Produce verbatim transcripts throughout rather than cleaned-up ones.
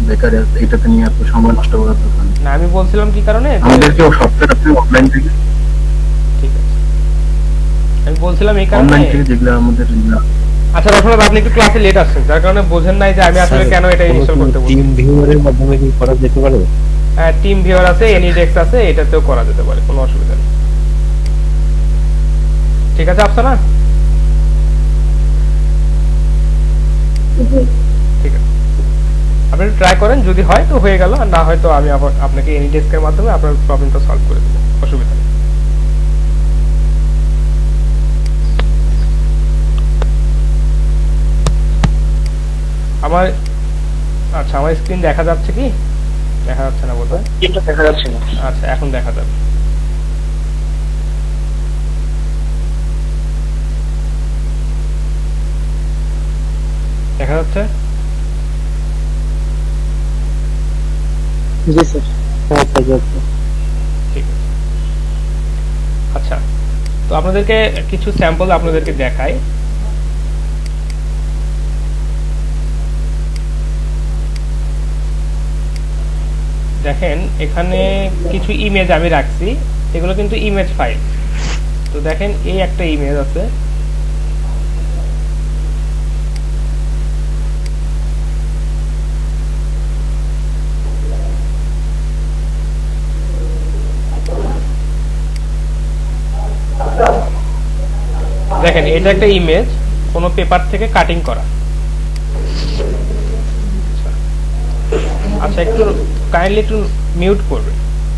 বেকার এটাতে নিয়ে এত সময় নষ্ট করার দরকার নেই। না আমি বলছিলাম কি কারণে, আমাদেরকে সফটওয়্যার আপনি অনলাইন থেকে, ঠিক আছে আমি বলছিলাম এই কারণে, অনলাইন থেকে যেগুলো আমাদের, আচ্ছা রসনাথ আপনি একটু ক্লাসে লেট আসছেন যার কারণে বোঝেন নাই যে আমি আসলে কেন এটা ইনস্টল করতে বলছি। টিম ভিউয়ারের মাধ্যমে কি করা যেতে পারে? হ্যাঁ টিম ভিউয়ার আছে, এনিডেক্স আছে, এটাতেও করা যেতে পারে, কোনো অসুবিধা নেই। ঠিক আছে আফসানা, ঠিক আছে আপনি ট্রাই করেন, যদি হয় তো হয়ে গেল, আর না হয় তো আমি আবার আপনাকে এনিডেস্কের মাধ্যমে আপনার প্রবলেমটা সলভ করে দেবো, অসুবিধা নেই। আমার আচ্ছা আমার স্ক্রিন দেখা যাচ্ছে কি? দেখা যাচ্ছে না বোধহয়, এটা দেখা যাচ্ছে না। আচ্ছা এখন দেখা যাবে। দেখা যাচ্ছে? জি স্যার। ঠিক আছে আচ্ছা, তো আপনাদেরকে কিছু স্যাম্পল আপনাদেরকে দেখাই। দেখেন এখানে কিছু ইমেজ আমি রাখছি, এগুলো কিন্তু ইমেজ ফাইল। তো দেখেন এই একটা ইমেজ আছে, দেখেন এটা একটা ইমেজ কোনো পেপার থেকে কাটিং করা। আচ্ছা একটু কাইন্ডলি একটু মিউট করবে।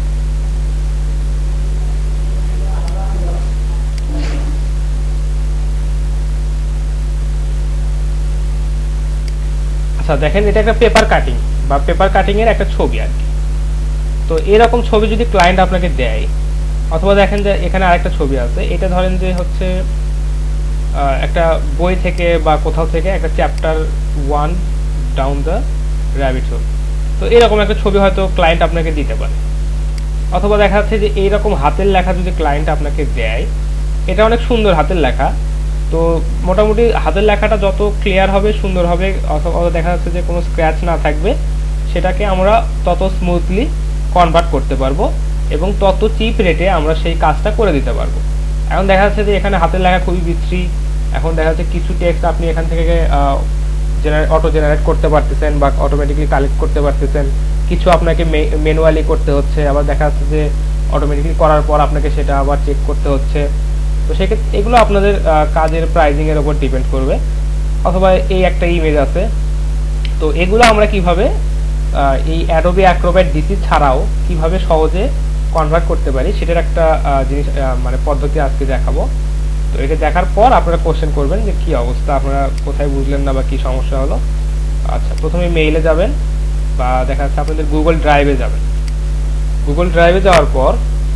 আচ্ছা দেখেন এটা একটা পেপার কাটিং বা পেপার কাটিং এর একটা ছবি আর কি। তো এরকম ছবি যদি ক্লায়েন্ট আপনাকে দেয়, অথবা দেখেন যে এখানে আরেকটা ছবি আছে, এটা ধরেন যে হচ্ছে একটা বই থেকে বা কোথাও থেকে একটা chapter one down the rabbit hole, তো এরকম একটা ছবি হয়তো ক্লায়েন্ট আপনাকে দিতে পারে। অথবা দেখা যাচ্ছে যে এইরকম হাতের লেখা যদি ক্লায়েন্ট আপনাকে দেয়, এটা অনেক সুন্দর হাতের লেখা, তো মোটামুটি হাতের লেখাটা যত ক্লিয়ার হবে সুন্দর হবে, অথবা দেখা যাচ্ছে যে কোনো স্ক্র্যাচ না থাকবে, সেটাকে আমরা তত স্মুথলি কনভার্ট করতে পারবো এবং তত চিপ রেটে আমরা সেই কাজটা করে দিতে পারবো। এখন দেখা যাচ্ছে যে এখানে হাতের লেখা খুবই বিশ্রী, এখন দেখা যাচ্ছে কিছু টেক্সট আপনি এখান থেকে জেনারেট অটো জেনারেট করতে পারতেছেন বা অটোমেটিকলি কালেক্ট করতে পারতেছেন, কিছু আপনাকে ম্যানুয়ালি করতে হচ্ছে, আবার দেখা যাচ্ছে যে অটোমেটিকলি করার পর আপনাকে সেটা আবার চেক করতে হচ্ছে। তো সেক্ষেত্রে এগুলো আপনাদের কাজের প্রাইজিং এর উপর ডিপেন্ড করবে। অথবা এই একটা ইমেজ আছে, তো এগুলো আমরা কিভাবে এই অ্যাডোবি অ্যাক্রোব্যাট ডিসি ছাড়াও কিভাবে সহজে কনভার্ট করতে পারি সেটার একটা জিনিস মানে পদ্ধতি আজকে দেখাবো। তো এটা দেখার পর আপনারা কোশ্চেন করবেন যে কি অবস্থা, আপনারা কোথায় বুঝলেন না বা কি সমস্যা হলো। আচ্ছা প্রথমে মেইলে যাবেন বা দেখা যাচ্ছে আপনাদের গুগল ড্রাইভে যাবেন। গুগল ড্রাইভে যাওয়ার পর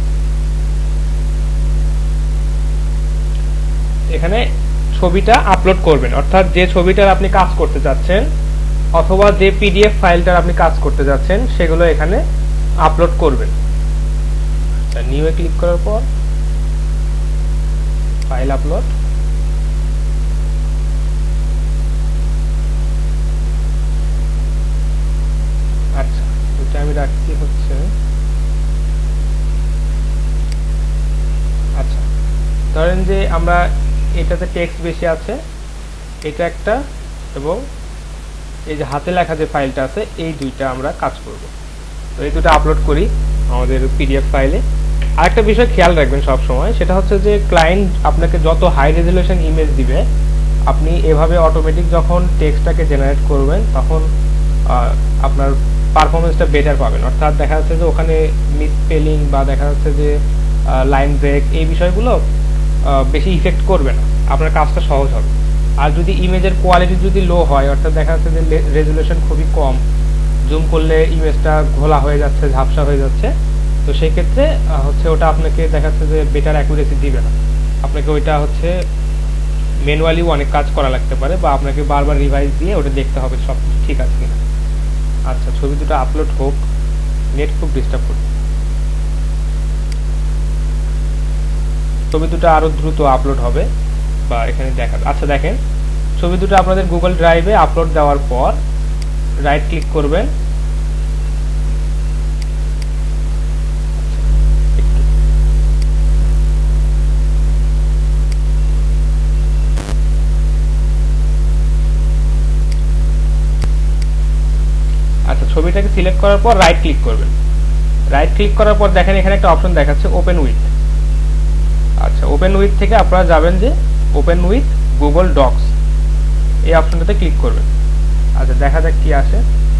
এখানে ছবিটা আপলোড করবেন, অর্থাৎ যে ছবিটার আপনি কাজ করতে যাচ্ছেন অথবা যে পিডিএফ ফাইলটার আপনি কাজ করতে যাচ্ছেন সেগুলো এখানে আপলোড করবেন। আচ্ছা নিউ এ ক্লিক করার পর ফাইল আপলোড, আচ্ছা এটা আমি রাখছি হচ্ছে, আচ্ছা ধরেন যে আমরা এটাতে টেক্সট বেশি আছে, এটা একটা, এবং এই যে হাতে লেখা যে ফাইলটা আছে এই দুইটা আমরা কাজ করব। তো এই দুটো আপলোড করি আমাদের পিডিএফ ফাইলে। আরেকটা বিষয় খেয়াল রাখবেন সব সময়, সেটা হচ্ছে যে ক্লায়েন্ট আপনাকে যত হাই রেজলিউশন ইমেজ দিবে, আপনি এভাবে অটোমেটিক যখন টেক্সটটাকে জেনারেট করবেন তখন আপনার পারফরমেন্সটা বেটার পাবেন। অর্থাৎ দেখা যাচ্ছে যে ওখানে মিসস্পেলিং বা দেখা যাচ্ছে যে লাইন ব্রেক এই বিষয়গুলো বেশি ইফেক্ট করবে না, আপনার কাজটা সহজ হবে। আর যদি ইমেজের কোয়ালিটি যদি লো হয়, অর্থাৎ দেখা যাচ্ছে যে রেজলিউশন খুবই কম, জুম করলে ইমেজটা ঘোলা হয়ে যাচ্ছে, ঝাপসা হয়ে যাচ্ছে, তো সেই ক্ষেত্রে হচ্ছে ওটা আপনাকে দেখা যাচ্ছে যে বেটার অ্যাকুরেসি দিবে না, আপনাকে ওইটা হচ্ছে ম্যানুয়ালিও অনেক কাজ করা লাগতে পারে বা আপনাকে বারবার রিভাইজ দিয়ে ওটা দেখতে হবে সব ঠিক আছে কিনা। আচ্ছা ছবি দুটো আপলোড হোক, নেট খুব ডিস্টার্ব করছে, ছবি দুটো আরো দ্রুত আপলোড হবে বা এখানে দেখা। আচ্ছা দেখেন, ছবি দুটো আপনাদের গুগল ড্রাইভে আপলোড দেওয়ার পর রাইট ক্লিক করবেন, ছবিটাকে সিলেক্ট করার পর রাইট ক্লিক করবেন। রাইট ক্লিক করার পর দেখেন এখানে একটা অপশন দেখাচ্ছে ওপেন উইথ। আচ্ছা, ওপেন উইথ থেকে আপনারা যাবেন যে ওপেন উইথ গুগল ডক্স, এই অপশনটাতে ক্লিক করবেন। আচ্ছা, দেখা যাক কি আসে।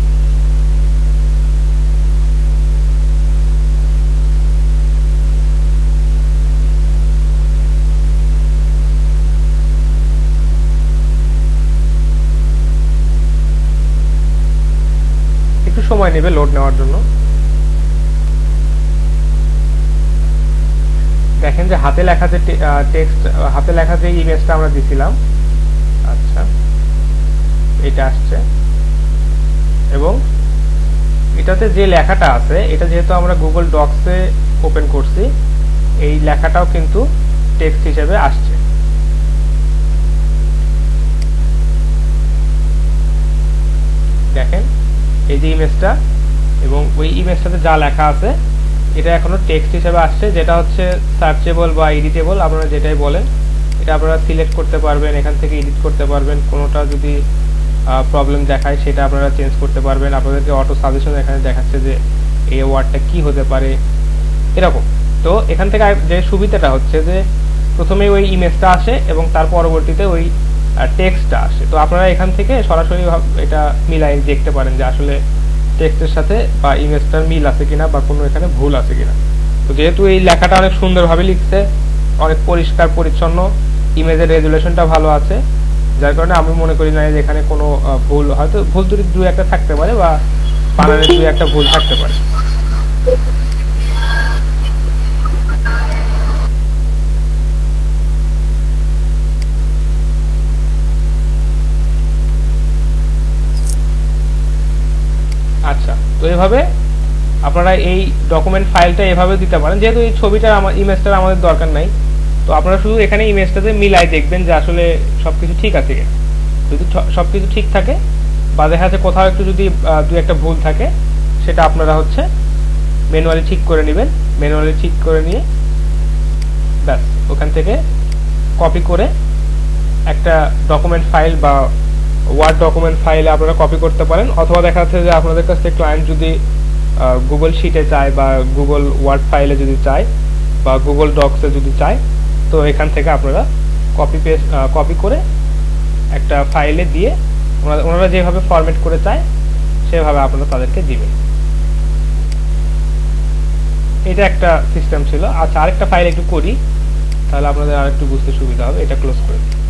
একটু সময় নেবে লোড নেওয়ার জন্য। দেখেন যে হাতে লেখা যে টেক্সট, হাতে লেখা যে ইমেজটা আমরা দিছিলাম, আচ্ছা এটা আসছে, এবং এটাতে যে লেখাটা আছে এটা যেহেতু আমরা গুগল ডক্সে ওপেন করছি, এই লেখাটাও কিন্তু টেক্সট হিসেবে আসছে। দেখেন এই যে ইমেজটা এবং ওই ইমেজটাতে যা লেখা আছে এটা এখনো টেক্সট হিসেবে আসছে, যেটা হচ্ছে সার্চেবল বা এডিটেবল, আপনারা যেটাই বলেন। এটা আপনারা সিলেক্ট করতে পারবেন, এখান থেকে এডিট করতে পারবেন, কোনোটা যদি প্রবলেম দেখায় সেটা আপনারা চেঞ্জ করতে পারবেন। আপনাদেরকে অটো সাজেশন এখানে দেখাচ্ছে যে এই ওয়ার্ডটা কি হতে পারে, এরকম। তো এখান থেকে যে সুবিধাটা হচ্ছে যে প্রথমে ওই ইমেজটা আসে এবং তার পরবর্তীতে ওই টেক্সটটা আসে। তো আপনারা এখান থেকে সরাসরি এটা মিলাই দেখতে পারেন যে আসলে টেক্সটের সাথে বা ইমেজটার মিল আছে কিনা বা কোনো এখানে ভুল আছে কিনা। তো যেহেতু এই লেখাটা অনেক সুন্দরভাবে লিখছে, অনেক পরিষ্কার পরিচ্ছন্ন, ইমেজের রেজুলেশনটা ভালো আছে, যার কারণে আমি মনে করি না যে এখানে কোনো ভুল, হয়তো ভুল ত্রুটি দুই একটা থাকতে পারে বা বানানের দুই একটা ভুল থাকতে পারে। আচ্ছা, তো এভাবে আপনারা এই ডকুমেন্ট ফাইলটা এভাবে দিতে পারেন। যেহেতু এই ছবিটার আমার ইমেজটার আমাদের দরকার নাই, তো আপনারা শুধু এখানে ইমেজটাতে মিলাই দেখবেন যে আসলে সবকিছু ঠিক আছে কিনা। যদি সবকিছু ঠিক থাকে বা দেখা যাচ্ছে কোথাও একটু যদি দুই একটা ভুল থাকে, সেটা আপনারা হচ্ছে ম্যানুয়ালি ঠিক করে নেবেন। ম্যানুয়ালি ঠিক করে নিয়ে ব্যাস ওখান থেকে কপি করে একটা ডকুমেন্ট ফাইল বা ওয়ার্ড ডকুমেন্ট ফাইলে আপনারা কপি করতে পারেন, অথবা দেখা যাচ্ছে যে আপনাদের কাছ থেকে ক্লায়েন্ট যদি গুগল শিটে চায় বা গুগল ওয়ার্ড ফাইলে যদি চায় বা গুগল ডক্সে যদি চায়, তো এখান থেকে আপনারা কপি পেস্ট কপি করে একটা ফাইলে দিয়ে ওনারা যেভাবে ফরম্যাট করে চায় সেভাবে আপনারা তাদেরকে দিবেন। এটা একটা সিস্টেম ছিল। আচ্ছা, আরেকটা ফাইল একটু করি, তাহলে আপনাদের আরেকটু বুঝতে সুবিধা হবে। এটা ক্লোজ করে দিই।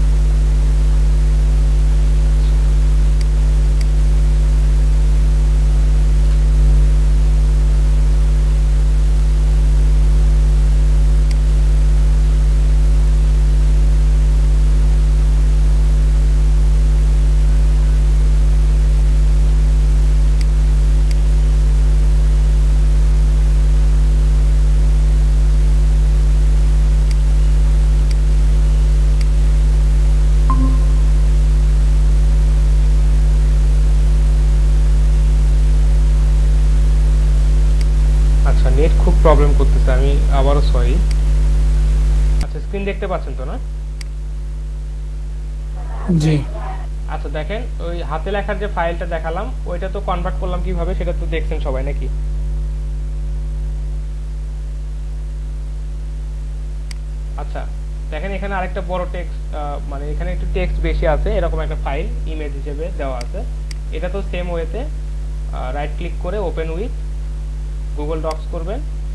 নেট খুব প্রবলেম করতেছে, আমি আবারও সরি। আচ্ছা, স্ক্রিন দেখতে পাচ্ছেন তো না? জি। আচ্ছা, দেখেন ওই হাতে লেখার যে ফাইলটা দেখালাম ওইটা তো কনভার্ট করলাম কিভাবে সেটা তো দেখছেন সবাই নাকি? আচ্ছা, দেখেন এখানে আরেকটা বড় টেক্সট, মানে এখানে একটু টেক্সট বেশি আছে, এরকম একটা ফাইল ইমেজ হিসেবে দেওয়া আছে। এটা তো সেম ওয়েতে রাইট ক্লিক করে ওপেন উইথ গুগল ডক্স করবেন।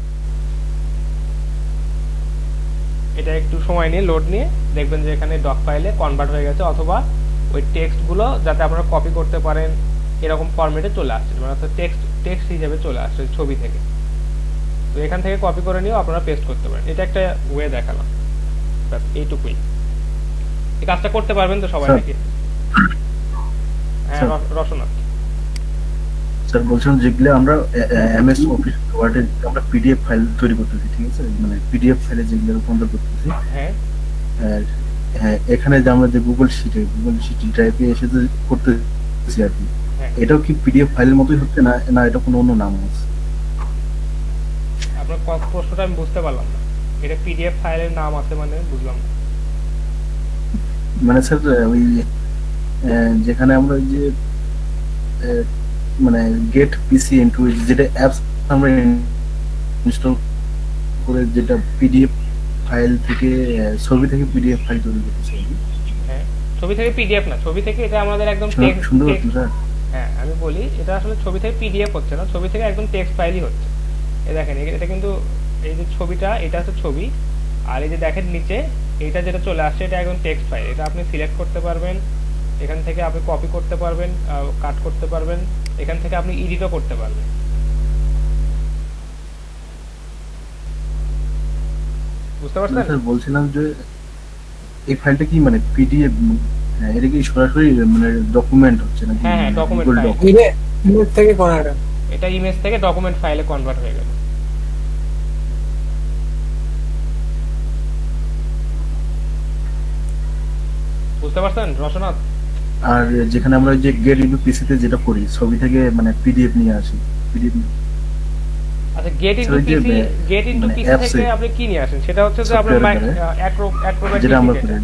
এটা একটু সময় নিয়ে লোড নিয়ে দেখবেন যে এখানে ডক ফাইলে কনভার্ট হয়ে গেছে, অথবা ওই টেক্সটগুলো যাতে আপনারা কপি করতে পারেন এরকম ফরম্যাটে চলে আসছে, মানে অর্থাৎ টেক্সট টেক্সট হিসেবে চলে আসছে ছবি থেকে। তো এখান থেকে কপি করে নিয়েও আপনারা পেস্ট করতে পারেন। এটা একটা ওয়ে দেখালাম, ব্যাস এইটুকুই। এই কাজটা করতে পারবেন তো সবাই নাকি? হ্যাঁ, রসনাথ স্যার বলছেন যেগুলো আমরা এমএস অফিস ওয়ার্ডে আমরা পিডিএফ ফাইল তৈরি করতেছি, ঠিক আছে, মানে পিডিএফ ফাইলে যেগুলো রূপান্তর করতেছি, হ্যাঁ হ্যাঁ, এখানে যে আমরা যে গুগল শিটে গুগল শিট টাইপে এসে যে করতেছি আর কি, এটাও কি পিডিএফ ফাইলের মতোই হচ্ছে না না এটা কোনো অন্য নাম আছে? আপনার প্রশ্নটা আমি বুঝতে পারলাম না। এটা পিডিএফ ফাইলের নাম আছে মানে বুঝলাম না। মানে স্যার ওই যেখানে আমরা যে মানে গেট পিসি ইনটু যেটা অ্যাপস আমরা ইনস্টল করে যেটা পিডিএফ ফাইল থেকে আহ, ছবি থেকে পিডিএফ ফাইল তৈরি করতেছি আর কি। হ্যাঁ, ছবি থেকে পিডিএফ না, ছবি থেকে এটা আমাদের একদম শোনা- শুনতে টেক্সট। পাচ্ছেন স্যার? হ্যাঁ আমি বলি, এটা আসলে ছবি থেকে পিডিএফ হচ্ছে না, ছবি থেকে একদম টেক্সট ফাইলই হচ্ছে। এই দেখেন এ- এটা কিন্তু, এই যে ছবিটা এটা হচ্ছে ছবি, আর এই যে দেখেন নিচে এটা যেটা চলে আসছে এটা একদম টেক্সট ফাইল। এটা আপনি সিলেক্ট করতে পারবেন, এখান থেকে আপনি কপি করতে পারবেন, কাট করতে পারবেন, এখান থেকে আপনি এডিটও করতে পারবেন। বুঝতে না পারছেন? স্যার, বলছিলাম যে এই ফাইলটা কি মানে পিডিএফ, এটা কি সরাসরি মানে ডকুমেন্ট হচ্ছে নাকি হ্যাঁ হ্যাঁ, ডকুমেন্ট গুগল ফাইল। ডক? ইমে ইমেজ থেকে করা এটা। এটা ইমেজ থেকে ডকুমেন্ট ফাইলে কনভার্ট হয়ে গেল। বুঝতে পারছেন রসনাথ? আর যেখানে আমরা ওই যে গেট ইনটু পিসিতে যেটা করি ছবি থেকে মানে পিডিএফ নিয়ে আসি, পিডিএফ আচ্ছা, গেট ইনটু ওই যে পিসি, বে- গেট ইনটু মানে পিসি apps থেকে এ আপনি কি নিয়ে আসেন? সেটা হচ্ছে যে আপনার software দ্বারা অ্যাক্রোব্যাট যেটা আমরা করি।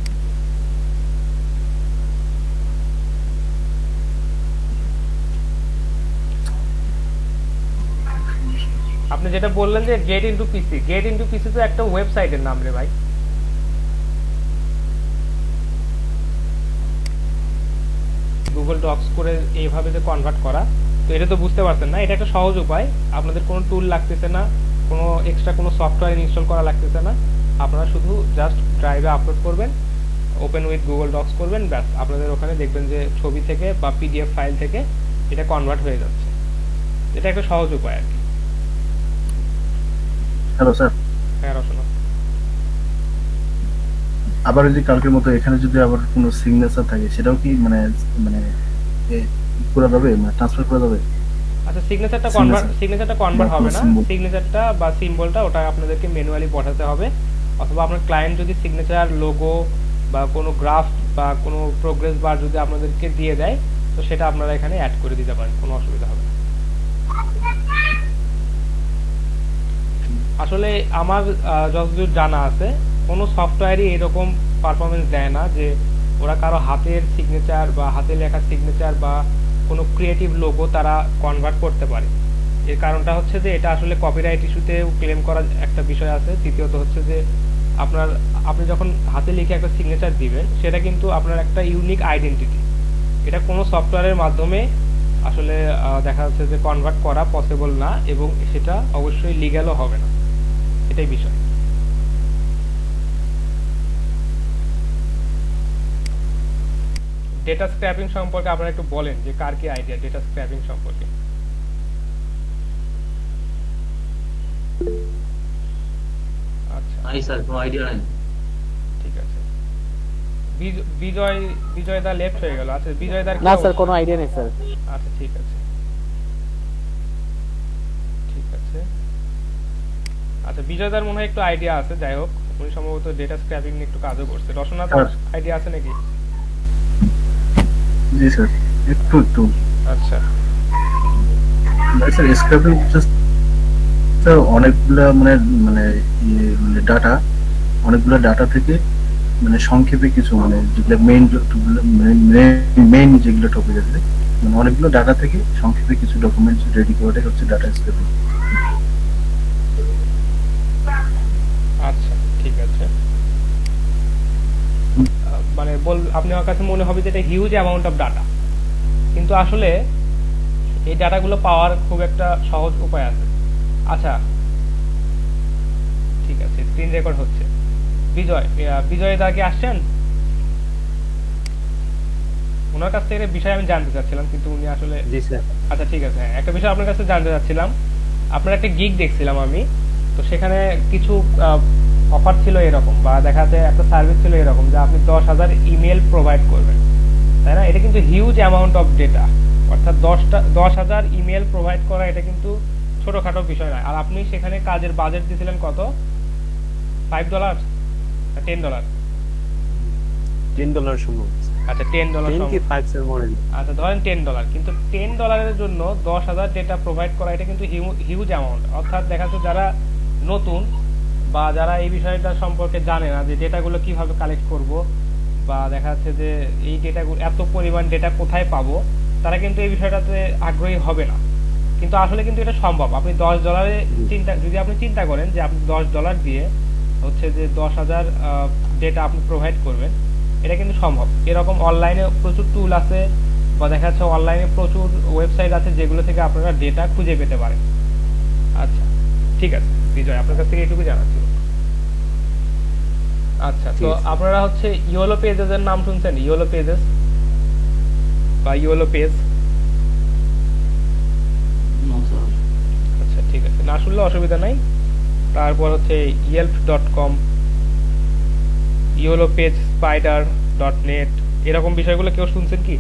আপনি যেটা বললেন যে get into PC, get into PC তো একটা ওয়েবসাইটের নাম রে ভাই। গুগল ডক্স করে এইভাবে যে কনভার্ট করা, তো এটা তো বুঝতে পারছেন না। এটা একটা সহজ উপায়, আপনাদের কোনো টুল লাগতেছে না, কোনো এক্সট্রা কোনো সফটওয়্যার ইনস্টল করা লাগতেছে না। আপনারা শুধু জাস্ট ড্রাইভে আপলোড করবেন, ওপেন উইথ গুগল ডক্স করবেন, ব্যাস আপনাদের ওখানে দেখবেন যে ছবি থেকে বা পিডিএফ ফাইল থেকে এটা কনভার্ট হয়ে যাচ্ছে। এটা একটা সহজ উপায় আর কি। হ্যালো স্যার, হ্যাঁ রচনা। আবার ওই যে কালকের মতো এখানে যদি আবার কোনো সিগনেচার থাকে সেটাও কি মানে মানে এ করা যাবে, মানে ট্রান্সফার করা যাবে? আচ্ছা, সিগনেচারটা কনভার্ট, Signature। সিগনেচারটা কনভার্ট বা হবে কোনো না, symbol। সিগনেচারটা বা সিম্বলটা ওটা আপনাদেরকে ম্যানুয়ালি পাঠাতে হবে, অথবা আপনার ক্লায়েন্ট যদি সিগনেচার, লোগো বা কোনো গ্রাফ বা কোনো প্রোগ্রেস বার যদি আপনাদেরকে দিয়ে দেয়, তো সেটা আপনারা এখানে অ্যাড করে দিতে পারেন, কোনো অসুবিধা হবে না। আসলে আমার আহ, যতদূর জানা আছে কোনো সফটওয়্যারই এরকম পারফরমেন্স দেয় না যে ওরা কারো হাতের সিগনেচার বা হাতে লেখা সিগনেচার বা কোনো ক্রিয়েটিভ লোগো তারা কনভার্ট করতে পারে। এর কারণটা হচ্ছে যে এটা আসলে কপিরাইট ইস্যুতেও ক্লেম করার একটা বিষয় আছে। দ্বিতীয়ত হচ্ছে যে আপনার, আপনি যখন হাতে লিখে একটা সিগনেচার দিবেন সেটা কিন্তু আপনার একটা ইউনিক আইডেন্টিটি। এটা কোনো সফটওয়্যারের মাধ্যমে আসলে আহ, দেখা যাচ্ছে যে কনভার্ট করা পসিবল না, এবং সেটা অবশ্যই লিগ্যালও হবে না, এটাই বিষয়। ডেটা স্ক্র্যাপিং সম্পর্কে আপনারা একটু বলেন যে কার কি আইডিয়া ডেটা স্ক্র্যাপিং সম্পর্কে। আচ্ছা নাই স্যার, কোনো আইডিয়া নাই। ঠিক আছে। বিজ- বিজয়, বিজয় দা লেফট হয়ে গেল। আচ্ছা বিজয় দার কি না স্যার, অবস্থা? কোনো আইডিয়া নেই স্যার। আচ্ছা ঠিক আছে, ঠিক আছে। আচ্ছা বিজয়দার মনে হয় একটু আইডিয়া আছে, যাই হোক উনি সম্ভবত ডেটা স্ক্র্যাপিং নিয়ে একটু কাজও করছে। রসনাথ স্যার। আইডিয়া আছে নাকি? জি স্যার, একটু একটু আচ্ছা স্যার স্ক্র্যাপিং স্যার অনেকগুলা মানে মানে ইয়ে মানে ডাটা, অনেকগুলো ডাটা থেকে মানে সংক্ষেপে কিছু মানে যেগুলো মেইন মেইন যেগুলো টপিক আছে মানে অনেকগুলো ডাটা থেকে সংক্ষেপে কিছু ডকুমেন্টস রেডি করাটাই হচ্ছে ডাটা স্ক্র্যাপিং। আচ্ছা ঠিক আছে। আহ, মানে বল আপনি আমার কাছে মনে হবে যে এটা হিউজ অ্যামাউন্ট অফ ডাটা, কিন্তু আসলে এই ডাটাগুলো পাওয়ার খুব একটা সহজ উপায় আছে। আচ্ছা ঠিক আছে, স্ক্রিন রেকর্ড হচ্ছে। বিজয়, আহ, বিজয় দা কি আসছেন? ওনার কাছ থেকে একটা বিষয় আমি জানতে চাচ্ছিলাম, কিন্তু উনি আসলে, জি স্যার। আচ্ছা ঠিক আছে। হ্যাঁ একটা বিষয় আপনার কাছে জানতে চাচ্ছিলাম। আপনার একটা গিগ দেখছিলাম আমি, তো সেখানে কিছু অফার ছিল এরকম, বা দেখা যাচ্ছে একটা সার্ভিস ছিল এরকম যে আপনি দশ হাজার ইমেল প্রোভাইড করবেন, তাই না? এটা কিন্তু হিউজ অ্যামাউন্ট অফ ডেটা, অর্থাৎ দশটা দশ হাজার ইমেল প্রোভাইড করা এটা কিন্তু ছোটখাটো বিষয় নয়। আর আপনি সেখানে কাজের বাজেট দিয়েছিলেন কত? Five dollar ten dollar? Ten dollar সম্ভব। আচ্ছা টেন ডলার। টেন কি ফাইভ স্যার মনে নেই। আচ্ছা ধরেন টেন ডলার, কিন্তু টেন ডলারের জন্য দশ হাজার ডেটা প্রোভাইড করা এটা কিন্তু হিউজ অ্যামাউন্ট। অর্থাৎ দেখা যাচ্ছে যারা নতুন বা যারা এই বিষয়টা সম্পর্কে জানে না যে ডেটাগুলো কিভাবে কালেক্ট করব, বা দেখা যাচ্ছে যে এই ডেটাগুলো এত পরিমাণ ডেটা কোথায় পাবো, তারা কিন্তু এই বিষয়টাতে আগ্রহী হবে না। কিন্তু আসলে কিন্তু এটা সম্ভব। আপনি দশ ডলারে চিন্তা যদি আপনি চিন্তা করেন যে আপনি দশ ডলার দিয়ে হচ্ছে যে দশ হাজার ডেটা আপনি প্রোভাইড করবেন, এটা কিন্তু সম্ভব। এরকম অনলাইনে প্রচুর টুল আছে বা দেখা যাচ্ছে অনলাইনে প্রচুর ওয়েবসাইট আছে যেগুলো থেকে আপনারা ডেটা খুঁজে পেতে পারেন। আচ্ছা ঠিক আছে বিজয়, আপনার কাছ থেকে এটুকু জানার ছিল। আচ্ছা, তো আপনারা হচ্ছে ইয়োলো পেজেস এর নাম শুনছেন? ইয়োলো পেজেস বা ইয়োলো পেজ? আচ্ছা ঠিক আছে, না শুনলে অসুবিধা নাই। তারপর হচ্ছে Yelp dot com, yellow page, spider dot net, এরকম বিষয়গুলো কেউ শুনছেন কি?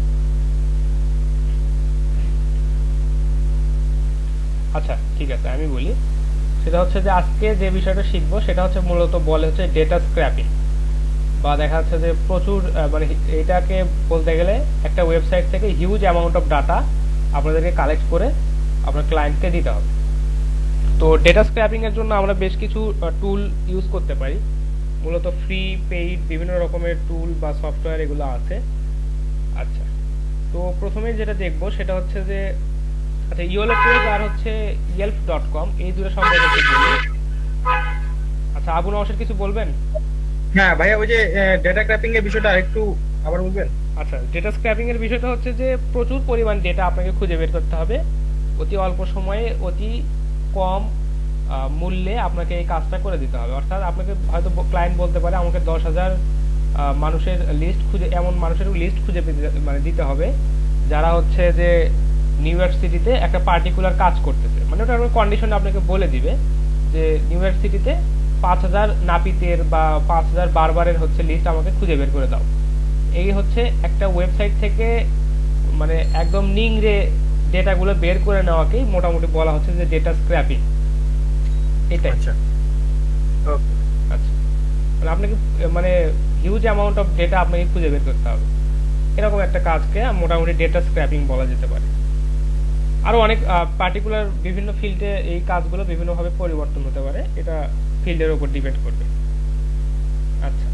আচ্ছা ঠিক আছে, আমি বলি। সেটা হচ্ছে যে আজকে যে বিষয়টা শিখবো সেটা হচ্ছে মূলত বলে হচ্ছে ডেটা স্ক্র্যাপিং, বা দেখা যাচ্ছে যে প্রচুর মানে এটাকে বলতে গেলে একটা ওয়েবসাইট থেকে হিউজ অ্যামাউন্ট অফ ডাটা আপনাদেরকে কালেক্ট করে আপনার ক্লায়েন্টকে দিতে হবে। তো ডেটা স্ক্র্যাপিং এর জন্য আমরা বেশ কিছু টুল ইউজ করতে পারি, মূলত ফ্রি পেইড বিভিন্ন রকমের টুল বা সফটওয়্যার এগুলো আছে। আচ্ছা, তো প্রথমে যেটা দেখবো সেটা হচ্ছে যে আচ্ছা ইয়োলো পেজ আর হচ্ছে ইয়েল্প ডট কম এই দুটো সম্পর্কে একটু বলি। আচ্ছা আবু নওশাদ কিছু বলবেন? হ্যাঁ ভাইয়া, ওই যে ডেটা ক্র্যাপিং এর বিষয়টা আরেকটু আবার বলবেন? আচ্ছা, ডেটা স্ক্র্যাপিং এর বিষয়টা হচ্ছে যে প্রচুর পরিমাণ ডেটা আপনাকে খুঁজে বের করতে হবে অতি অল্প সময়ে, অতি কম মূল্যে আপনাকে এই কাজটা করে দিতে হবে। অর্থাৎ আপনাকে হয়তো ক্লায়েন্ট বলতে পারে আমাকে দশ হাজার মানুষের লিস্ট খুঁজে, এমন মানুষের লিস্ট খুঁজে মানে দিতে হবে যারা হচ্ছে যে নিউ ইয়র্ক সিটিতে একটা পার্টিকুলার কাজ করতেছে। মানে ওটা কন্ডিশন আপনাকে বলে দিবে যে নিউ ইয়র্ক সিটিতে পাঁচ হাজার নাপিতের বা পাঁচ হাজার বারবারের হচ্ছে লিস্ট আমাকে খুঁজে বের করে দাও। এই হচ্ছে একটা ওয়েবসাইট থেকে মানে একদম নিংড়ে ডেটাগুলো বের করে নেওয়াকেই মোটামুটি বলা হচ্ছে যে ডেটা স্ক্র্যাপিং। এটাই। আচ্ছা ওকে। আচ্ছা, মানে আপনাকে মানে হিউজ অ্যামাউন্ট অফ ডেটা আপনাকে খুঁজে বের করতে হবে, এরকম একটা কাজকে মোটামুটি ডেটা স্ক্র্যাপিং বলা যেতে পারে। আরো অনেক পার্টিকুলার বিভিন্ন ফিল্ডে এই কাজগুলো বিভিন্নভাবে পরিবর্তন হতে পারে, এটা ফিল্ডের উপর ডিপেন্ড করবে। আচ্ছা,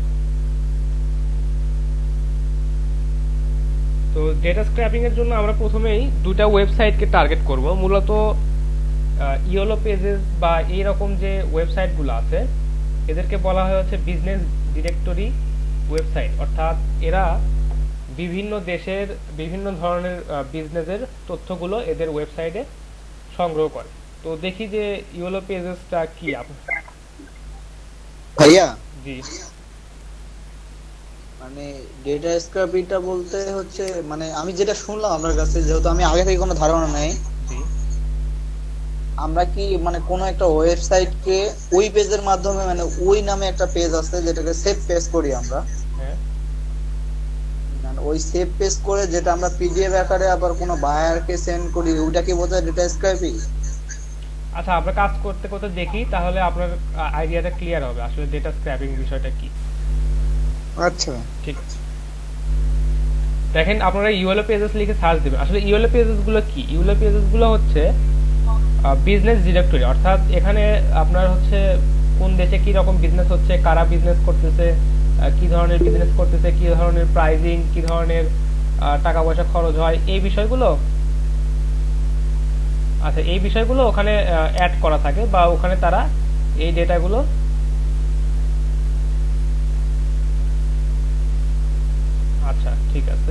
তো ডেটা স্ক্র্যাপিং এর জন্য আমরা প্রথমেই দুটা ওয়েবসাইটকে টার্গেট করব। মূলত ইয়োলো পেজেস বা এইরকম যে ওয়েবসাইটগুলো আছে এদেরকে বলা হয় হচ্ছে বিজনেস ডিরেক্টরি ওয়েবসাইট। অর্থাৎ এরা বিভিন্ন দেশের বিভিন্ন ধরনের বিজনেসের তথ্যগুলো এদের ওয়েবসাইটে সংগ্রহ করে। তো দেখি যে ইয়োলো পেজেসটা কি। ভাইয়া জি, মানে ডেটা স্ক্র্যাপিংটা বলতে হচ্ছে মানে আমি যেটা শুনলাম আপনার কাছে, যেহেতু আমি আগে থেকে কোনো ধারণা নাই, জি। আমরা কি মানে কোনো একটা ওয়েবসাইটকে ওই পেজের মাধ্যমে মানে ওই নামে একটা পেজ আছে যেটাকে সেভ পেজ করি আমরা, হ্যাঁ, মানে ওই সেভ পেজ করে যেটা আমরা পিডিএফ আকারে আবার কোনো বায়ারকে সেন্ড করি, ওইটা কি বোঝায় ডেটা স্ক্র্যাপিং? আচ্ছা আমরা কাজ করতে করতে দেখি, তাহলে আপনার আইডিয়াটা ক্লিয়ার হবে আসলে ডেটা স্ক্র্যাপিং বিষয়টা কি। আচ্ছা ঠিক আছে, দেখেন আপনারা ইউএলও পেজেস লিখে সার্চ দিবেন। আসলে ইউএলও পেজেস গুলো কি? ইউএলও পেজেস গুলো হচ্ছে বিজনেস ডিরেক্টরি। অর্থাৎ এখানে আপনার হচ্ছে কোন দেশে কি রকম বিজনেস হচ্ছে, কারা বিজনেস করতেছে, কি ধরনের বিজনেস করতেছে, কি ধরনের প্রাইজিং, কি ধরনের টাকা পয়সা খরচ হয়, এই বিষয়গুলো আচ্ছা এই বিষয়গুলো ওখানে অ্যাড করা থাকে বা ওখানে তারা এই ডেটাগুলো আচ্ছা ঠিক আছে।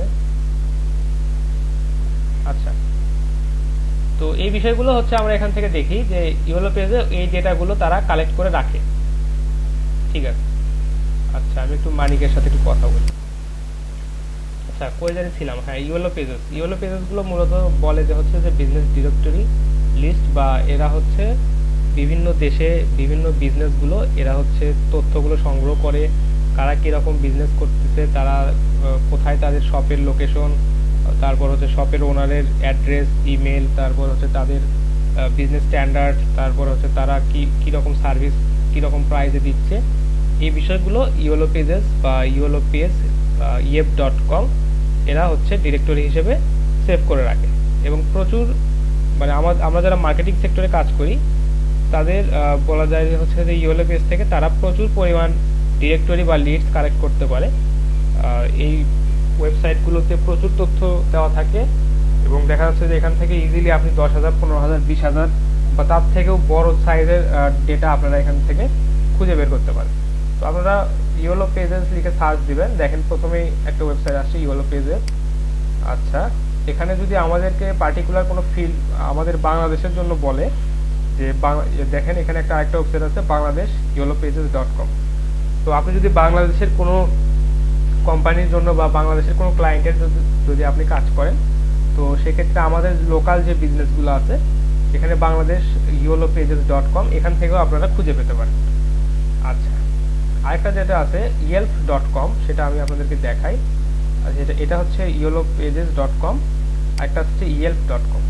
আচ্ছা, তো এই বিষয়গুলো হচ্ছে আমরা এখান থেকে দেখি যে ইয়োলো পেজে এই ডেটাগুলো তারা কালেক্ট করে রাখে। ঠিক আছে, আচ্ছা আমি একটু মানিকের সাথে একটু কথা বলি। আচ্ছা কই জানি ছিলাম, হ্যাঁ ইয়োলো পেজেস। ইয়োলো পেজেস গুলো মূলত বলে যে হচ্ছে যে বিজনেস ডিরেক্টরি লিস্ট, বা এরা হচ্ছে বিভিন্ন দেশে বিভিন্ন বিজনেস গুলো এরা হচ্ছে তথ্যগুলো সংগ্রহ করে, কারা কিরকম বিজনেস করতেছে, তারা কোথায় তাদের শপের লোকেশন, তারপর হচ্ছে শপের ওনারের অ্যাড্রেস, ইমেল, তারপর হচ্ছে তাদের বিজনেস স্ট্যান্ডার্ড, তারপর হচ্ছে তারা কি কিরকম সার্ভিস কিরকম প্রাইসে দিচ্ছে, এই বিষয়গুলো ইয়োলো পেজেস বা yellow page Yelp dot com এরা হচ্ছে ডিরেক্টরি হিসেবে সেভ করে রাখে। এবং প্রচুর মানে আমরা যারা মার্কেটিং সেক্টরে কাজ করি তাদের বলা যায় যে হচ্ছে যে ইয়োলো পেজ থেকে তারা প্রচুর পরিমাণ ডিরেক্টরি বা লিডস কালেক্ট করতে পারে। এই ওয়েবসাইটগুলোতে প্রচুর তথ্য দেওয়া থাকে এবং দেখা যাচ্ছে যে এখান থেকে ইজিলি আপনি দশ হাজার পনেরো হাজার বিশ হাজার বা তার থেকেও বড় সাইজের ডেটা আপনারা এখান থেকে খুঁজে বের করতে পারেন। তো আপনারা ইয়েলো পেজেস লিখে সার্চ দিবেন, দেখেন প্রথমেই একটা ওয়েবসাইট আসছে ইয়েলো পেজেস। আচ্ছা, এখানে যদি আমাদেরকে পার্টিকুলার কোনো ফিল্ড আমাদের বাংলাদেশের জন্য বলে যে দেখেন এখানে একটা আরেকটা ওয়েবসাইট আছে Bangladesh yellow pages dot com. তো আপনি যদি বাংলাদেশের কোনো কোম্পানির জন্য বা বাংলাদেশের কোনো ক্লায়েন্টের যদি আপনি কাজ করেন, তো সেক্ষেত্রে আমাদের লোকাল যে বিজনেসগুলো আছে এখানে Bangladesh yellow pages dot com এখান থেকেও আপনারা খুঁজে পেতে পারেন। আচ্ছা, আরেকটা যেটা আছে ইয়েলপ ডট কম, সেটা আমি আপনাদেরকে দেখাই। আচ্ছা, এটা এটা হচ্ছে ইয়েলো পেজেস ডট কম, আরেকটা হচ্ছে ইয়েলপ ডট কম।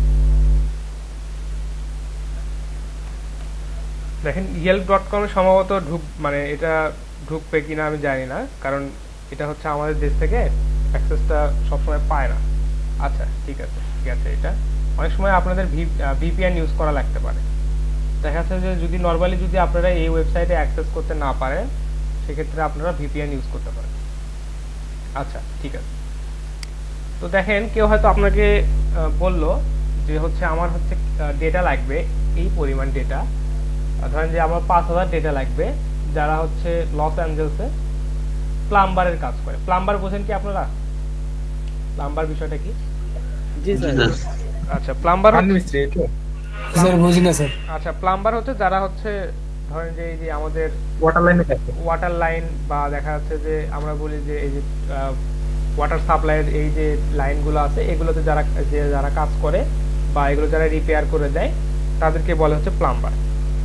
দেখেন ইয়েলপ ডট কম সম্ভবত ঢুক মানে এটা ঢুকবে কিনা আমি জানি না, কারণ এটা হচ্ছে আমাদের দেশ থেকে অ্যাক্সেসটা সবসময় পায় না। আচ্ছা ঠিক আছে, ঠিক আছে, এটা অনেক সময় আপনাদের ভিপিএন ইউজ করা লাগতে পারে। দেখা যাচ্ছে যে যদি নর্মালি যদি আপনারা এই ওয়েবসাইটে অ্যাক্সেস করতে না পারেন সেক্ষেত্রে আপনারা ভিপিএন ইউজ করতে পারেন। আচ্ছা ঠিক আছে, তো দেখেন কেউ হয়তো আপনাকে বলল যে হচ্ছে আমার হচ্ছে ডেটা লাগবে এই পরিমাণ ডেটা, ধরেন যে আমার পাঁচ হাজার ডেটা লাগবে, যারা হচ্ছে লস অ্যাঞ্জেলসে প্লাম্বারের কাজ করে। প্লাম্বার বোঝেন কি আপনারা? প্লাম্বার বিষয়টা কি? জি স্যার। আচ্ছা, প্লাম্বার মিস্ত্রি তো স্যার বুঝি না স্যার। আচ্ছা, প্লাম্বার হচ্ছে যারা হচ্ছে ধরেন যে এই যে আমাদের ওয়াটার লাইনে কাজ করে। ওয়াটার লাইন বা দেখা যাচ্ছে যে আমরা বলি যে এই যে ওয়াটার সাপ্লাইয়ের এই যে লাইনগুলো আছে এগুলোতে যারা যে যারা কাজ করে বা এগুলো যারা রিপেয়ার করে দেয় তাদেরকে বলে হচ্ছে প্লাম্বার।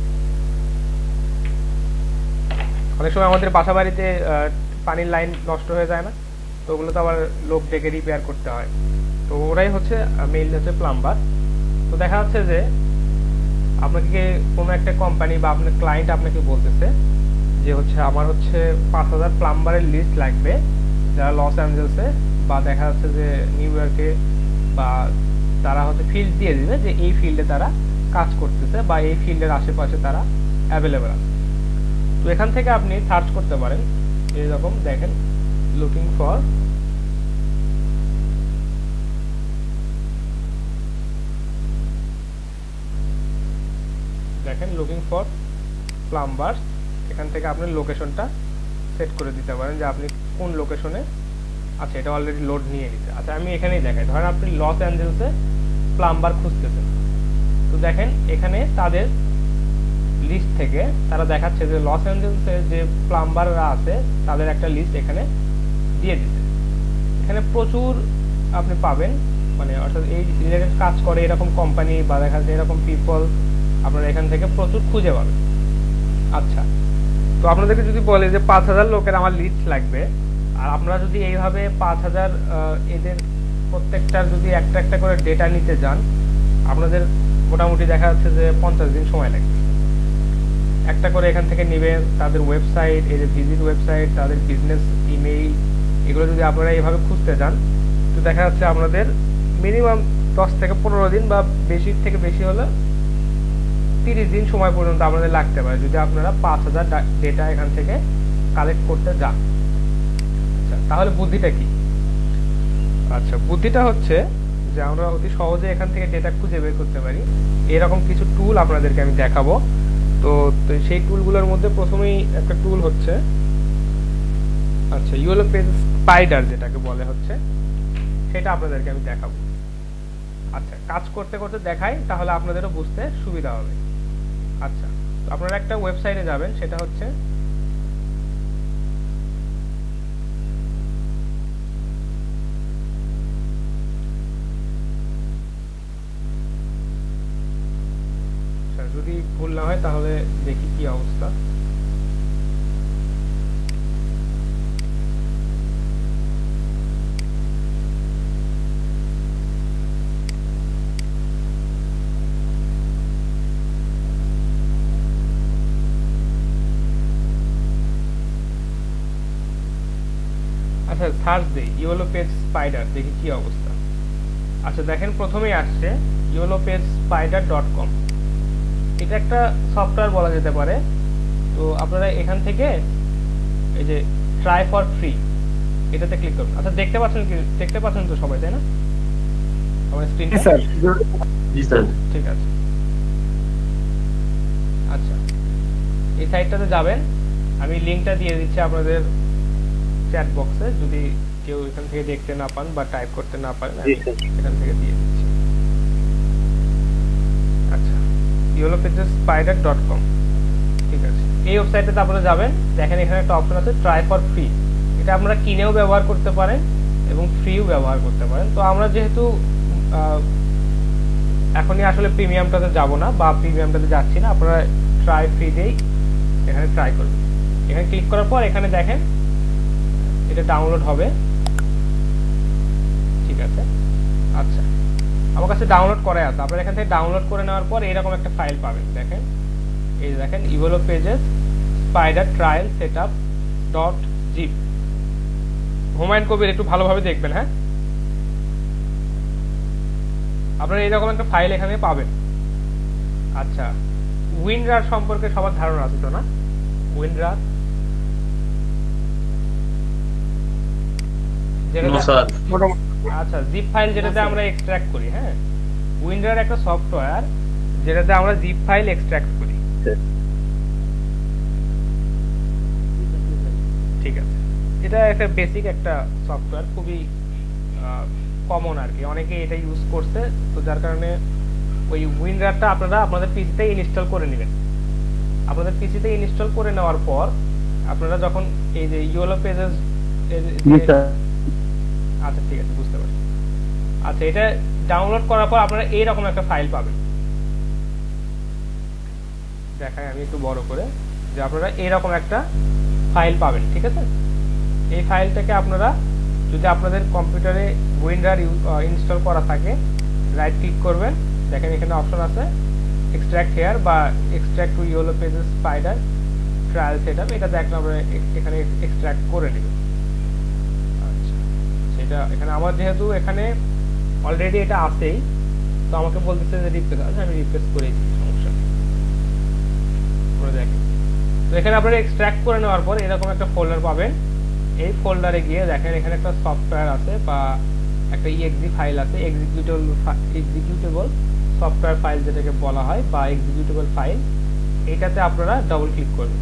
অনেক সময় আমাদের বাসা বাড়িতে পানির লাইন নষ্ট হয়ে যায় না, তো ওগুলো তো আবার লোক ডেকে রিপেয়ার করতে হয়, তো ওরাই হচ্ছে মেইনলি হচ্ছে প্লাম্বার। তো দেখা যাচ্ছে যে আপনাকে কোনো একটা কোম্পানি বা আপনার ক্লায়েন্ট আপনাকে বলতেছে যে হচ্ছে আমার হচ্ছে পাঁচ হাজার প্লাম্বারের লিস্ট লাগবে যারা লস অ্যাঞ্জেলসে বা দেখা যাচ্ছে যে নিউ ইয়র্কে, বা তারা হচ্ছে ফিল্ড দিয়ে দিবে যে এই ফিল্ডে তারা কাজ করতেছে বা এই ফিল্ডের আশেপাশে তারা অ্যাভেলেবেল আছে। তো এখান থেকে আপনি সার্চ করতে পারেন এইরকম, দেখেন লুকিং ফর দেখেন লুকিং ফর প্লাম্বার্স। এখান থেকে আপনি লোকেশনটা সেট করে দিতে পারেন যে আপনি কোন লোকেশনে। আচ্ছা, এটা অলরেডি লোড নিয়ে নিচ্ছে। আচ্ছা, আমি এখানেই দেখাই, ধরেন আপনি লস অ্যাঞ্জেলসে প্লাম্বার খুঁজতেছেন, তো দেখেন এখানে তাদের লিস্ট থেকে তারা দেখাচ্ছে যে লস অ্যাঞ্জেলসে যে প্লাম্বাররা আছে তাদের একটা লিস্ট এখানে দিয়ে দিচ্ছে। এখানে প্রচুর আপনি পাবেন, মানে অর্থাৎ এই রিলেটেড কাজ করে এরকম কোম্পানি বা দেখা যাচ্ছে এরকম পিপল আপনারা এখান থেকে প্রচুর খুঁজে পাবেন। আচ্ছা, তো আপনাদেরকে যদি বলে যে পাঁচ হাজার লোকের আমার লিস্ট লাগবে, আর আপনারা যদি এইভাবে পাঁচ হাজার এদের প্রত্যেকটার যদি একটা একটা করে ডেটা নিতে যান, আপনাদের মোটামুটি দেখা যাচ্ছে যে পঞ্চাশ দিন সময় লাগবে। একটা করে এখান থেকে নেবেন, তাদের ওয়েবসাইট, এই যে ভিজিট ওয়েবসাইট, তাদের বিজনেস ইমেইল, এগুলো যদি আপনারা এইভাবে খুঁজতে যান তো দেখা যাচ্ছে আপনাদের মিনিমাম দশ থেকে পনেরো দিন বা বেশি থেকে বেশি হলে তিরিশ দিন সময় পর্যন্ত আপনাদের লাগতে পারে যদি আপনারা পাঁচ হাজার ডেটা এখান থেকে কালেক্ট করতে যান। আচ্ছা, তাহলে বুদ্ধিটা কি? আচ্ছা, বুদ্ধিটা হচ্ছে যে আমরা অতি সহজে এখান থেকে ডেটা খুঁজে বের করতে পারি। এরকম কিছু টুল আপনাদেরকে আমি দেখাবো। তো সেই টুলগুলোর মধ্যে প্রথমেই একটা টুল হচ্ছে আচ্ছা ইয়েলো পেজ স্পাইডার, যেটাকে বলে হচ্ছে, সেটা আপনাদেরকে আমি দেখাবো। আচ্ছা, কাজ করতে করতে দেখাই, তাহলে আপনাদেরও বুঝতে সুবিধা হবে। আচ্ছা, তো আপনারা একটা ওয়েবসাইটে যাবেন, সেটা হচ্ছে যদি ভুল না হয় তাহলে দেখি কি অবস্থা। আচ্ছা, সার্চ দেই ইয়েলো পেজ স্পাইডার, দেখি কি অবস্থা। আচ্ছা, দেখেন প্রথমেই আসছে yellow page spider dot com. এটা একটা সফটওয়্যার বলা যেতে পারে। তো আপনারা এখান থেকে এই যে ট্রাই ফর ফ্রি এটাতে ক্লিক করবেন। আচ্ছা দেখতে পাচ্ছেন কি, দেখতে পাচ্ছেন তো সবাই, তাই না আমার স্ক্রিনটা? স্যার জি স্যার। ঠিক আছে। আচ্ছা এই সাইটটাতে যাবেন, আমি লিংকটা দিয়ে দিচ্ছি আপনাদের চ্যাট বক্সে, যদি কেউ এখান থেকে দেখতে না পান বা টাইপ করতে না পারেন আমি এখান থেকে দিয়ে দিচ্ছি। আচ্ছা yellow pages spider dot com, ঠিক আছে। এই ওয়েবসাইটটাতে আপনারা যাবেন, দেখেন এখানে একটা অপশন আছে ট্রাই ফর ফ্রি। এটা আপনারা কিনেও ব্যবহার করতে পারেন এবং ফ্রিও ব্যবহার করতে পারেন। তো আমরা যেহেতু এখনই আসলে প্রিমিয়ামটাতে যাব না বা প্রিমিয়ামটাতে যাচ্ছি না, আপনারা ট্রাই ফ্রি দিয়েই এখানে ট্রাই করবেন। এখানে ক্লিক করার পর এখানে দেখেন এটা ডাউনলোড হবে, ঠিক আছে। আচ্ছা আমার কাছে ডাউনলোড করা আছে, আপনারা এখান থেকে ডাউনলোড করে নেওয়ার পর এরকম একটা ফাইল পাবেন। দেখেন এই দেখেন yellow pages spider trial setup dot zip. Humayun Kabir একটু ভালোভাবে দেখবেন, হ্যাঁ। আপনারা এইরকম একটা ফাইল এখানে পাবেন। আচ্ছা উইনরার সম্পর্কে সবার ধারণা আছে তো না? উইনরার আচ্ছা জিপ ফাইল যেটাতে আমরা এক্সট্রাক্ট করি, হ্যাঁ। উইনরার একটা সফটওয়্যার যেটাতে আমরা জিপ ফাইল এক্সট্রাক্ট করি, ঠিক আছে। এটা একটা বেসিক একটা সফটওয়্যার, খুবই কমন আর কি, অনেকে এটা ইউজ করছে। তো যার কারণে ওই উইনরারটা আপনারা আপনাদের পিসিতে ইনস্টল করে নেবেন। আপনাদের পিসিতে ইনস্টল করে নেওয়ার পর আপনারা যখন এই যে ইয়েলো পেজেস, আচ্ছা ঠিক আছে বুঝতে পারছি। আচ্ছা এটা ডাউনলোড করার পর আপনারা এইরকম একটা ফাইল পাবেন। দেখাই আমি একটু বড় করে, যে আপনারা এইরকম একটা ফাইল পাবেন, ঠিক আছে। এই ফাইলটাকে আপনারা যদি আপনাদের কম্পিউটারে উইনরার ইনস্টল করা থাকে, রাইট ক্লিক করবেন, দেখেন এখানে অপশন আছে এক্সট্রাক্ট হেয়ার বা extract to yellow pages spider trial setup. এটা দেখেন আপনারা এখানে এক্সট্রাক্ট করে নেবেন। আচ্ছা সেটা এখানে আমার যেহেতু এখানে অলরেডি এটা আছেই, তো আমাকে বলতেছে যে রিপ্লেস আছে, আমি রিপ্লেস করেছি, সমস্যা নেই, করে দেখেন। তো এখানে আপনারা এক্সট্রাক্ট করে নেওয়ার পর এরকম একটা ফোল্ডার পাবেন। এই ফোল্ডারে গিয়ে দেখেন এখানে একটা সফটওয়্যার আছে বা একটা ইএক্সি ফাইল আছে, এক্সিকিউটেবল এক্সিকিউটেবল সফটওয়্যার ফাইল যেটাকে বলা হয় বা এক্সিকিউটেবল ফাইল। এটাতে আপনারা ডাবল ক্লিক করবেন,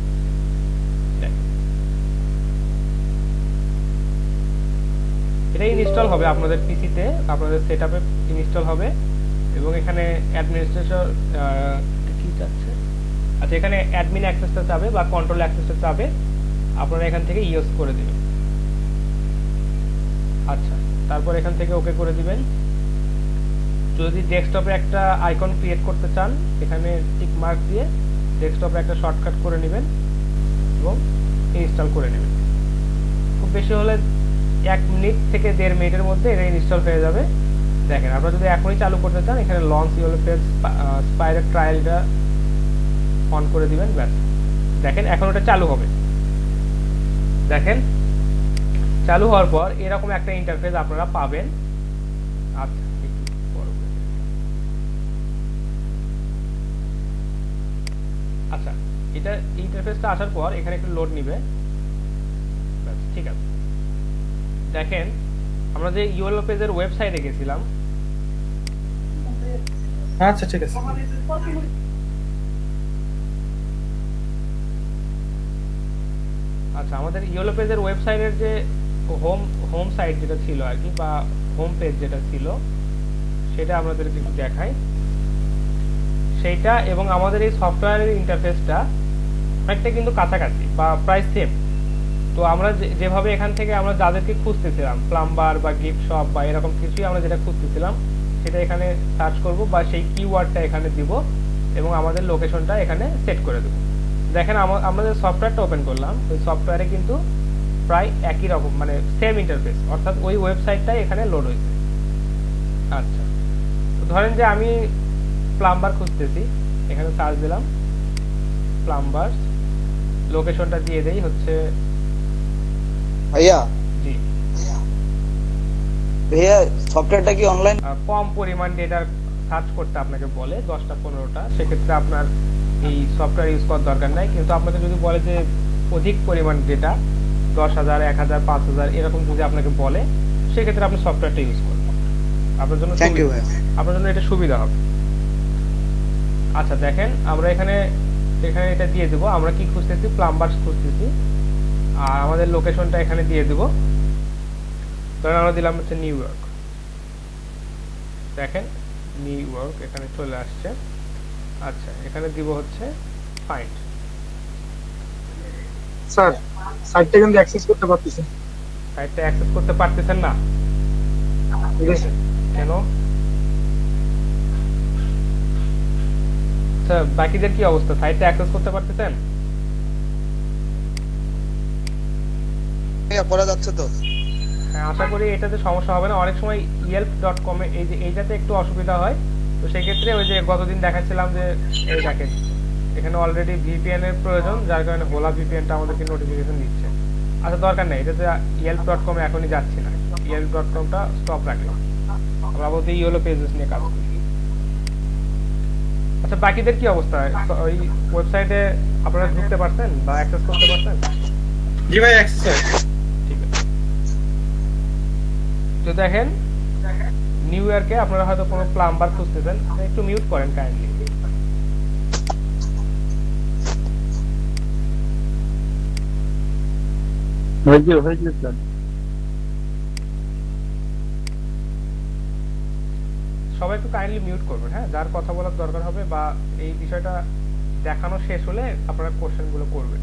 এটা ইনস্টল হবে আপনাদের পিসিতে, আপনাদের সেটআপে ইনস্টল হবে এবং এখানে অ্যাডমিনিস্ট্রেটর কি চাচ্ছে, আচ্ছা এখানে অ্যাডমিন অ্যাক্সেসটা চাবে বা কন্ট্রোল অ্যাক্সেসটা চাবে, আপনারা এখান থেকে ইউজ করে দিবেন। আচ্ছা তারপর এখান থেকে ওকে করে দিবেন। যদি ডেস্কটপে একটা আইকন ক্রিয়েট করতে চান, এখানে টিক মার্ক দিয়ে ডেস্কটপে একটা শর্টকাট করে নেবেন এবং ইনস্টল করে নেবেন। খুব বেশি হলে এক মিনিট থেকে দেড় মিনিটের মধ্যে এটা ইনস্টল হয়ে যাবে। দেখেন আপনারা যদি এখনই চালু করতে চান, এখানে লঞ্চ ইয়েলো পেজ স্পাইডার ট্রায়ালটা অন করে দিবেন, ব্যাস। দেখেন এখন ওটা চালু হবে। দেখেন চালু হওয়ার পর এরকম একটা ইন্টারফেস আপনারা পাবেন। আচ্ছা আচ্ছা এটা ইন্টারফেসটা আসার পর এখানে একটু লোড নিবে, ঠিক আছে। দেখেন আমরা যে ইয়েলো পেজের ওয়েবসাইটে গেছিলাম, আচ্ছা ঠিক আছে। আচ্ছা আমাদের ইয়েলো পেজের ওয়েবসাইটের যে হোম হোম সাইট যেটা ছিল আর কি, বা হোম পেজ যেটা ছিল, সেটা আপনাদেরকে একটু দেখাই। সেইটা এবং আমাদের এই সফটওয়্যারের ইন্টারফেসটা অনেকটা কিন্তু কাছাকাছি বা প্রায় সেম। তো আমরা যেভাবে এখান থেকে আমরা যাদেরকে খুঁজতেছিলাম, প্লাম্বার বা গিফট শপ বা এরকম কিছুই আমরা যেটা খুঁজতেছিলাম, সেটা এখানে সার্চ করব বা সেই কিওয়ার্ডটা এখানে দিব এবং আমাদের লোকেশনটা এখানে সেট করে দেব। দেখেন আমাদের সফটওয়্যারটা ওপেন করলাম, ওই সফটওয়্যারে কিন্তু প্রায় একই রকম মানে সেম ইন্টারফেস, অর্থাৎ ওই ওয়েবসাইটটাই এখানে লোড হয়েছে। আচ্ছা তো ধরেন যে আমি প্লাম্বার খুঁজতেছি, এখানে সার্চ দিলাম প্লাম্বার, লোকেশনটা দিয়ে দেই হচ্ছে ভাইয়া। জি ভাইয়া সফটওয়্যারটা কি অনলাইন? কম পরিমাণ ডেটা সার্চ করতে আপনাকে বলে দশটা পনেরোটা, সেক্ষেত্রে আপনার এই সফটওয়্যার ইউজ করার দরকার নাই। কিন্তু আপনাকে যদি বলে যে অধিক পরিমাণ ডেটা, দশ হাজার এক হাজার পাঁচ হাজার এরকম যদি আপনাকে বলে সেক্ষেত্রে আপনি সফটওয়্যারটা ইউজ করবেন, আপনার জন্য থ্যাংক ইউ ভাই। আপনার জন্য এটা সুবিধা হবে। আচ্ছা দেখেন আমরা এখানে এখানে এটা দিয়ে দেবো, আমরা কি খুঁজতেছি, প্লাম্বার্স খুঁজতেছি, আর আমাদের লোকেশনটা এখানে দিয়ে দেবো, ধরেন আমরা দিলাম হচ্ছে নিউ ইয়র্ক। দেখেন নিউ ইয়র্ক এখানে চলে আসছে। আচ্ছা এখানে দিব হচ্ছে ফাইন্ড। স্যার সাইটটা কিন্তু অ্যাক্সেস করতে পারতেছেন। সাইটটা অ্যাক্সেস করতে পারতেছেন না ঠিক আছে কেন? আচ্ছা বাকিদের কি অবস্থা, সাইটটা অ্যাক্সেস করতে পারতেছেন? ভাইয়া করা যাচ্ছে তো? হ্যাঁ আশা করি এটাতে সমস্যা হবে না। অনেক সময় ইয়েল্প ডট কম এ এই যে এইটাতে একটু অসুবিধা হয়, তো সেক্ষেত্রে ওই যে গতদিন দেখাচ্ছিলাম যে এই দেখেন এখানে অলরেডি ভিপিএন এর প্রয়োজন, যার কারণে হোলা ভিপিএনটা আমাদেরকে নোটিফিকেশন দিচ্ছে। আচ্ছা দরকার নেই, এটাতে ইয়েল্প ডট কম এখনই যাচ্ছি না, ইয়েল্প ডট কমটা স্টপ রাখলাম, আমরা বলতে ইয়েলো পেজেস নিয়ে কাজ করি। আচ্ছা বাকিদের কি অবস্থা, ওই ওয়েবসাইটে আপনারা ঢুকতে পারছেন বা অ্যাক্সেস করতে পারছেন? জি ভাই অ্যাক্সেস। ঠিক আছে, তো দেখেন নিউ ইয়র্কে আপনারা হয়তো কোনো প্লাম্বার খুঁজতেছেন, একটু মিউট করেন কাইন্ডলি। হয়েছে হয়েছে স্যার। সবাই একটু কাইন্ডলি মিউট করবেন, হ্যাঁ যার কথা বলার দরকার হবে বা এই বিষয়টা দেখানো শেষ হলে আপনারা কোশ্চেন গুলো করবেন।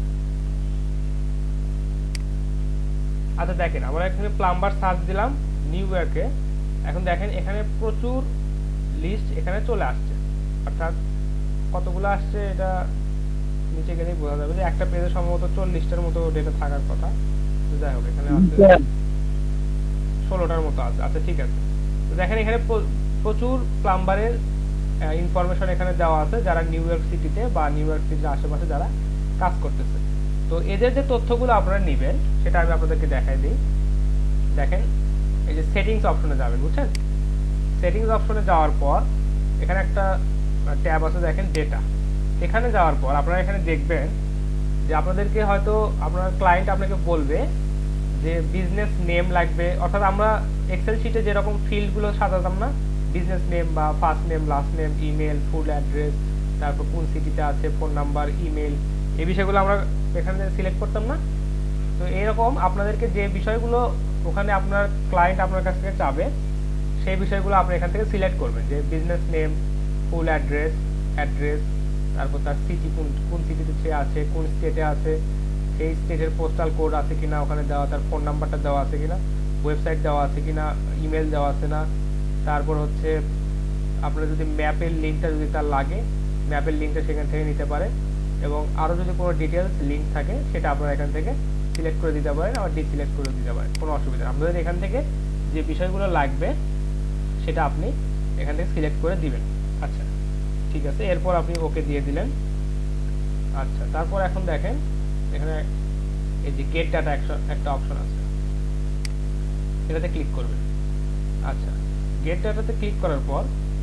আচ্ছা দেখেন আমরা এখানে প্লাম্বার সার্চ দিলাম নিউ ইয়র্কে, এখন দেখেন এখানে প্রচুর লিস্ট এখানে চলে আসছে, অর্থাৎ কতগুলো আসছে এটা নিচে গেলেই বোঝা যাবে যে একটা পেজে সম্ভবত চল্লিশটার মতো ডেটা থাকার কথা, যাই হোক এখানে আছে ষোলোটার মতো আছে। আচ্ছা ঠিক আছে, তো দেখেন এখানে প্রচুর প্লাম্বারের ইনফরমেশন এখানে দেওয়া আছে যারা নিউ ইয়র্ক সিটিতে বা নিউ ইয়র্ক সিটির আশেপাশে যারা কাজ করতেছে। তো এদের যে তথ্যগুলো আপনারা নেবেন সেটা আমি আপনাদেরকে দেখাই দিই। দেখেন এই যে সেটিংস অপশনে যাবেন, বুঝছেন? সেটিংস অপশনে যাওয়ার পর এখানে একটা ট্যাব আছে দেখেন ডেটা, এখানে যাওয়ার পর আপনারা এখানে দেখবেন যে আপনাদেরকে হয়তো আপনার ক্লায়েন্ট আপনাকে বলবে যে বিজনেস নেম লাগবে, অর্থাৎ আমরা এক্সেল শিটে যেরকম ফিল্ডগুলো সাজাতাম না, বিজনেস নেম বা first name last name email full address, তারপর কোন সিটিতে আছে ফোন নাম্বার ইমেল, এই বিষয়গুলো আমরা এখানে সিলেক্ট করতাম না। তো এরকম আপনাদেরকে যে বিষয়গুলো ওখানে আপনার ক্লায়েন্ট আপনার কাছ থেকে চাবে সেই বিষয়গুলো আপনি এখান থেকে সিলেক্ট করবেন, যে business name full address address তারপর তার সিটি কোন কোন সিটিতে সে আছে, কোন স্টেটে আছে, সেই স্টেটের পোস্টাল কোড আছে কিনা ওখানে দেওয়া, তার ফোন নাম্বারটা দেওয়া আছে কিনা, ওয়েবসাইট দেওয়া আছে কিনা, ইমেল দেওয়া আছে না, তারপর হচ্ছে আপনার যদি ম্যাপের লিঙ্কটা যদি তার লাগে ম্যাপের লিঙ্কটা সেখান থেকে নিতে পারে, এবং আরও যদি কোনো ডিটেলস লিঙ্ক থাকে সেটা আপনারা এখান থেকে সিলেক্ট করে দিতে পারেন, আবার ডিসিলেক্ট করে দিতে পারেন, কোনো অসুবিধা নেই। আপনাদের এখান থেকে যে বিষয়গুলো লাগবে সেটা আপনি এখান থেকে সিলেক্ট করে দিবেন। আচ্ছা ঠিক আছে, এরপর আপনি ওকে দিয়ে দিলেন। আচ্ছা তারপর এখন দেখেন এখানে এই যে গেট ডাটা একটা অপশন আছে, এটাতে ক্লিক করবেন। আচ্ছা গেট ডাটাতে ক্লিক করার পর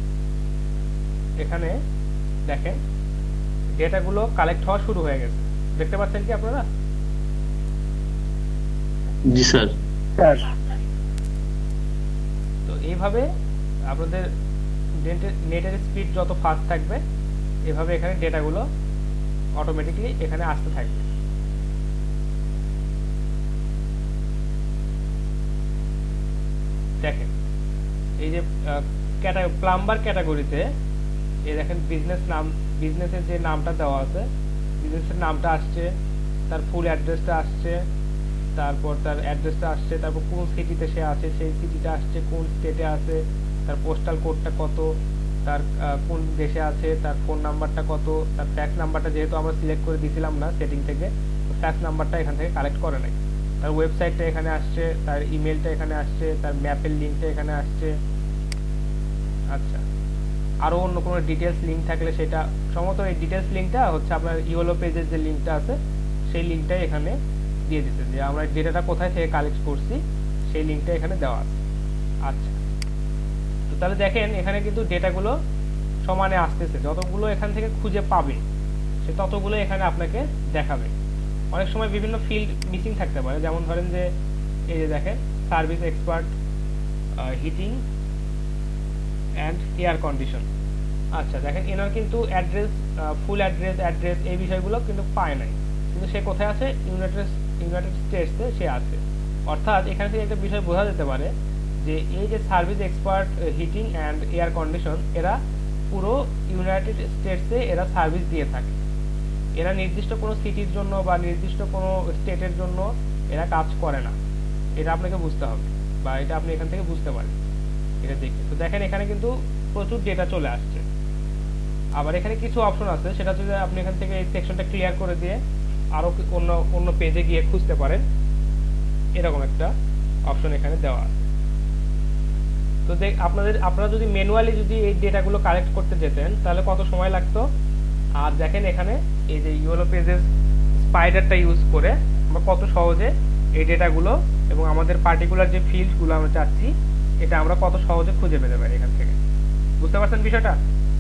এখানে দেখেন ডেটাগুলো কালেক্ট হওয়া শুরু হয়ে গেছে, দেখতে পাচ্ছেন কি আপনারা? জি স্যার। স্যার তো এইভাবে আপনাদের নেটের স্পিড যত ফাস্ট থাকবে এভাবে এখানে ডেটাগুলো অটোমেটিক্যালি এখানে আসতে থাকবে। দেখেন এই যে প্লাম্বার ক্যাটাগরিতে এই দেখেন বিজনেস নাম, বিজনেসের যে নামটা দেওয়া আছে বিজনেসের নামটা আসছে, তার ফুল অ্যাড্রেসটা আসছে, তারপর তার অ্যাড্রেসটা আসছে, তারপর কোন সিটিতে সে আছে সেই সিটিটা আসছে, কোন স্টেটে আছে, তার পোস্টাল কোডটা কত, তার কোন দেশে আছে, তার ফোন নাম্বারটা কত, তার ফ্যাক্স নাম্বারটা যেহেতু আমরা সিলেক্ট করে দিয়েছিলাম না সেটিং থেকে, তো ফ্যাক্স নাম্বারটা এখান থেকে কালেক্ট করে নাই, তার ওয়েবসাইটটা এখানে আসছে, তার ইমেলটা এখানে আসছে, তার ম্যাপের লিঙ্কটা এখানে আসছে। আচ্ছা আরও অন্য কোনো ডিটেলস লিঙ্ক থাকলে সেটা সম্ভবত এই ডিটেলস লিঙ্কটা হচ্ছে আপনার ইওলো পেজের যে লিঙ্কটা আছে সেই লিঙ্কটাই এখানে দিয়ে দিতে, যে আমরা ডেটাটা কোথায় থেকে কালেক্ট করছি সেই লিঙ্কটা এখানে দেওয়া আছে। আচ্ছা তো তাহলে দেখেন এখানে কিন্তু ডেটাগুলো সমানে আসতেছে, যতগুলো এখান থেকে খুঁজে পাবে সে ততগুলো এখানে আপনাকে দেখাবে। অনেক সময় বিভিন্ন ফিল্ড মিসিং থাকতে পারে, যেমন ধরেন যে এই যে দেখেন service expert heating and air condition. আচ্ছা দেখেন এনার কিন্তু অ্যাড্রেস, ফুল অ্যাড্রেস অ্যাড্রেস এই বিষয়গুলো কিন্তু পায় নাই, কিন্তু সে কোথায় আছে? ইউনাইটেড ইউনাইটেড স্টেটসে সে আছে। অর্থাৎ এখান থেকে একটা বিষয় বোঝা যেতে পারে যে এই যে service expert heating and air condition, এরা পুরো ইউনাইটেড স্টেটসে এরা সার্ভিস দিয়ে থাকে। এরা নির্দিষ্ট কোনো সিটির জন্য বা নির্দিষ্ট কোনো স্টেটের জন্য এরা কাজ করে না, এটা আপনাকে বুঝতে হবে, বা এটা আপনি এখান থেকে বুঝতে পারেন এটা দেখে। তো দেখেন এখানে কিন্তু প্রচুর ডেটা চলে আসছে। আবার এখানে কিছু অপশন আছে, সেটা যদি আপনি এখান থেকে এই সেকশনটা ক্লিয়ার করে দিয়ে আরও অন্য অন্য পেজে গিয়ে খুঁজতে পারেন, এরকম একটা অপশন এখানে দেওয়া আছে। তো দেখ আপনাদের আপনারা যদি ম্যানুয়ালি যদি এই ডেটাগুলো কালেক্ট করতে যেতেন তাহলে কত সময় লাগতো। আর দেখেন এখানে এই যে ইয়েলো পেজেস স্পাইডারটা ইউজ করে আমরা কত সহজে এই ডেটাগুলো এবং আমাদের পার্টিকুলার যে ফিল্ডগুলো আমরা চাচ্ছি এটা আমরা কত সহজে খুঁজে পেতে পারি এখান থেকে। বুঝতে পারছেন বিষয়টা?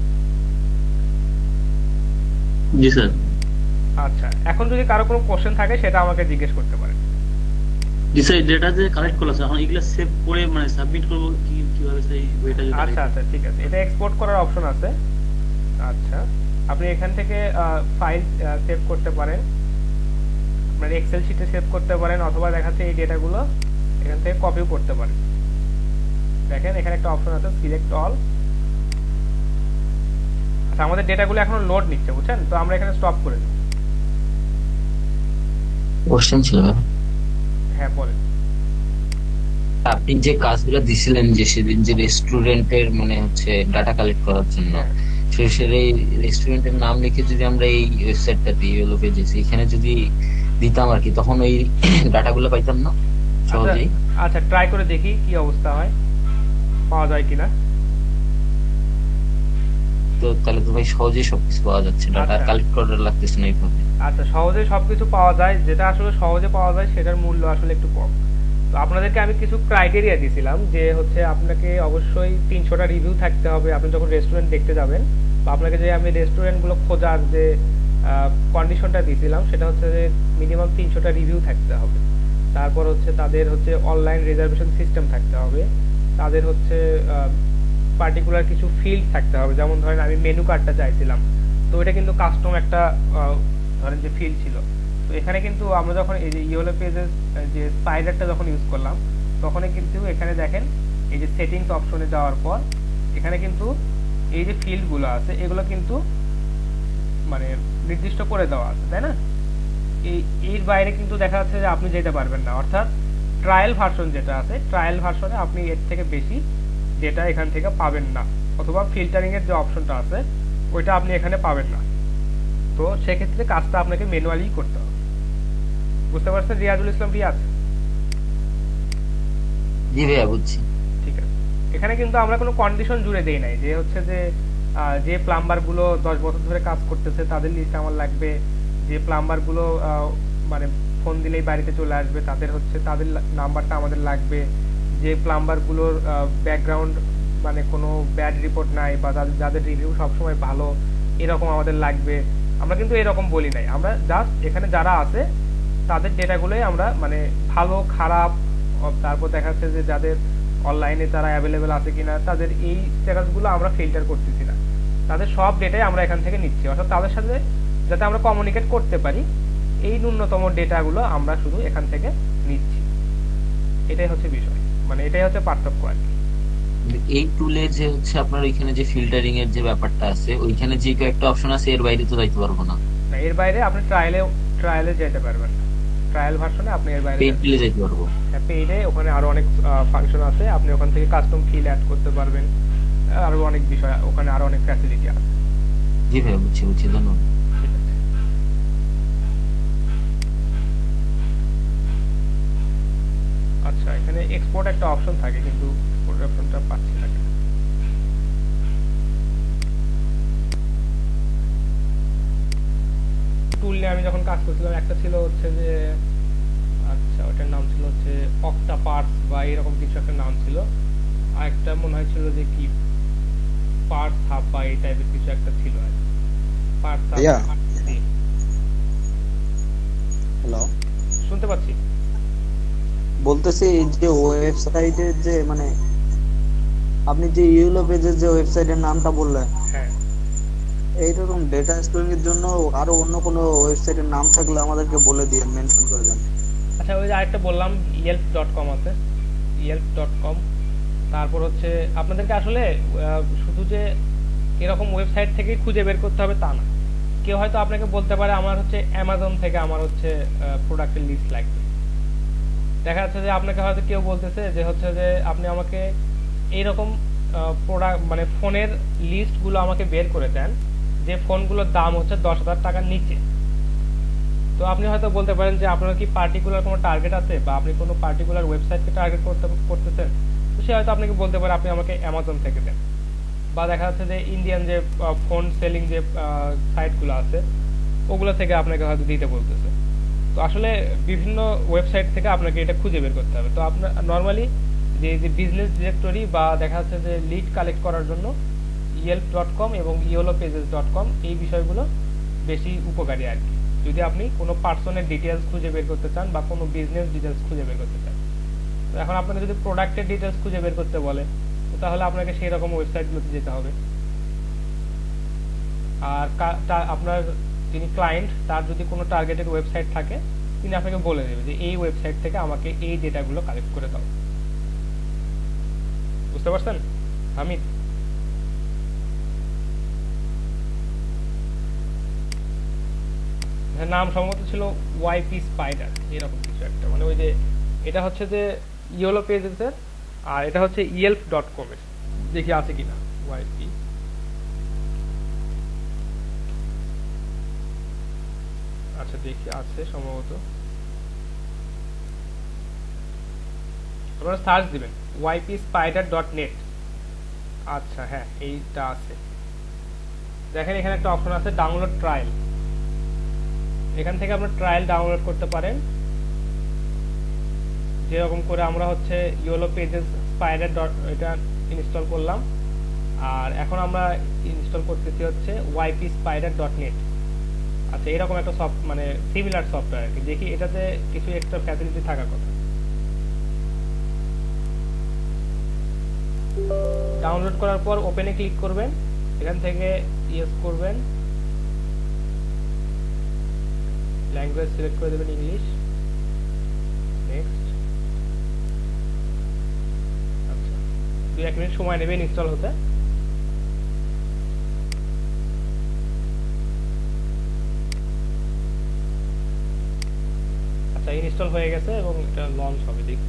জি স্যার। আচ্ছা, এখন যদি কারো কোনো কোশ্চেন থাকে সেটা আমাকে জিজ্ঞেস করতে পারেন। জি স্যার, ডেটা যে কালেক্ট করলাম স্যার, এখন এগুলা সেভ করে মানে সাবমিট করব কি কিভাবে স্যার এই ওইটা যদি? আচ্ছা আচ্ছা ঠিক আছে, এটা এক্সপোর্ট করার অপশন আছে। আচ্ছা আপনি এখান থেকে ফাইল সেভ করতে পারেন, মানে এক্সেল শিটে সেভ করতে পারেন, অথবা দেখাচ্ছে এই ডেটাগুলো এখান থেকে কপিও করতে পারেন। দেখেন এখানে একটা অপশন আছে সিলেক্ট অল। আচ্ছা আমাদের ডেটাগুলো এখনো লোড নিচ্ছে বুঝছেন, তো আমরা এখানে স্টপ করে দিই। কোশ্চেন ছিল হ্যাঁ বলেন। আপনি যে কাজগুলো দিছিলেন যে সেদিন যে রেস্টুরেন্টের মানে হচ্ছে ডাটা কালেক্ট করার জন্য, সেই রেস্টুরেন্টের নাম লিখে যদি আমরা এই ওয়েবসাইটটা দিই ইয়েলো পেজেস, এখানে যদি দিতাম আর কি, তখন ওই ডাটাগুলো পাইতাম না সহজেই? আচ্ছা ট্রাই করে দেখি কি অবস্থা হয়, পাওয়া যায় কিনা। তো তাহলে তো ভাই সহজেই সবকিছু পাওয়া যাচ্ছে, ডাটা কালেক্ট করার লাগতেছে না এইভাবে। আচ্ছা সহজে সবকিছু পাওয়া যায়, যেটা আসলে সহজে পাওয়া যায় সেটার মূল্য আসলে একটু কম। তো আপনাদেরকে আমি কিছু ক্রাইটেরিয়া দিয়েছিলাম যে হচ্ছে আপনাকে অবশ্যই তিনশোটা রিভিউ থাকতে হবে আপনি যখন রেস্টুরেন্ট দেখতে যাবেন, বা আপনাকে যে আমি রেস্টুরেন্টগুলো খোঁজার যে কন্ডিশনটা দিয়েছিলাম সেটা হচ্ছে যে মিনিমাম তিনশোটা রিভিউ থাকতে হবে। তারপর হচ্ছে তাদের হচ্ছে অনলাইন রিজার্ভেশন সিস্টেম থাকতে হবে, তাদের হচ্ছে পার্টিকুলার কিছু ফিল্ড থাকতে হবে, যেমন ধরেন আমি মেনু কার্ডটা চাইছিলাম, তো এটা কিন্তু কাস্টম একটা ধরেন যে ফিল্ড ছিল। তো এখানে কিন্তু আমরা যখন এই যে ইয়েলো পেজেস যে স্পাইডারটা যখন ইউজ করলাম তখনই কিন্তু এখানে দেখেন এই যে সেটিংস অপশনে যাওয়ার পর এখানে কিন্তু এই যে ফিল্ডগুলো আছে এগুলো কিন্তু মানে নির্দিষ্ট করে দেওয়া আছে, তাই না? এই এর বাইরে কিন্তু দেখা যাচ্ছে যে আপনি যেতে পারবেন না, অর্থাৎ ট্রায়াল ভার্সন যেটা আছে ট্রায়াল ভার্সনে আপনি এর থেকে বেশি ডেটা এখান থেকে পাবেন না, অথবা ফিল্টারিং এর যে অপশনটা আছে ওইটা আপনি এখানে পাবেন না। তো সেক্ষেত্রে কাজটা আপনাকে ম্যানুয়ালি করতে হবে। বুঝতে পারছেন রিয়াজুল ইসলাম রিয়াজ? জি ভাইয়া বুঝছি। ঠিক আছে, এখানে কিন্তু আমরা কোনো কন্ডিশন জুড়ে দেই নাই যে হচ্ছে যে যে প্লাম্বার গুলো দশ বছর ধরে কাজ করতেছে তাদের লিস্ট আমার লাগবে, যে প্লাম্বার গুলো মানে ফোন দিলেই বাড়িতে চলে আসবে তাদের হচ্ছে তাদের নাম্বারটা আমাদের লাগবে, যে প্লাম্বার গুলোর ব্যাকগ্রাউন্ড মানে কোনো ব্যাড রিপোর্ট নাই বা যাদের রিভিউ সবসময় ভালো এরকম আমাদের লাগবে। আমরা কিন্তু এরকম বলি নাই, আমরা জাস্ট এখানে যারা আছে তাদের ডেটাগুলোই আমরা মানে ভালো খারাপ, তারপর দেখা যাচ্ছে যে যাদের অনলাইনে তারা অ্যাভেলেবেল আছে কিনা তাদের এই স্ট্যাটাসগুলো আমরা ফিল্টার করতেছি না, তাদের সব ডেটাই আমরা এখান থেকে নিচ্ছি, অর্থাৎ তাদের সাথে যাতে আমরা কমিউনিকেট করতে পারি এই ন্যূনতম ডেটাগুলো আমরা শুধু এখান থেকে নিচ্ছি। এটাই হচ্ছে বিষয়, মানে এটাই হচ্ছে পার্থক্য আর কি। এই টুলে যে হচ্ছে আপনার ওইখানে যে ফিল্টারিং এর যে ব্যাপারটা আছে ওইখানে যে কয়েকটা অপশন আছে এর বাইরে তো যাইতে পারবো না। না এর বাইরে আপনি ট্রায়ালে ট্রায়ালে যেতে পারবেন না, ট্রায়াল ভার্সনে আপনি এর বাইরে পেইড টুলে যেতে পারবো। হ্যাঁ পেইডে ওখানে আরো অনেক ফাংশন আছে, আপনি ওখান থেকে কাস্টম ফিল অ্যাড করতে পারবেন, আরো অনেক বিষয় ওখানে আরো অনেক ফ্যাসিলিটি আছে। জি ভাই বুঝছি বুঝছি, ধন্যবাদ। আচ্ছা এখানে এক্সপোর্ট একটা অপশন থাকে কিন্তু এক্সপোর্ট অপশনটা পাচ্ছি না। টুল নিয়ে আমি যখন কাজ করছিলাম একটা ছিল হচ্ছে যে আচ্ছা ওটার নাম ছিল হচ্ছে অক্টা পার্টস বা এরকম কিছু একটা নাম ছিল, আর একটা মনে হয়েছিল যে কি পার্টস হাব বা এই টাইপের কিছু একটা ছিল আর পার্টস হাব। হ্যালো, শুনতে পাচ্ছি। বলতেছি এই যে ওয়েবসাইটের যে মানে আপনি যে ইউলো পেজের যে ওয়েবসাইটের নামটা বললেন, হ্যাঁ, এইরকম ডেটা স্টোরিং এর জন্য আরো অন্য কোনো ওয়েবসাইটের নাম থাকলে আমাদেরকে বলে দিন, মেনশন করে দেন। আচ্ছা ওই যে আরেকটা বললাম ইয়েলপ ডট কম আছে, ইয়েলপ ডট কম। তারপর হচ্ছে আপনাদেরকে আসলে আহ, শুধু যে এরকম ওয়েবসাইট থেকেই খুঁজে বের করতে হবে তা না। কেউ হয়তো আপনাকে বলতে পারে আমার হচ্ছে অ্যামাজন থেকে আমার হচ্ছে প্রোডাক্টের লিস্ট লাগবে। দেখা যাচ্ছে যে আপনাকে হয়তো কেউ বলতেছে যে হচ্ছে যে আপনি আমাকে এইরকম প্রোডাক্ট মানে ফোনের লিস্টগুলো আমাকে বের করে দেন যে ফোনগুলোর দাম হচ্ছে দশ হাজার টাকার নিচে। তো আপনি হয়তো বলতে পারেন যে আপনার কি পার্টিকুলার কোনো টার্গেট আছে বা আপনি কোনো পার্টিকুলার ওয়েবসাইটকে টার্গেট করতে করতেছেন। তো সে হয়তো আপনাকে বলতে পারে আপনি আমাকে অ্যামাজন থেকে দেন, বা দেখা যাচ্ছে যে ইন্ডিয়ান যে ফোন সেলিং যে সাইটগুলো আছে ওগুলো থেকে আপনাকে হয়তো দিতে বলতেছে। তো আসলে বিভিন্ন ওয়েবসাইট থেকে আপনাকে এটা খুঁজে বের করতে হবে। তো আপনার নর্মালি যে যে বিজনেস ডিরেক্টরি বা দেখা যাচ্ছে যে লিড কালেক্ট করার জন্য ইয়েলপ ডট কম এবং ইয়েলো পেজেস ডট কম এই বিষয়গুলো বেশি উপকারী আর কি, যদি আপনি কোনো পার্সনের ডিটেলস খুঁজে বের করতে চান বা কোনো বিজনেস ডিটেলস খুঁজে বের করতে চান। তো এখন আপনাকে যদি প্রোডাক্টের ডিটেলস খুঁজে বের করতে বলে তো তাহলে আপনাকে সেই রকম ওয়েবসাইটগুলোতে যেতে হবে। আর আপনার যিনি ক্লায়েন্ট তার যদি কোনো টার্গেটেড ওয়েবসাইট থাকে তিনি আপনাকে বলে দেবে যে এই ওয়েবসাইট থেকে আমাকে এই ডেটাগুলো কালেক্ট করে দাও। বুঝতে পারছেন হামিদ? নাম সম্ভবত ছিল ওয়াইপি স্পাইডার এরকম কিছু একটা, মানে ওই যে এটা হচ্ছে যে ইয়েলো পেজেসের আর এটা হচ্ছে ইয়েলপ ডট কম এর। দেখি আছে কিনা ওয়াইপি। আচ্ছা দেখি আছে সম্ভবত, আপনারা সার্চ দিবেন ওয়াইপি স্পাইডার ডট নেট। আচ্ছা হ্যাঁ এইটা আছে। দেখেন এখানে একটা অপশন আছে ডাউনলোড ট্রায়াল, এখান থেকে আপনারা ট্রায়াল ডাউনলোড করতে পারেন। যেরকম করে আমরা হচ্ছে ইয়েলো পেজেস স্পাইডার ডট এটা ইনস্টল করলাম, আর এখন আমরা ইনস্টল করতেছি হচ্ছে ওয়াইপি স্পাইডার ডট নেট। আচ্ছা এরকম একটা সফট মানে সিমিলার সফটওয়্যার আর কি। দেখি এটাতে কিছু এক্সট্রা ফ্যাসিলিটি থাকার কথা। ডাউনলোড করার পর ওপেনে ক্লিক করবেন, এখান থেকে ইয়েস করবেন, ল্যাঙ্গুয়েজ সিলেক্ট করে দেবেন ইংলিশ, নেক্সট। আচ্ছা দুই এক মিনিট সময় নেবে ইনস্টল হতে। আচ্ছা ইনস্টল হয়ে গেছে এবং এটা লঞ্চ হবে। দেখি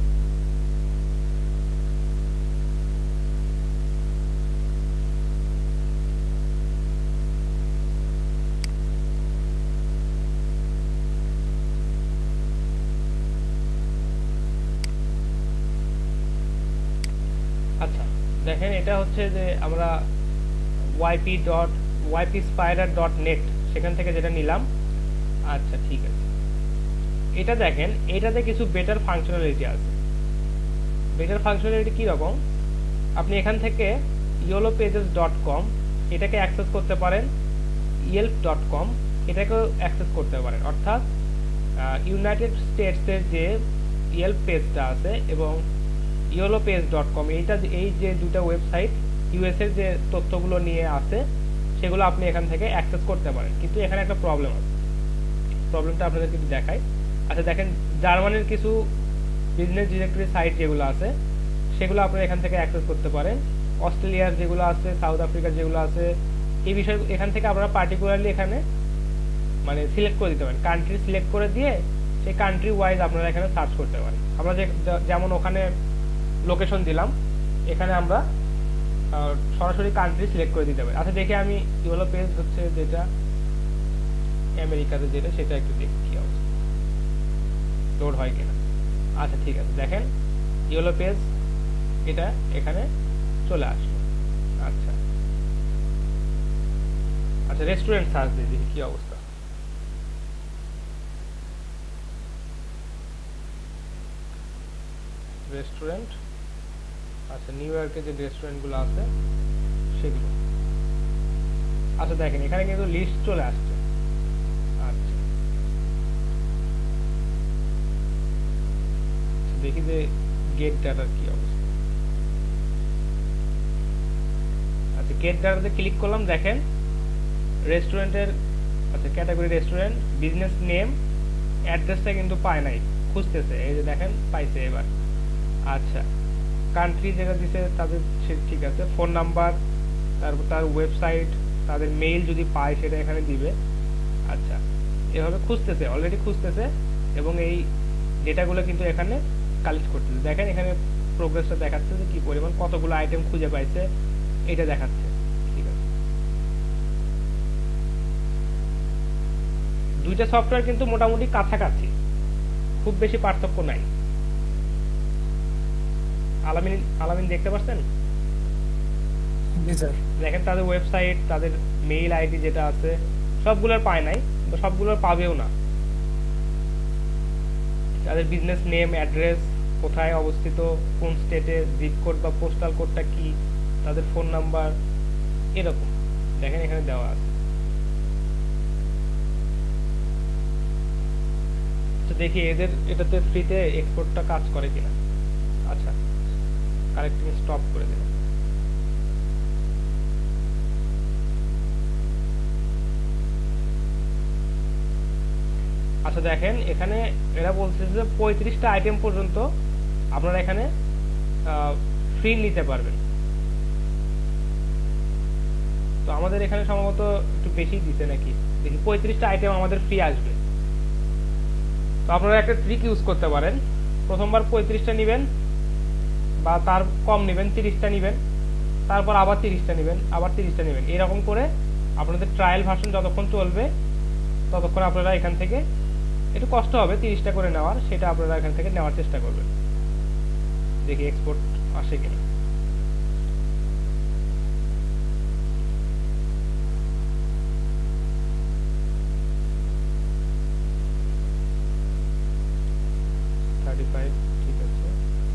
আচ্ছা দেখেন এটা হচ্ছে যে আমরা YP dot YP spider dot net সেখান থেকে যেটা নিলাম। আচ্ছা ঠিক আছে, এটা দেখেন এটাতে কিছু বেটার ফাংশনালিটি আছে। বেটার ফাংশনালিটি কি রকম, আপনি এখান থেকে ইয়েলো পেজেস ডট কম এটাকে অ্যাক্সেস করতে পারেন, ইয়েলপ ডট কম এটাকেও অ্যাক্সেস করতে পারেন। অর্থাৎ ইউনাইটেড স্টেটসের যে ইয়েলপ পেজটা আছে এবং ইয়েলো পেজ ডট কম এইটা এই যে দুটো ওয়েবসাইট ইউএস এর যে তথ্যগুলো নিয়ে আছে সেগুলো আপনি এখান থেকে অ্যাক্সেস করতে পারেন। কিন্তু এখানে একটা প্রবলেম আছে, প্রবলেমটা আপনাদের কিন্তু দেখাই। আচ্ছা দেখেন জার্মানির কিছু বিজনেস ডিরেক্টরি সাইট যেগুলো আছে সেগুলো আপনারা এখান থেকে অ্যাক্সেস করতে পারেন। অস্ট্রেলিয়ার যেগুলো আছে, সাউথ আফ্রিকার যেগুলো আছে, এই বিষয় এখান থেকে আপনারা পার্টিকুলারলি এখানে মানে সিলেক্ট করে দিতে পারেন, কান্ট্রি সিলেক্ট করে দিয়ে সেই কান্ট্রি ওয়াইজ আপনারা এখানে সার্চ করতে পারেন। আমরা যেমন ওখানে লোকেশন দিলাম, এখানে আমরা সরাসরি কান্ট্রি সিলেক্ট করে দিতে পারি। আচ্ছা দেখি আমি ইয়েলো পেজ হচ্ছে যেটা আমেরিকাতে যেটা সেটা একটু দেখি কি অবস্থা, লোড হয় কিনা। আচ্ছা ঠিক আছে, দেখেন ইয়েলো পেজ এটা এখানে চলে আসলো। আচ্ছা আচ্ছা রেস্টুরেন্ট সার্চ দিয়ে দেখি কি অবস্থা। রেস্টুরেন্ট, আচ্ছা নিউ ইয়র্কে যে রেস্টুরেন্টগুলো আছে সেগুলো। আচ্ছা দেখেন এখানে কিন্তু লিস্ট চলে আসছে। আচ্ছা দেখি যে গেট ডাটার কি অবস্থা। আচ্ছা গেট ডাটাতে ক্লিক করলাম, দেখেন রেস্টুরেন্টের আচ্ছা ক্যাটাগরি রেস্টুরেন্ট, বিজনেস নেম, অ্যাড্রেসটা কিন্তু পায় নাই, খুঁজতেছে। এই যে দেখেন পাইছে এবার। আচ্ছা কান্ট্রি যেটা দিছে তাদের ঠিক আছে, ফোন নাম্বার, তারপর তার ওয়েবসাইট, তাদের মেইল যদি পায় সেটা এখানে দিবে। আচ্ছা এভাবে খুঁজতেছে, অলরেডি খুঁজতেছে এবং এই ডেটাগুলো কিন্তু এখানে কালেক্ট করতেছে। দেখেন এখানে প্রোগ্রেসটা দেখাচ্ছে যে কি পরিমাণ কতগুলো আইটেম খুঁজে পাইছে, এটা দেখাচ্ছে। ঠিক আছে, দুইটা সফটওয়্যার কিন্তু মোটামুটি কাছাকাছি, খুব বেশি পার্থক্য নাই। আলামিন আলামিন দেখতে পাচ্ছেন? জি স্যার। দেখেন তাদের ওয়েবসাইট, তাদের মেইল আইডি যেটা আছে সবগুলোর পায় নাই, তো সবগুলোর পাবেও না। তাদের বিজনেস নেম, অ্যাড্রেস, কোথায় অবস্থিত, কোন স্টেটে, জিপ কোড বা পোস্টাল কোডটা কি, তাদের ফোন নাম্বার, এরকম দেখেন এখানে দেওয়া আছে। তো দেখি এদের এটাতে ফ্রিতে এক্সপোর্টটা কাজ করে কিনা। আচ্ছা কালেক্টিং স্টপ করে দিলাম। আচ্ছা দেখেন এখানে এরা বলছে যে পঁয়ত্রিশটা আইটেম পর্যন্ত আপনারা এখানে ফ্রি নিতে পারবেন। তো আমাদের এখানে সম্ভবত একটু বেশি দিতে নাকি, দেখি পঁয়ত্রিশটা আইটেম আমাদের ফ্রি আসবে। তো আপনারা একটা ট্রিক ইউজ করতে পারেন, প্রথমবার পঁয়ত্রিশটা নেবেন বা তার কম নেবেন, তিরিশটা নেবেন, তারপর আবার তিরিশটা নেবেন, আবার তিরিশটা নেবেন, এরকম করে আপনাদের ট্রায়াল ভার্সন যতক্ষণ চলবে ততক্ষণ আপনারা এখান থেকে, একটু কষ্ট হবে তিরিশটা করে নেওয়ার, সেটা আপনারা এখান থেকে নেওয়ার চেষ্টা করবেন। দেখি এক্সপোর্ট আসে কিনা। থার্টি ফাইভ ঠিক আছে।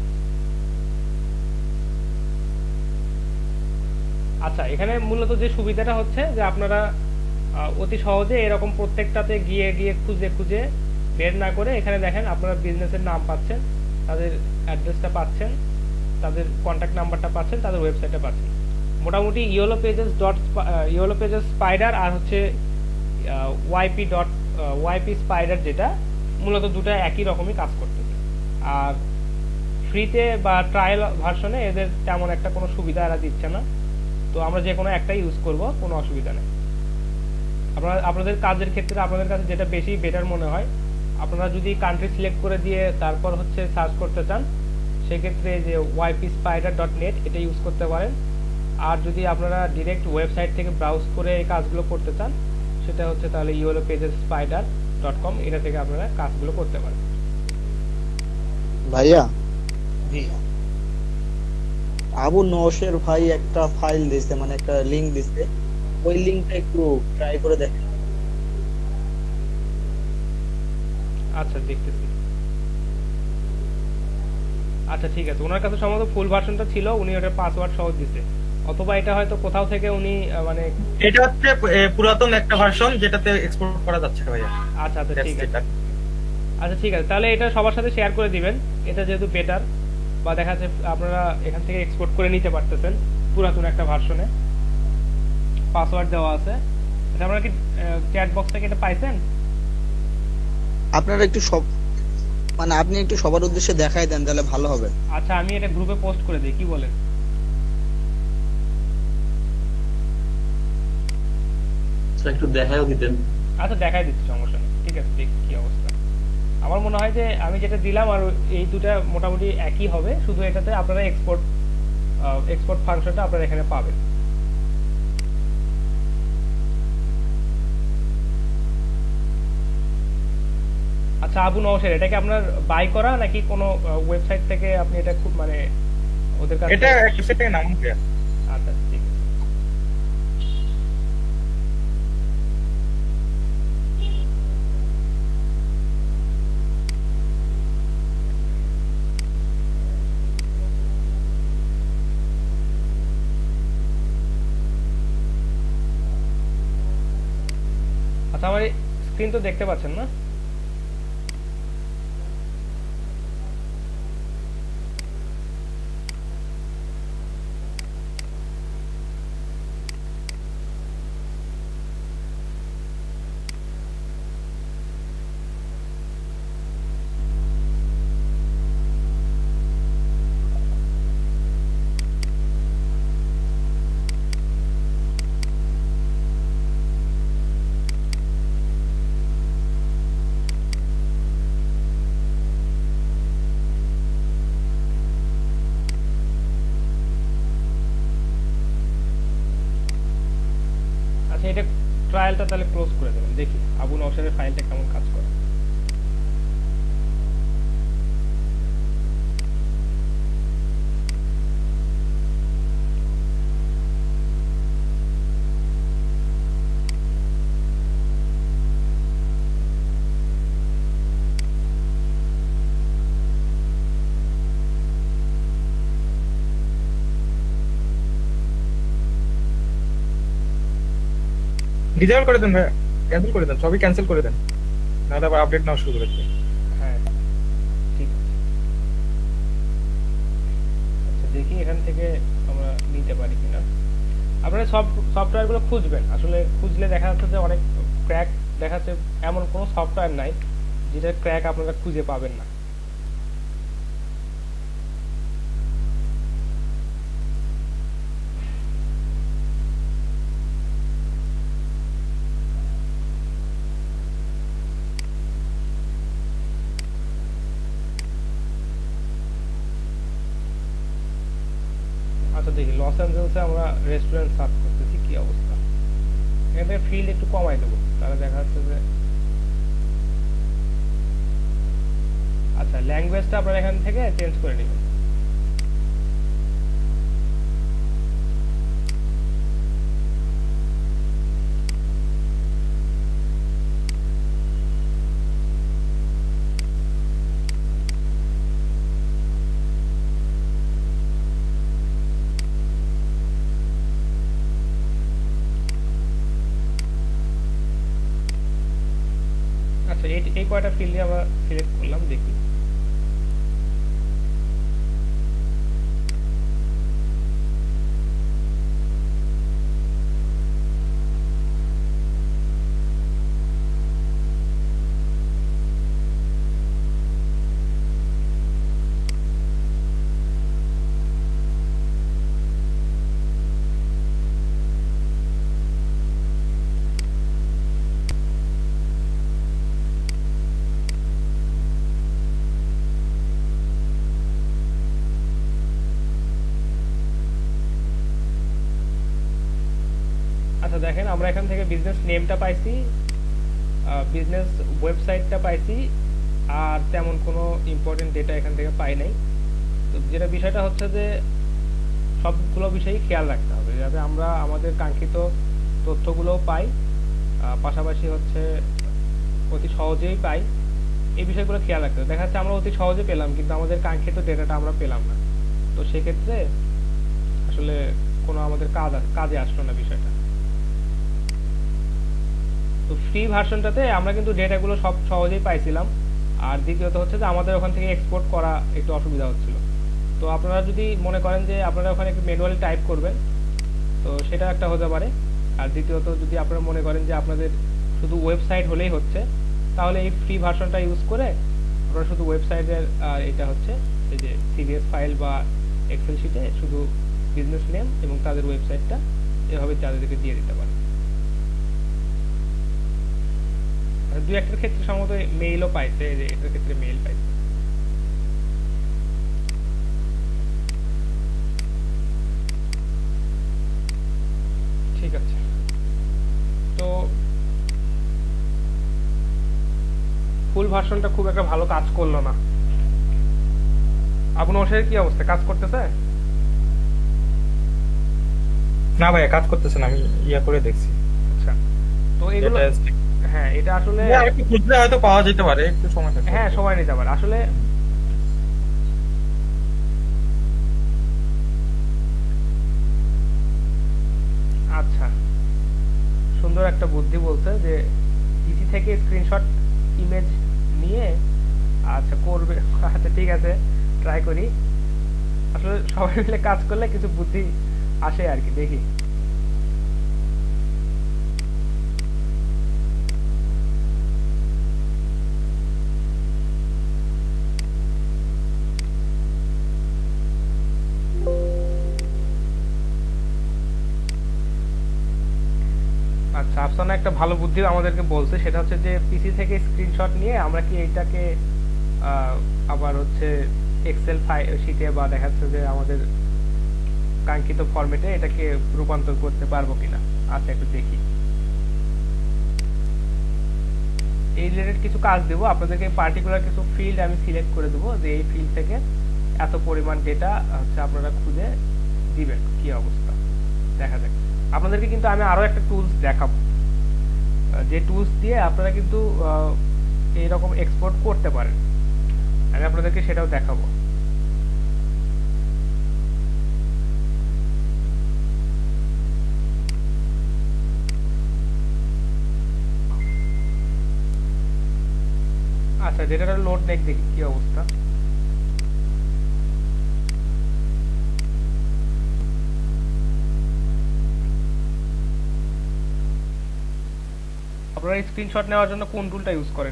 আচ্ছা এখানে মূলত যে সুবিধাটা হচ্ছে যে আপনারা অতি সহজে এরকম প্রত্যেকটাতে গিয়ে গিয়ে খুঁজে খুঁজে বের না করে এখানে দেখেন আপনারা বিজনেসের নাম পাচ্ছেন, তাদের অ্যাড্রেসটা পাচ্ছেন, তাদের কন্ট্যাক্ট নাম্বারটা পাচ্ছেন, তাদের ওয়েবসাইটটা পাচ্ছেন। মোটামুটি yellow pages dot yellow pages spider আর হচ্ছে ওয়াইপি ডট ওয়াইপি স্পাইডার, যেটা মূলত দুটো একই রকমই কাজ করতেছে। আর ফ্রিতে বা ট্রায়াল ভার্সনে এদের তেমন একটা কোনো সুবিধা এরা দিচ্ছে না, তো আমরা যে কোনো একটা ইউজ করব, কোনো অসুবিধা নেই। আপনারা আপনাদের কাজের ক্ষেত্রে আপনাদের কাছে যেটা বেশি বেটার মনে হয়, আপনারা যদি কান্ট্রি সিলেক্ট করে দিয়ে তারপর হচ্ছে সার্চ করতে চান, সেক্ষেত্রে যে ওয়াইপি স্পাইডার ডট নেট এটা ইউজ করতে পারেন। আর যদি আপনারা ডিরেক্ট ওয়েবসাইট থেকে ব্রাউজ করে এই কাজগুলো করতে চান, সেটা হচ্ছে তাহলে yellow pages spider dot com, এটা থেকে আপনারা কাজগুলো করতে পারেন। ভাইয়া জি আবু নওশের ভাই একটা ফাইল দিছে, মানে একটা লিংক দিছে, ওই লিংকটা একটু ট্রাই করে দেখেন। আচ্ছা দেখতেছি। আচ্ছা ঠিক আছে, ওনার কাছে সম্ভবত ফুল ভার্সনটা ছিল, উনি ওটা পাসওয়ার্ড সহ দিছে, অথবা এটা হয়তো কোথাও থেকে উনি মানে এটা হচ্ছে এ, পুরাতন একটা ভার্সন যেটাতে এক্সপোর্ট করা যাচ্ছে না ভাইয়া। আচ্ছা আচ্ছা ঠিক আছে। এটা। আচ্ছা ঠিক আছে, তাহলে এটা সবার সাথে শেয়ার করে দিবেন, এটা যেহেতু বেটার, বা দেখা যাচ্ছে আপনারা এখান থেকে এক্সপোর্ট করে নিতে পারতেছেন পুরাতন একটা ভার্সনে, পাসওয়ার্ড দেওয়া আছে। আচ্ছা আপনারা কি চ্যাট বক্স থেকে এটা পাইছেন? আপনারা একটু সব মানে আপনি একটু সবার উদ্দেশ্যে দেখাই দেন, তাহলে ভালো হবে। আচ্ছা আমি এটা গ্রুপে পোস্ট করে দিই, কি বলেন? স্যার একটু দেখাও দিতেন। আচ্ছা দেখাই দিচ্ছি, সমস্যা নেই। ঠিক আছে, দেখি কি অবস্থা। আমার মনে হয় যে আমি যেটা দিলাম আর এই দুটা মোটামুটি একই হবে, শুধু এটাতে আপনারা এক্সপোর্ট এক্সপোর্ট ফাংশনটা আপনারা এখানে পাবেন। আচ্ছা আবু নওশের, এটা কি আপনার বাই করা নাকি কোনো ওয়েবসাইট থেকে আপনি এটা খুব মানে ওদের কাছে? এটা এক ওয়েবসাইট থেকে নামানো ভাইয়া। আচ্ছা ঠিক আছে। আচ্ছা আমার স্ক্রিন তো দেখতে পাচ্ছেন না? আচ্ছা, এটা ট্রায়ালটা তাহলে ক্লোজ করে দেবেন, দেখি আবু নওশাদের ফাইলটা কেমন কাজ করে। ডিসেবল করে দেন ভাইয়া, ক্যান্সেল করে দেন, সবই ক্যান্সেল করে দেন, নাহলে আবার আপডেট নাও শুরু করে দেবে। হ্যাঁ ঠিক আছে। আচ্ছা দেখি এখান থেকে আমরা নিতে পারি কিনা। আপনারা সব সফটওয়্যারগুলো খুঁজবেন, আসলে খুঁজলে দেখা যাচ্ছে যে অনেক ক্র্যাক দেখাচ্ছে, এমন কোনো সফটওয়্যার নাই যেটা ক্র্যাক আপনারা খুঁজে পাবেন না। আচ্ছা দেখি লস অ্যাঞ্জেলসে আমরা রেস্টুরেন্ট সার্চ করতেছি, কি অবস্থা। এখান থেকে ফিল্ড একটু কমাই দেবো, তাহলে দেখা যাচ্ছে যে আচ্ছা ল্যাঙ্গুয়েজটা আপনারা এখান থেকে চেঞ্জ করে নেবেন। আচ্ছা এই এই কয়টা ফিল্ডে আমরা সিলেক্ট করলাম, দেখি। আচ্ছা দেখেন আমরা এখান থেকে বিজনেস নেমটা পাইছি, বিজনেস ওয়েবসাইটটা পাইছি, আর তেমন কোনো ইম্পর্টেন্ট ডেটা এখান থেকে পাই নাই। তো যেটা বিষয়টা হচ্ছে যে সবগুলো বিষয়ই খেয়াল রাখতে হবে যাতে আমরা আমাদের কাঙ্ক্ষিত তথ্যগুলোও পাই, পাশাপাশি হচ্ছে অতি সহজেই পাই, এই বিষয়গুলো খেয়াল রাখতে হবে। দেখা যাচ্ছে আমরা অতি সহজে পেলাম কিন্তু আমাদের কাঙ্ক্ষিত ডেটাটা আমরা পেলাম না, তো সেক্ষেত্রে আসলে কোনো আমাদের কাজ কাজে আসলো না বিষয়টা। তো ফ্রি ভার্সনটাতে আমরা কিন্তু ডেটাগুলো সব সহজেই পাইছিলাম, আর দ্বিতীয়ত হচ্ছে যে আমাদের ওখান থেকে এক্সপোর্ট করা একটু অসুবিধা হচ্ছিল। তো আপনারা যদি মনে করেন যে আপনারা ওখানে একটু ম্যানুয়ালি টাইপ করবেন তো সেটা একটা হতে পারে, আর দ্বিতীয়ত যদি আপনারা মনে করেন যে আপনাদের শুধু ওয়েবসাইট হলেই হচ্ছে তাহলে এই ফ্রি ভার্সনটা ইউজ করে আপনারা শুধু ওয়েবসাইটের এটা হচ্ছে এই যে সিভিএস ফাইল বা এক্সেল শিটে শুধু বিজনেস নেম এবং তাদের ওয়েবসাইটটা এভাবে তাদেরকে দিয়ে দিতে পারেন। দুই একটার ক্ষেত্রে সম্ভবত মেইলও পাইছে, যে এটার ক্ষেত্রে মেইল পাইছে। ঠিক আছে, তো ফুল ভার্সনটা খুব একটা ভালো কাজ করলো না। আবু নওশাদের কি অবস্থা, কাজ করতেছে? না ভাইয়া কাজ করতেছে না, আমি ইয়া করে দেখছি। আচ্ছা, তো এগুলো হ্যাঁ এটা আসলে একটু খুঁজলে হয়তো পাওয়া যেতে পারে, একটু সময় থাকবে। হ্যাঁ সময় নিতে পারে আসলে। আচ্ছা সুন্দর একটা বুদ্ধি বলছে যে পিসি থেকে স্ক্রিনশট ইমেজ নিয়ে আচ্ছা করবে। আচ্ছা ঠিক আছে, ট্রাই করি। আসলে সবাই মিলে কাজ করলে কিছু বুদ্ধি আসে আর কি, দেখি। আচ্ছা আফসানা একটা ভালো বুদ্ধি আমাদেরকে বলছে, সেটা হচ্ছে যে পিসি থেকে স্ক্রিনশট নিয়ে আমরা কি এইটাকে আবার হচ্ছে এক্সেল ফাইল শিটে বা দেখাচ্ছে যে আমাদের কাঙ্ক্ষিত ফরম্যাটে এটাকে রূপান্তর করতে পারবো কিনা। আচ্ছা একটু দেখি। এই রিলেটেড কিছু কাজ দেবো আপনাদেরকে, পার্টিকুলার কিছু ফিল্ড আমি সিলেক্ট করে দেবো যে এই ফিল্ড থেকে এত পরিমাণ ডেটা হচ্ছে আপনারা খুঁজে দিবেন কি অবস্থা দেখা যাক। আপনাদেরকে কিন্তু আমি আরো একটা টুলস দেখাবো, যে টুলস দিয়ে আপনারা কিন্তু এইরকম এক্সপোর্ট করতে পারেন, আমি আপনাদেরকে সেটাও দেখাবো। আচ্ছা ডেটাটা লোড নেক দেখি কি অবস্থা। আপনারা স্ক্রিনশট নেওয়ার জন্য কোন টুলটা ইউজ করেন?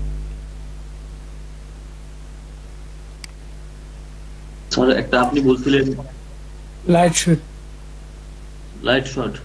স্যার একটা আপনি বলছিলেন লাইট শুট লাইট শট।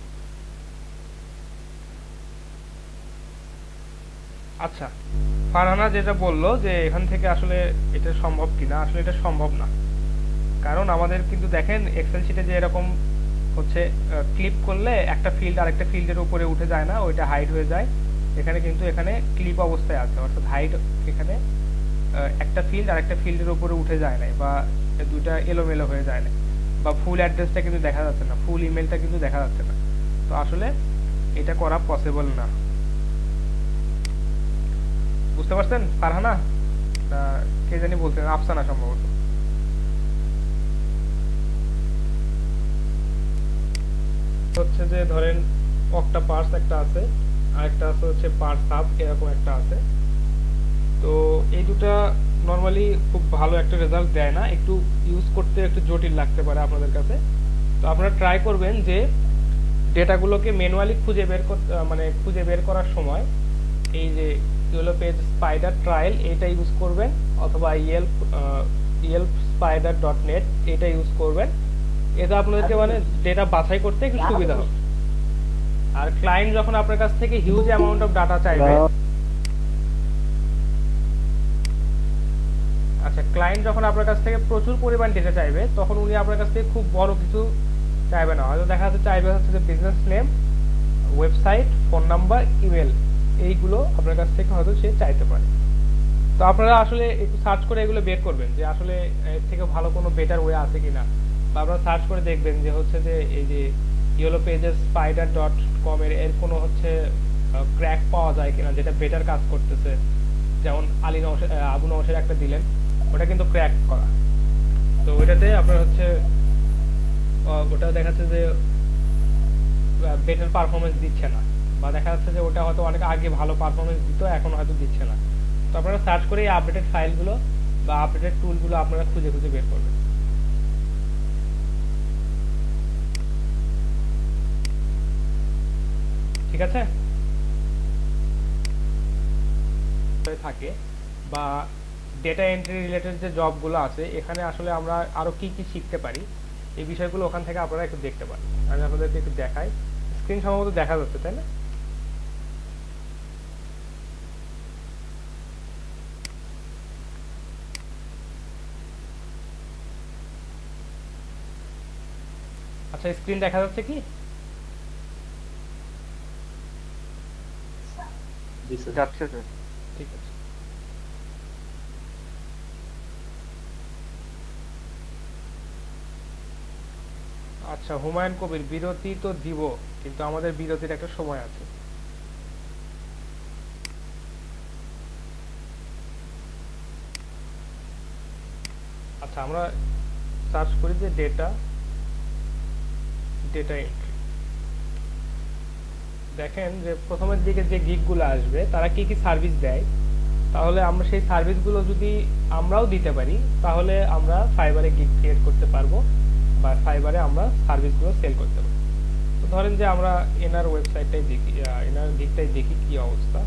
আচ্ছা ফারহানা যেটা বললো যে এখান থেকে আসলে এটা সম্ভব কিনা, আসলে এটা সম্ভব না, কারণ আমাদের কিন্তু দেখেন এক্সেল শিটে যে এরকম হচ্ছে ক্লিক করলে একটা ফিল্ড আরেকটা ফিল্ডের উপরে উঠে যায় না, ওইটা হাইড হয়ে যায়। এখানে কিন্তু এখানে ক্লিপ অবস্থায় আছে, অর্থাৎ হাইড এখানে একটা ফিল্ড আরেকটা ফিল্ডের উপরে উঠে যায় না, বা দুইটা এলোমেলো হয়ে যায় না, বা ফুল অ্যাড্রেসটা কিন্তু দেখা যাচ্ছে না, ফুল ইমেলটা কিন্তু দেখা যাচ্ছে না। তো আসলে এটা করা পসিবল না, বুঝতে পারছেন? ফারহানা কে জানি বলছেন, আফসানা সম্ভবত। হচ্ছে যে ধরেন অক্টা পার্স একটা আছে, আরেকটা আছে হচ্ছে পার্স সাব, এরকম একটা আছে। তো এই দুটা নরমালি খুব ভালো একটা রেজাল্ট দেয় না, একটু ইউজ করতে একটু জটিল লাগতে পারে আপনাদের কাছে। তো আপনারা ট্রাই করবেন যে ডেটাগুলোকে ম্যানুয়ালি খুঁজে বের করতে, মানে খুঁজে বের করার সময় এই যে ইয়েলো পেজ স্পাইডার ট্রায়াল এটা ইউজ করবেন, অথবা Yelp Yelp spider dot net এটা ইউজ করবেন। এটা আপনাদেরকে মানে ডেটা বাছাই করতে একটু সুবিধা হবে। আর ক্লায়েন্ট যখন আপনার কাছ থেকে হিউজ অ্যামাউন্ট অফ ডাটা চাইবে, আচ্ছা ক্লায়েন্ট যখন আপনার কাছ থেকে প্রচুর পরিমাণ ডেটা চাইবে, তখন উনি আপনার কাছ থেকে খুব বড় কিছু চাইবে না, হয়তো দেখা যাচ্ছে চাইবে হচ্ছে যে business name, website, phone number, email, এইগুলো আপনার কাছ থেকে হয়তো সে চাইতে পারে। তো আপনারা আসলে একটু সার্চ করে এগুলো বের করবেন যে আসলে এর থেকে ভালো কোনো বেটার ওয়ে আছে কিনা, বা আপনারা সার্চ করে দেখবেন যে হচ্ছে যে এই যে yellow pages spider dot com এর এর কোনো হচ্ছে ক্র্যাক পাওয়া যায় কিনা যেটা বেটার কাজ করতেছে। যেমন আলী নওশাদ, আবু নওশাদ একটা দিলেন, ওটা কিন্তু ক্র্যাক করা, তো ওইটাতে আপনার হচ্ছে ওটা দেখাচ্ছে যে বেটার পারফরমেন্স দিচ্ছে না, বা দেখা যাচ্ছে যে ওটা হয়তো অনেক আগে ভালো পারফরমেন্স দিত, এখন হয়তো দিচ্ছে না। তো আপনারা সার্চ করে এই আপডেটেড ফাইলগুলো বা আপডেটেড টুলগুলো আপনারা খুঁজে খুঁজে বের করবেন। ঠিক আছে? থাকে বা ডেটা এন্ট্রি রিলেটেড যে জবগুলো আছে, এখানে আসলে আমরা আরো কি কি শিখতে পারি এই বিষয়গুলো ওখান থেকে আপনারা একটু দেখতে পারেন। আমি আপনাদেরকে একটু দেখাই, স্ক্রিন সম্ভবত দেখা যাচ্ছে তাই না? আচ্ছা স্ক্রিন দেখা যাচ্ছে কি? যাচ্ছে স্যার। ঠিক আছে। আচ্ছা হুমায়ুন কবির, বিরতি তো দিব, কিন্তু আমাদের বিরতির একটা সময় আছে। আচ্ছা আমরা সার্চ করি যে ডেটা ডেটা এন্ট্রি, দেখেন যে প্রথমের দিকে যে গিগগুলো আসবে তারা কি কি সার্ভিস দেয়, তাহলে আমরা সেই সার্ভিসগুলো যদি আমরাও দিতে পারি তাহলে আমরা ফাইবারে গিগ ক্রিয়েট করতে পারবো, বা ফাইবারে আমরা সার্ভিসগুলো সেল করতে পারবো। তো ধরেন যে আমরা এনার ওয়েবসাইটটাই দেখি, এনার গিগটাই দেখি কি অবস্থা।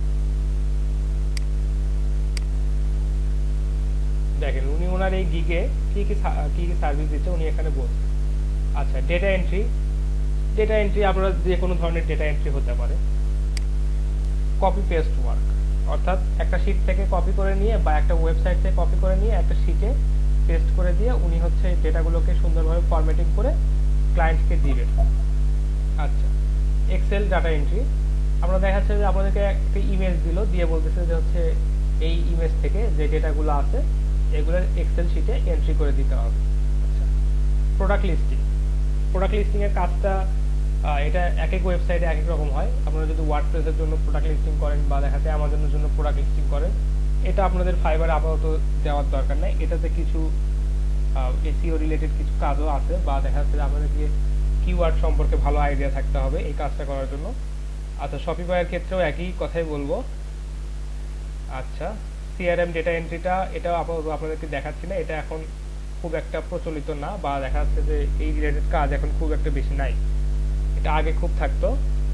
দেখেন উনি ওনার এই গিগে কি কি কি কি সার্ভিস দিচ্ছে উনি এখানে বলছেন। আচ্ছা ডেটা এন্ট্রি, ডেটা এন্ট্রি আপনারা যে কোনো ধরনের ডেটা এন্ট্রি হতে পারে। কপি পেস্ট ওয়ার্ক, অর্থাৎ একটা শীট থেকে কপি করে নিয়ে বা একটা ওয়েবসাইট থেকে কপি করে নিয়ে একটা শীটে পেস্ট করে দিয়ে উনি হচ্ছে ডেটাগুলোকে সুন্দরভাবে ফরম্যাটিং করে ক্লায়েন্টকে দিবেন। আচ্ছা এক্সেল ডাটা এন্ট্রি, আমরা দেখা যাচ্ছে যে আপনাদেরকে একটা ইমেজ দিল, দিয়ে বলতেছে যে হচ্ছে এই ইমেজ থেকে যে ডেটাগুলো আছে এগুলোর এক্সেল শিটে এন্ট্রি করে দিতে হবে। আচ্ছা, প্রোডাক্ট লিস্টিং। প্রোডাক্ট লিস্টিং এর কাজটা আহ, এটা এক এক ওয়েবসাইটে এক এক রকম হয়। আপনারা যদি ওয়ার্ডপ্রেসের জন্য প্রোডাক্ট লিস্টিং করেন বা দেখা যাচ্ছে অ্যামাজনের জন্য প্রোডাক্ট লিস্টিং করেন, এটা আপনাদের ফাইবারে আপাতত দেওয়ার দরকার নেই। এটাতে কিছু এসইও রিলেটেড কিছু কাজও আছে, বা দেখা যাচ্ছে যে আপনাদেরকে কিওয়ার্ড সম্পর্কে ভালো আইডিয়া থাকতে হবে এই কাজটা করার জন্য। আচ্ছা, শপিফাইয়ের ক্ষেত্রেও একই কথাই বলবো। আচ্ছা, সিআরএম ডেটা এন্ট্রিটা এটাও আপাতত আপনাদেরকে দেখাচ্ছি না, এটা এখন খুব একটা প্রচলিত না, বা দেখা যাচ্ছে যে এই রিলেটেড কাজ এখন খুব একটা বেশি নাই। এটা আগে খুব থাকতো,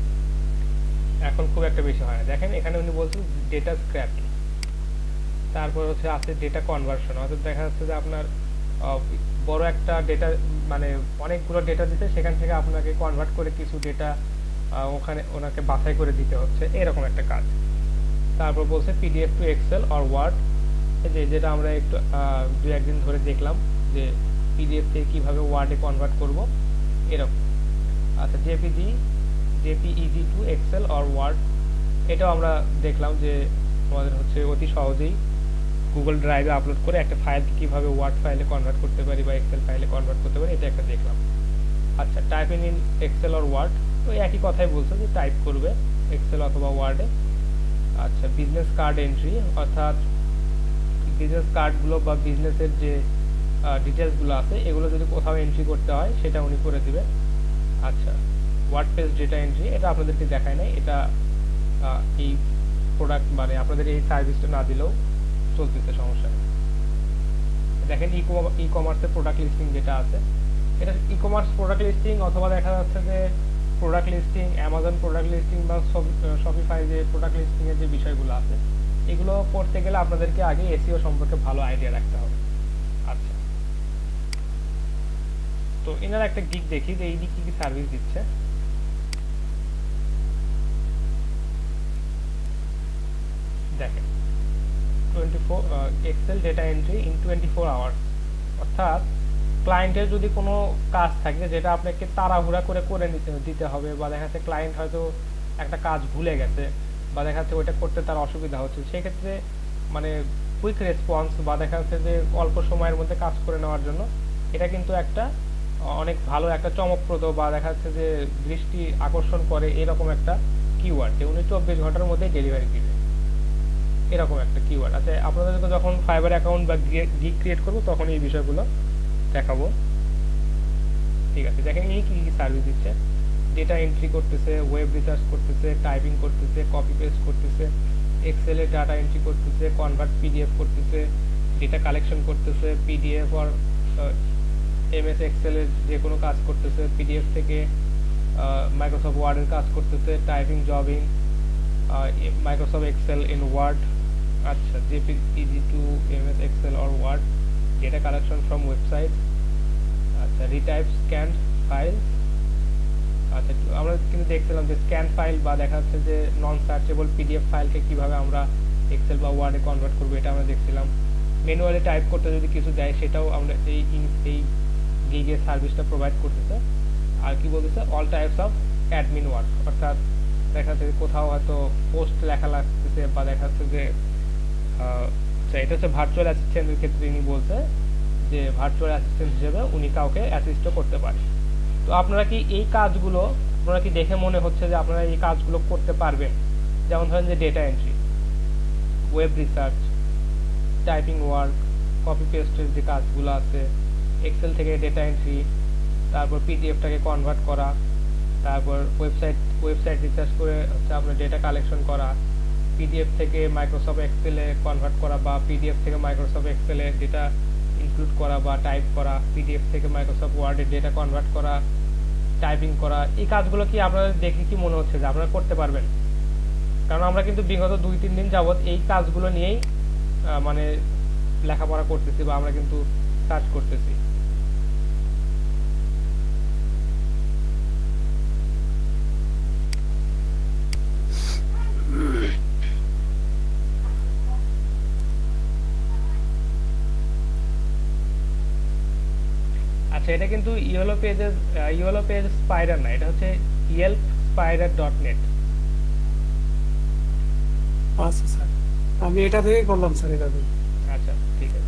এখন খুব একটা বেশি হয় না। দেখেন এখানে উনি বলছেন ডেটা স্ক্র্যাপিং, তারপর হচ্ছে আছে ডেটা কনভার্সন। অর্থাৎ দেখা যাচ্ছে যে আপনার বড় একটা ডেটা মানে অনেকগুলো ডেটা দিতে, সেখান থেকে আপনাকে কনভার্ট করে কিছু ডেটা ওখানে ওনাকে বাছাই করে দিতে হচ্ছে, এরকম একটা কাজ। তারপর বলছে PDF to Excel or Word, যে যেটা আমরা একটু দু একদিন ধরে দেখলাম যে পিডিএফ থেকে কীভাবে ওয়ার্ডে কনভার্ট করব এরকম। আচ্ছা, JPG JPEG to Excel or Word, এটাও আমরা দেখলাম যে আমাদের হচ্ছে অতি সহজেই গুগল ড্রাইভে আপলোড করে একটা ফাইলকে কীভাবে ওয়ার্ড ফাইলে কনভার্ট করতে পারি বা এক্সেল ফাইলে কনভার্ট করতে পারি, এটা একটা দেখলাম। আচ্ছা, typing in Excel or Word, তো একই কথাই বলছে যে টাইপ করবে এক্সেল অথবা ওয়ার্ডে। আচ্ছা, বিজনেস কার্ড এন্ট্রি, অর্থাৎ বিজনেস কার্ডগুলো বা বিজনেসের যে ডিটেলসগুলো আছে এগুলো যদি কোথাও এন্ট্রি করতে হয় সেটা উনি করে দিবে। আচ্ছা, ওয়ার্ডপ্রেস ডেটা এন্ট্রি, এটা আপনাদেরকে দেখায় নাই, এটা এই প্রোডাক্ট মানে আপনাদের এই সার্ভিসটা না দিলেও চলতেছে, সমস্যা নেই। দেখেন ই কমার্সের প্রোডাক্ট লিস্টিং যেটা আছে, এটা ই কমার্স প্রোডাক্ট লিস্টিং অথবা দেখা যাচ্ছে যে product listing, Amazon product listing বা শপিফাই যে প্রোডাক্ট লিস্টিং এর যে বিষয়গুলো আছে এগুলো করতে গেলে আপনাদেরকে আগে এসইও সম্পর্কে ভালো আইডিয়া রাখতে হবে। আচ্ছা, তো এনার একটা গিগ দেখি যে এই দিক কি কি সার্ভিস দিচ্ছে। দেখেন twenty four Excel data entry in twenty four hours, অর্থাৎ ক্লায়েন্টের যদি কোনো কাজ থাকে যেটা আপনাকে তাড়াহুড়া করে করে নিতে দিতে হবে, বা দেখা যাচ্ছে ক্লায়েন্ট হয়তো একটা কাজ ভুলে গেছে বা দেখা যাচ্ছে ওইটা করতে তার অসুবিধা হচ্ছে, সেক্ষেত্রে মানে কুইক রেসপন্স বা দেখা যাচ্ছে যে অল্প সময়ের মধ্যে কাজ করে নেওয়ার জন্য এটা কিন্তু একটা অনেক ভালো একটা চমকপ্রদ বা দেখা যাচ্ছে যে দৃষ্টি আকর্ষণ করে এরকম একটা কিওয়ার্ড, যে উনি চব্বিশ ঘন্টার মধ্যে ডেলিভারি দিবে এরকম একটা কিওয়ার্ড। আচ্ছা, আপনাদেরকে যখন ফাইবার অ্যাকাউন্ট বা গিগ ক্রিয়েট করবো তখন এই বিষয়গুলো দেখাবো। ঠিক আছে, দেখেন এই কি কি সার্ভিস দিচ্ছে। ডেটা এন্ট্রি করতেছে, ওয়েব রিসার্চ করতেছে, টাইপিং করতেছে, কপি পেস্ট করতেছে, এক্সেলে ডাটা এন্ট্রি করতেছে, কনভার্ট পিডিএফ করতেছে, ডেটা কালেকশন করতেছে, পিডিএফ আর এমএস এক্সেলের যে কোনো কাজ করতেছে, পিডিএফ থেকে মাইক্রোসফট ওয়ার্ডের কাজ করতেছে, typing jobbing Microsoft Excel in Word. আচ্ছা, JPEG to MS Excel or Word, data collection from website. আচ্ছা, রিটাইপ স্ক্যান ফাইল। আচ্ছা, আমরা কিন্তু দেখছিলাম যে স্ক্যান ফাইল বা দেখা যাচ্ছে যে নন সার্চেবল পিডিএফ ফাইলকে কিভাবে আমরা এক্সেল বা ওয়ার্ডে কনভার্ট করবো, এটা আমরা দেখছিলাম। ম্যানুয়ালি টাইপ করতে যদি কিছু দেয় সেটাও আমরা এই এই গিগের সার্ভিসটা প্রোভাইড করতেছে। আর কি বলতেছে, all types of admin work, অর্থাৎ দেখা যাচ্ছে কোথাও হয়তো পোস্ট লেখা লাগতেছে বা দেখা যাচ্ছে যে আচ্ছা, এটা হচ্ছে ভার্চুয়াল অ্যাসিস্ট্যান্টের ক্ষেত্রে উনি বলছে যে ভার্চুয়াল অ্যাসিস্ট্যান্ট হিসেবে উনি কাউকে অ্যাসিস্টও করতে পারে। তো আপনারা কি এই কাজগুলো আপনারা কি দেখে মনে হচ্ছে যে আপনারা এই কাজগুলো করতে পারবেন? যেমন ধরেন যে data entry, web research, typing work, copy পেস্টের যে কাজগুলো আছে, এক্সেল থেকে ডেটা এন্ট্রি, তারপর পিডিএফটাকে কনভার্ট করা, তারপর ওয়েবসাইট ওয়েবসাইট রিসার্চ করে হচ্ছে আপনার ডেটা কালেকশন করা, পিডিএফ থেকে মাইক্রোসফট এক্সেলে কনভার্ট করা বা পিডিএফ থেকে মাইক্রোসফট এক্সেলে ডেটা ইনক্লুড করা বা টাইপ করা, পিডিএফ থেকে মাইক্রোসফট ওয়ার্ডে ডেটা কনভার্ট করা, টাইপিং করা, এই কাজগুলো কি আপনাদের দেখে কি মনে হচ্ছে যে আপনারা করতে পারবেন? কারণ আমরা কিন্তু বিগত দুই তিন দিন যাবত এই কাজগুলো নিয়েই মানে লেখাপড়া করতেছি বা আমরা কিন্তু সার্চ করতেছি। আচ্ছা, এটা কিন্তু yellow pages yellow page spider না, এটা হচ্ছে ইয়েল্প স্পাইডার ডট নেট। আচ্ছা স্যার, আমি এটা থেকে করলাম স্যার, এটা থেকে। আচ্ছা ঠিক আছে।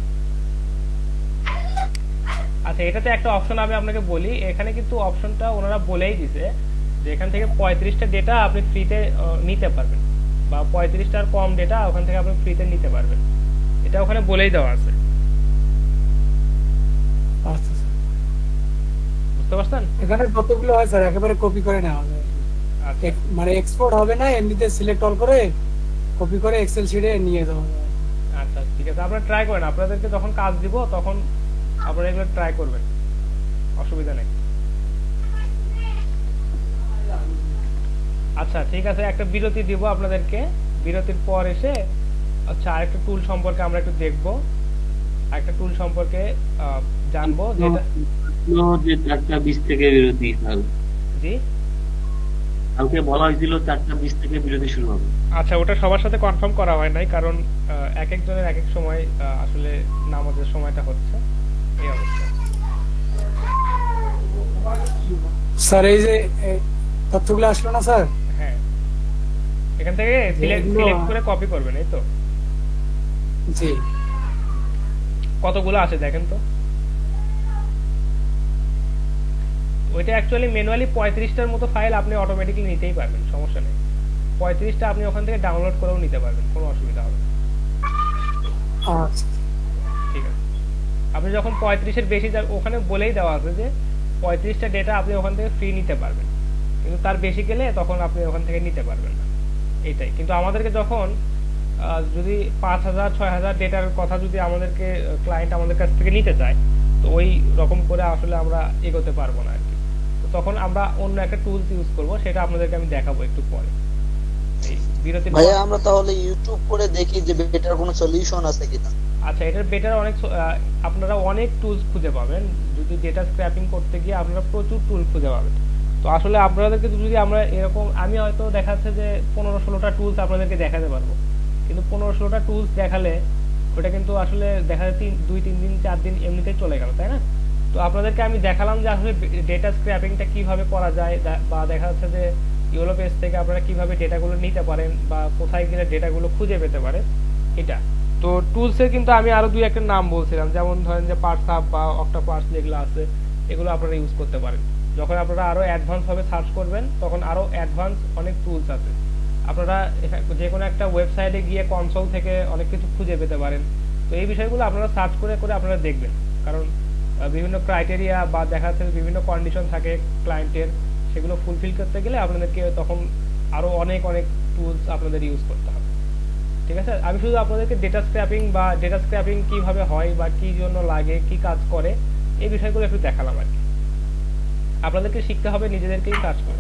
আচ্ছা এটাতে একটা অপশন আমি আপনাকে বলি, এখানে কিন্তু অপশনটা ওনারা বলেই দিছে যে এখান থেকে পঁয়ত্রিশটা ডেটা আপনি ফ্রিতে নিতে পারবেন, বা পঁয়ত্রিশটার কম ডেটা ওখান থেকে আপনি ফ্রিতে নিতে পারবেন, এটা ওখানে বলেই দেওয়া আছে। আচ্ছা স্যার, বুঝতে পারছেন? এখানে যতগুলো হয় স্যার একেবারে কপি করে নেওয়া যায়, আচ্ছা এক- মানে এক্সপোর্ট হবে না, এমনিতে সিলেক্ট অল করে কপি করে এক্সেল শিটে নিয়ে যাওয়া যায়। আচ্ছা ঠিক আছে, আপনারা ট্রাই করেন, আপনাদেরকে যখন কাজ দিব তখন আপনারা এগুলো ট্রাই করবেন, অসুবিধা নেই। আচ্ছা ঠিক আছে, একটা বিরতি দিব আপনাদেরকে, বিরতির পর এসে আচ্ছা আরেকটা টুল সম্পর্কে আমরা একটু দেখবো, একটা টুল সম্পর্কে আহ, জানবো যেটা যে চারটা বিশ থেকে বিরতি হবে। জি কালকে বলা হয়েছিল চারটা বিশ থেকে বিরতি শুরু হবে। আচ্ছা ওটা সবার সাথে কনফার্ম করা হয় নাই, কারণ আহ, এক একজনের এক এক সময় আহ, আসলে নামাজের সময়টা হচ্ছে এই অবস্থা। স্যার এই যে এই তথ্যগুলো আসলো না স্যার? হ্যাঁ এখান থেকে সিলেক্ট যেগুলো- সিলেক্ট করে কপি করবেন, এই তো জি কতগুলো আছে দেখেন তো। ওইটা অ্যাকচুয়ালি ম্যানুয়ালি পঁয়ত্রিশটার মতো ফাইল আপনি অটোমেটিক্যালি নিতেই পারবেন, সমস্যা নেই। পঁয়ত্রিশটা আপনি ওখান থেকে ডাউনলোড করেও নিতে পারবেন, কোনো অসুবিধা হবে না। আচ্ছা ঠিক আছে, আপনি যখন পঁয়ত্রিশের বেশি যা- ওখানে বলেই দেওয়া আছে যে পঁয়ত্রিশটা ডেটা আপনি ওখান থেকে ফ্রি নিতে পারবেন, কিন্তু তার বেশি গেলে তখন আপনি ওখান থেকে নিতে পারবেন না, এইটাই। কিন্তু আমাদেরকে যখন আহ, যদি পাঁচ হাজার ছয় হাজার ডেটার কথা যদি আমাদেরকে ক্লায়েন্ট আমাদের কাছ থেকে নিতে চায়, তো ওই রকম করে আসলে আমরা এগোতে পারবো না আর কি। তো তখন আমরা অন্য একটা টুলস ইউজ করব, সেটা আপনাদেরকে আমি দেখাবো একটু পরে। এই বিরতির পর- ভাইয়া আমরা তাহলে ইউটিউব করে দেখি যে বেটার কোনো সলিউশন আছে কিনা। আচ্ছা এটার বেটার অনেক স- আহ, আপনারা অনেক টুলস খুঁজে পাবেন, যদি ডেটা স্ক্র্যাপিং করতে গিয়ে আপনারা প্রচুর টুল খুঁজে পাবেন। তো আসলে আপনাদেরকে তো যদি আমরা এরকম, আমি হয়তো দেখা যাচ্ছে যে পনেরো ষোলোটা টুলস আপনাদেরকে দেখাতে পারবো, কিন্তু পনেরো ষোলোটা টুলস দেখালে ওটা কিন্তু আসলে দেখা যায় তিন দুই তিন দিন চার দিন এমনিতেই চলে গেল, তাই না? তো আপনাদেরকে আমি দেখালাম যে আসলে ডেটা স্ক্র্যাপিংটা কিভাবে করা যায়, দা- বা দেখা যাচ্ছে যে ইউলো পেজ থেকে আপনারা কিভাবে ডেটাগুলো নিতে পারেন বা কোথায় গেলে ডেটাগুলো খুঁজে পেতে পারেন, এটা। তো টুলসের কিন্তু আমি আরো দুই একটা নাম বলছিলাম, যেমন ধরেন যে পার্টসাপ বা অক্টোপাস যেগুলো আছে এগুলো আপনারা ইউজ করতে পারেন। যখন আপনারা আরো অ্যাডভান্স ভাবে সার্চ করবেন তখন আরো অ্যাডভান্স অনেক টুলস আছে, আপনারা এখা- যে কোনো একটা ওয়েবসাইটে গিয়ে কনসোল থেকে অনেক কিছু খুঁজে পেতে পারেন। তো এই বিষয়গুলো আপনারা সার্চ করে করে আপনারা দেখবেন, কারণ আহ, বিভিন্ন ক্রাইটেরিয়া বা দেখা যাচ্ছে বিভিন্ন কন্ডিশন থাকে ক্লায়েন্টের, সেগুলো ফুলফিল করতে গেলে আপনাদেরকে তখন আরো অনেক অনেক টুলস আপনাদের ইউজ করতে হবে। ঠিক আছে, আমি শুধু আপনাদেরকে ডেটা স্ক্র্যাপিং বা ডেটা স্ক্র্যাপিং কিভাবে হয় বা কি জন্য লাগে, কি কাজ করে, এই বিষয়গুলো একটু দেখালাম আর কি। আপনাদেরকে শিখতে হবে নিজেদেরকেই কাজ করে।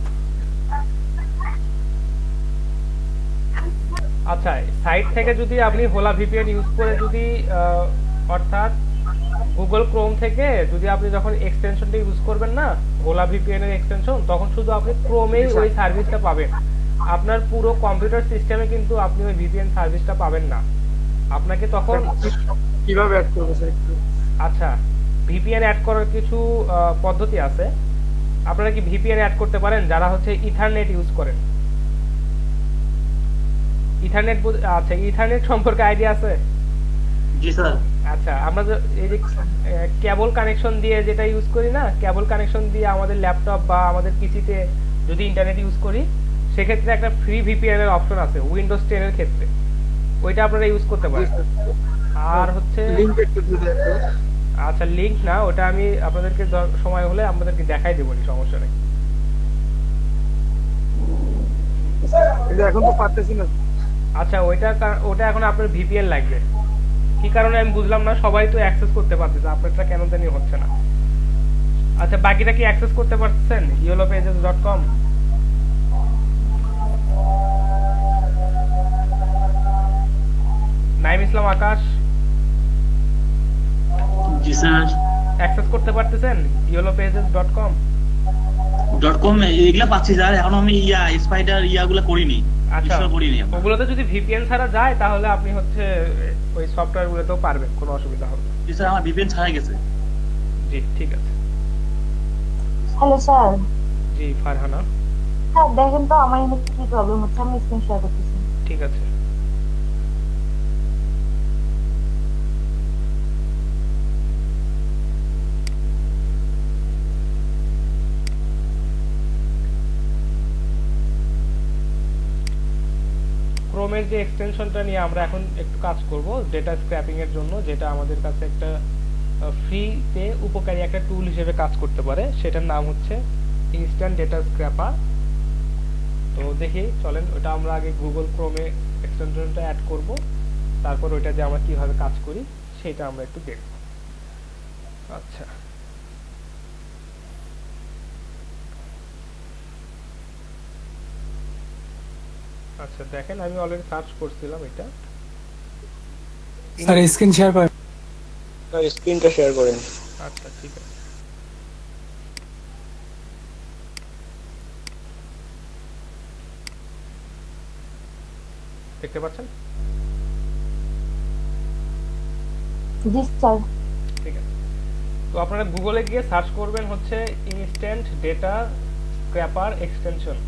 আচ্ছা সাইট থেকে যদি আপনি হোলা ভিপিএন ইউজ করে যদি আহ, অর্থাৎ গুগল ক্রোম থেকে যদি আপনি যখন এক্সটেনশনটা ইউজ করবেন না, হোলা ভিপিএন এর এক্সটেনশন, তখন শুধু আপনি ক্রোমেই ওই সার্ভিসটা পাবেন, আপনার পুরো কম্পিউটার সিস্টেমে কিন্তু আপনি ওই ভিপিএন সার্ভিসটা পাবেন না। আপনাকে তখন কিভাবে অ্যাড করবো স্যার একটু? আচ্ছা ভিপিএন অ্যাড করার কিছু আহ, পদ্ধতি আছে। আপনারা কি ভিপিএন অ্যাড করতে পারেন যারা হচ্ছে ইথারনেট ইউজ করেন? ইথারনেট বুঝ- আচ্ছা ইথারনেট সম্পর্কে আইডিয়া আছে? জি স্যার। আচ্ছা আমরা যে এই যে কেবল কানেকশন দিয়ে যেটা ইউজ করি না, কেবল কানেকশন দিয়ে আমাদের ল্যাপটপ বা আমাদের পিসিতে যদি ইন্টারনেট ইউজ করি, সেক্ষেত্রে একটা ফ্রি ভিপিএন এর অপশন আছে উইন্ডোজ টেন এর ক্ষেত্রে, ওইটা আপনারা ইউজ করতে পারেন। আর হচ্ছে লিংক একটু দিয়ে দেন তো। আচ্ছা লিংক না, ওটা আমি আপনাদেরকে দ- সময় হলে আপনাদেরকে দেখাই দেবো, সমস্যা নেই। কিন্তু এখন তো পারতেছি না। আচ্ছা ওইটা কার- ওটা এখন আপনার ভিপিএন লাগবে, কি কারণে আমি বুঝলাম না, সবাই তো অ্যাক্সেস করতে পারতেছে, আপনারটা কেন জানি হচ্ছে না। আচ্ছা বাকিটা কি অ্যাক্সেস করতে পারছেন yellow pages dot com? Naim Islam Akash জি স্যার। অ্যাক্সেস করতে পারতেছেন yellow pages dot com? Dot com এগুলা পাচ্ছি স্যার, এখন আমি ইয়া স্পাইডার ইয়াগুলা করিনি, আচ্ছা install করিনি এখন। ওগুলোতে যদি ভিপিএন ছাড়া যায় তাহলে আপনি হচ্ছে ওই সফটওয়্যার গুলোতেও পারবেন, কোনো অসুবিধা হবে না। জি স্যার আমার ভিপিএন ছাড়া গেছে। জি ঠিক আছে। Hello sir. জি ফারহানা। হ্যাঁ দেখেন তো আমার এখানে কি প্রবলেম হচ্ছে, আমি স্ক্রিন শেয়ার করতেছি। ঠিক আছে। ক্রোমের যে এক্সটেনশনটা নিয়ে আমরা এখন একটু কাজ করব ডেটা স্ক্র্যাপিং এর জন্য, যেটা আমাদের কাছে একটা ফ্রিতে উপকারী একটা টুল হিসেবে কাজ করতে পারে, সেটার নাম হচ্ছে ইনস্ট্যান্ট ডেটা স্ক্র্যাপার। তো দেখি চলেন ওটা আমরা আগে গুগল ক্রোমে এক্সটেনশনটা অ্যাড করব, তারপর ওইটা দিয়ে আমরা কিভাবে কাজ করি সেটা আমরা একটু দেখব। আচ্ছা, আচ্ছা দেখেন আমি অলরেডি সার্চ করছিলাম এটা। স্যার স্ক্রিন শেয়ার করেন। স্যার স্ক্রিনটা শেয়ার করেন। আচ্ছা ঠিক আছে। দেখতে পাচ্ছেন? জি স্যার। ঠিক আছে, তো আপনারা গুগলে গিয়ে সার্চ করবেন হচ্ছে instant data scraper extension,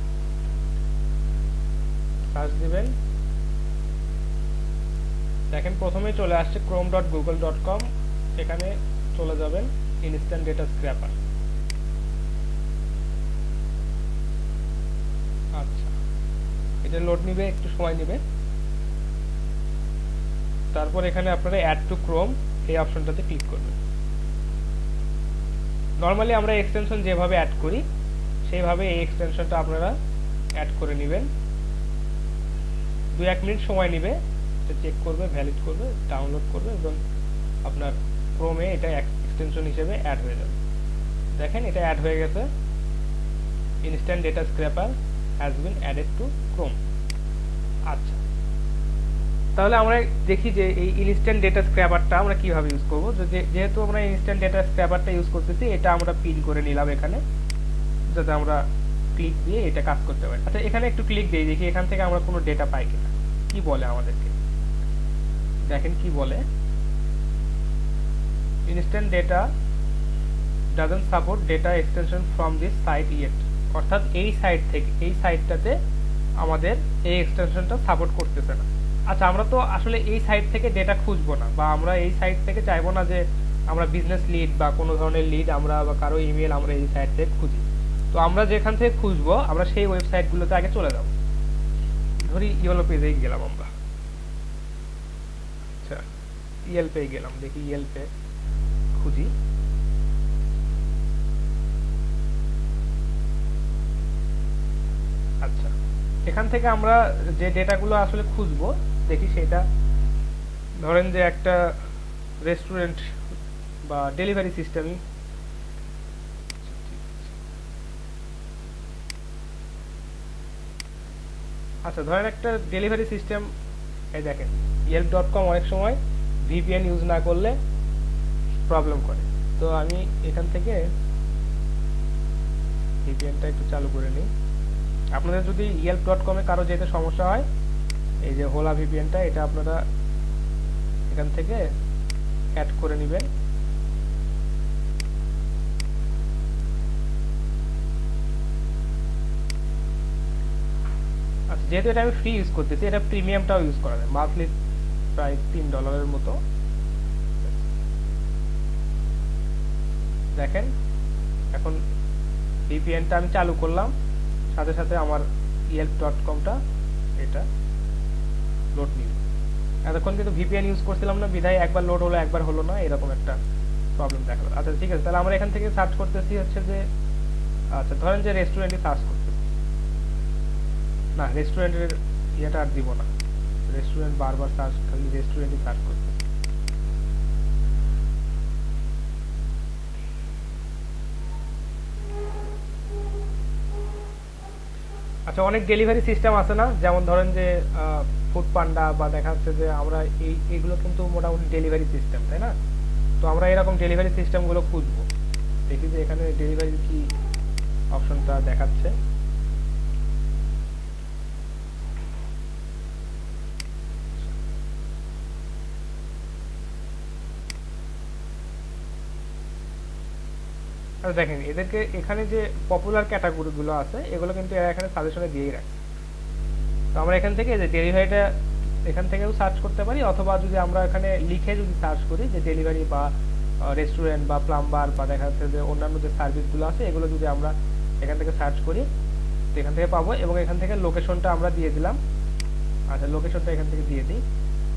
search দিবেন। দেখেন প্রথমেই চলে আসছে Chrome dot Google dot com, এখানে চলে যাবেন ইনস্ট্যান্ট ডেটা স্ক্র্যাপার। আচ্ছা, এটা লোড নিবে, একটু সময় নেবে। তারপর এখানে আপনারা অ্যাড টু ক্রোম এই অপশনটাতে ক্লিক করবেন। নরমালি আমরা এক্সটেনশন যেভাবে অ্যাড করি সেইভাবে এই এক্সটেনশনটা আপনারা অ্যাড করে নেবেন। দু এক মিনিট সময় নেবে, এটা চেক করবে, ভ্যালিড করবে, ডাউনলোড করবে এবং আপনার ক্রোমে এটা এক্সটেনশন হিসেবে অ্যাড হয়ে যাবে। দেখেন এটা অ্যাড হয়ে গেছে, instant data scraper has been added to Chrome. আচ্ছা, তাহলে আমরা দেখি যে এই ইনস্ট্যান্ট ডেটা স্ক্র্যাপারটা আমরা কিভাবে ইউজ করব। যেহেতু আমরা ইনস্ট্যান্ট ডেটা স্ক্র্যাপারটা ইউজ করতেছি, এটা আমরা পিন করে নিলাম এখানে, যাতে আমরা ক্লিক দিয়ে এটা কাজ করতে পারি। আচ্ছা, এখানে একটু ক্লিক দিই, দেখি এখান থেকে আমরা কোনো ডেটা পাই কিনা। কি বলে আমাদেরকে, দেখেন কি বলে, instant data doesn't support data extension from this site yet. অর্থাৎ এই সাইট থেকে, এই সাইটটাতে আমাদের এই এক্সটেনশনটা সাপোর্ট করতেছে না। আচ্ছা, আমরা তো আসলে এই সাইট থেকে ডেটা খুঁজবো না, বা আমরা এই সাইট থেকে চাইবো না যে আমরা বিজনেস লিড বা কোনো ধরনের লিড আমরা বা কারো ইমেল আমরা এই সাইট থেকে খুঁজি। তো আমরা যেখান থেকে খুঁজবো আমরা সেই ওয়েবসাইটগুলোতে আগে চলে যাব। ধরি ইয়েলো পেজে গেলাম আমরা, আচ্ছা ইয়েলপে গেলাম, দেখি ইয়েলপে খুঁজি। আচ্ছা, এখান থেকে আমরা যে ডেটাগুলো আসলে খুঁজবো দেখি সেটা, ধরেন যে একটা রেস্টুরেন্ট বা ডেলিভারি সিস্টেমই। আচ্ছা, ধরেন একটা ডেলিভারি সিস্টেম, এই দেখেন ইয়েল্প ডট কম অনেক সময় ভিপিএন ইউজ না করলে প্রবলেম করে। তো আমি এখান থেকে ভিপিএনটা একটু চালু করে নিই। আপনাদের যদি ইয়েল্প ডট কমে কারো যেতে সমস্যা হয়, এই যে হোলা ভিপিএনটা, এটা আপনারা এখান থেকে অ্যাড করে নেবেন। আচ্ছা, যেহেতু এটা আমি ফ্রি ইউজ করতেছি, এটা প্রিমিয়ামটাও ইউজ করা যায়, মান্থলি প্রায় তিন ডলারের মতো। দেখেন এখন ভিপিএনটা আমি চালু করলাম, সাথে সাথে আমার ইয়েল্প ডট কমটা এটা লোড নিল। এতক্ষণ কিন্তু ভিপিএন ইউজ করছিলাম না, বিধায় একবার লোড হলো একবার হলো না, এরকম একটা প্রবলেম দেখালো। আচ্ছা ঠিক আছে, তাহলে আমরা এখান থেকে সার্চ করতেছি হচ্ছে যে, আচ্ছা ধরেন যে রেস্টুরেন্টে সার্চ করতেছি, না রেস্টুরেন্টের ইয়েটা আর দিব না, রেস্টুরেন্ট বারবার সার্চ, খালি রেস্টুরেন্টই সার্চ করতেছি। আচ্ছা, অনেক ডেলিভারি সিস্টেম আছে না, যেমন ধরেন যে ফুড পান্ডা বা দেখা যাচ্ছে যে আমরা এই এগুলো কিন্তু মোটামুটি ডেলিভারি সিস্টেম, তাই না? তো আমরা এরকম ডেলিভারি সিস্টেমগুলো খুঁজবো, দেখি যে এখানে ডেলিভারি কি অপশনটা দেখাচ্ছে। আচ্ছা দেখেন, এদেরকে এখানে যে পপুলার ক্যাটাগরিগুলো আছে এগুলো কিন্তু এরা এখানে সাজেশনে দিয়েই রাখে। তো আমরা এখান থেকে যে ডেলিভারিটা এখান থেকেও সার্চ করতে পারি, অথবা যদি আমরা এখানে লিখে যদি সার্চ করি যে ডেলিভারি বা রেস্টুরেন্ট বা প্লাম্বার বা দেখা যাচ্ছে যে অন্যান্য যে সার্ভিসগুলো আছে এগুলো যদি আমরা এখান থেকে সার্চ করি তো এখান থেকে পাবো, এবং এখান থেকে লোকেশনটা আমরা দিয়ে দিলাম। আচ্ছা, লোকেশনটা এখান থেকে দিয়ে দিই।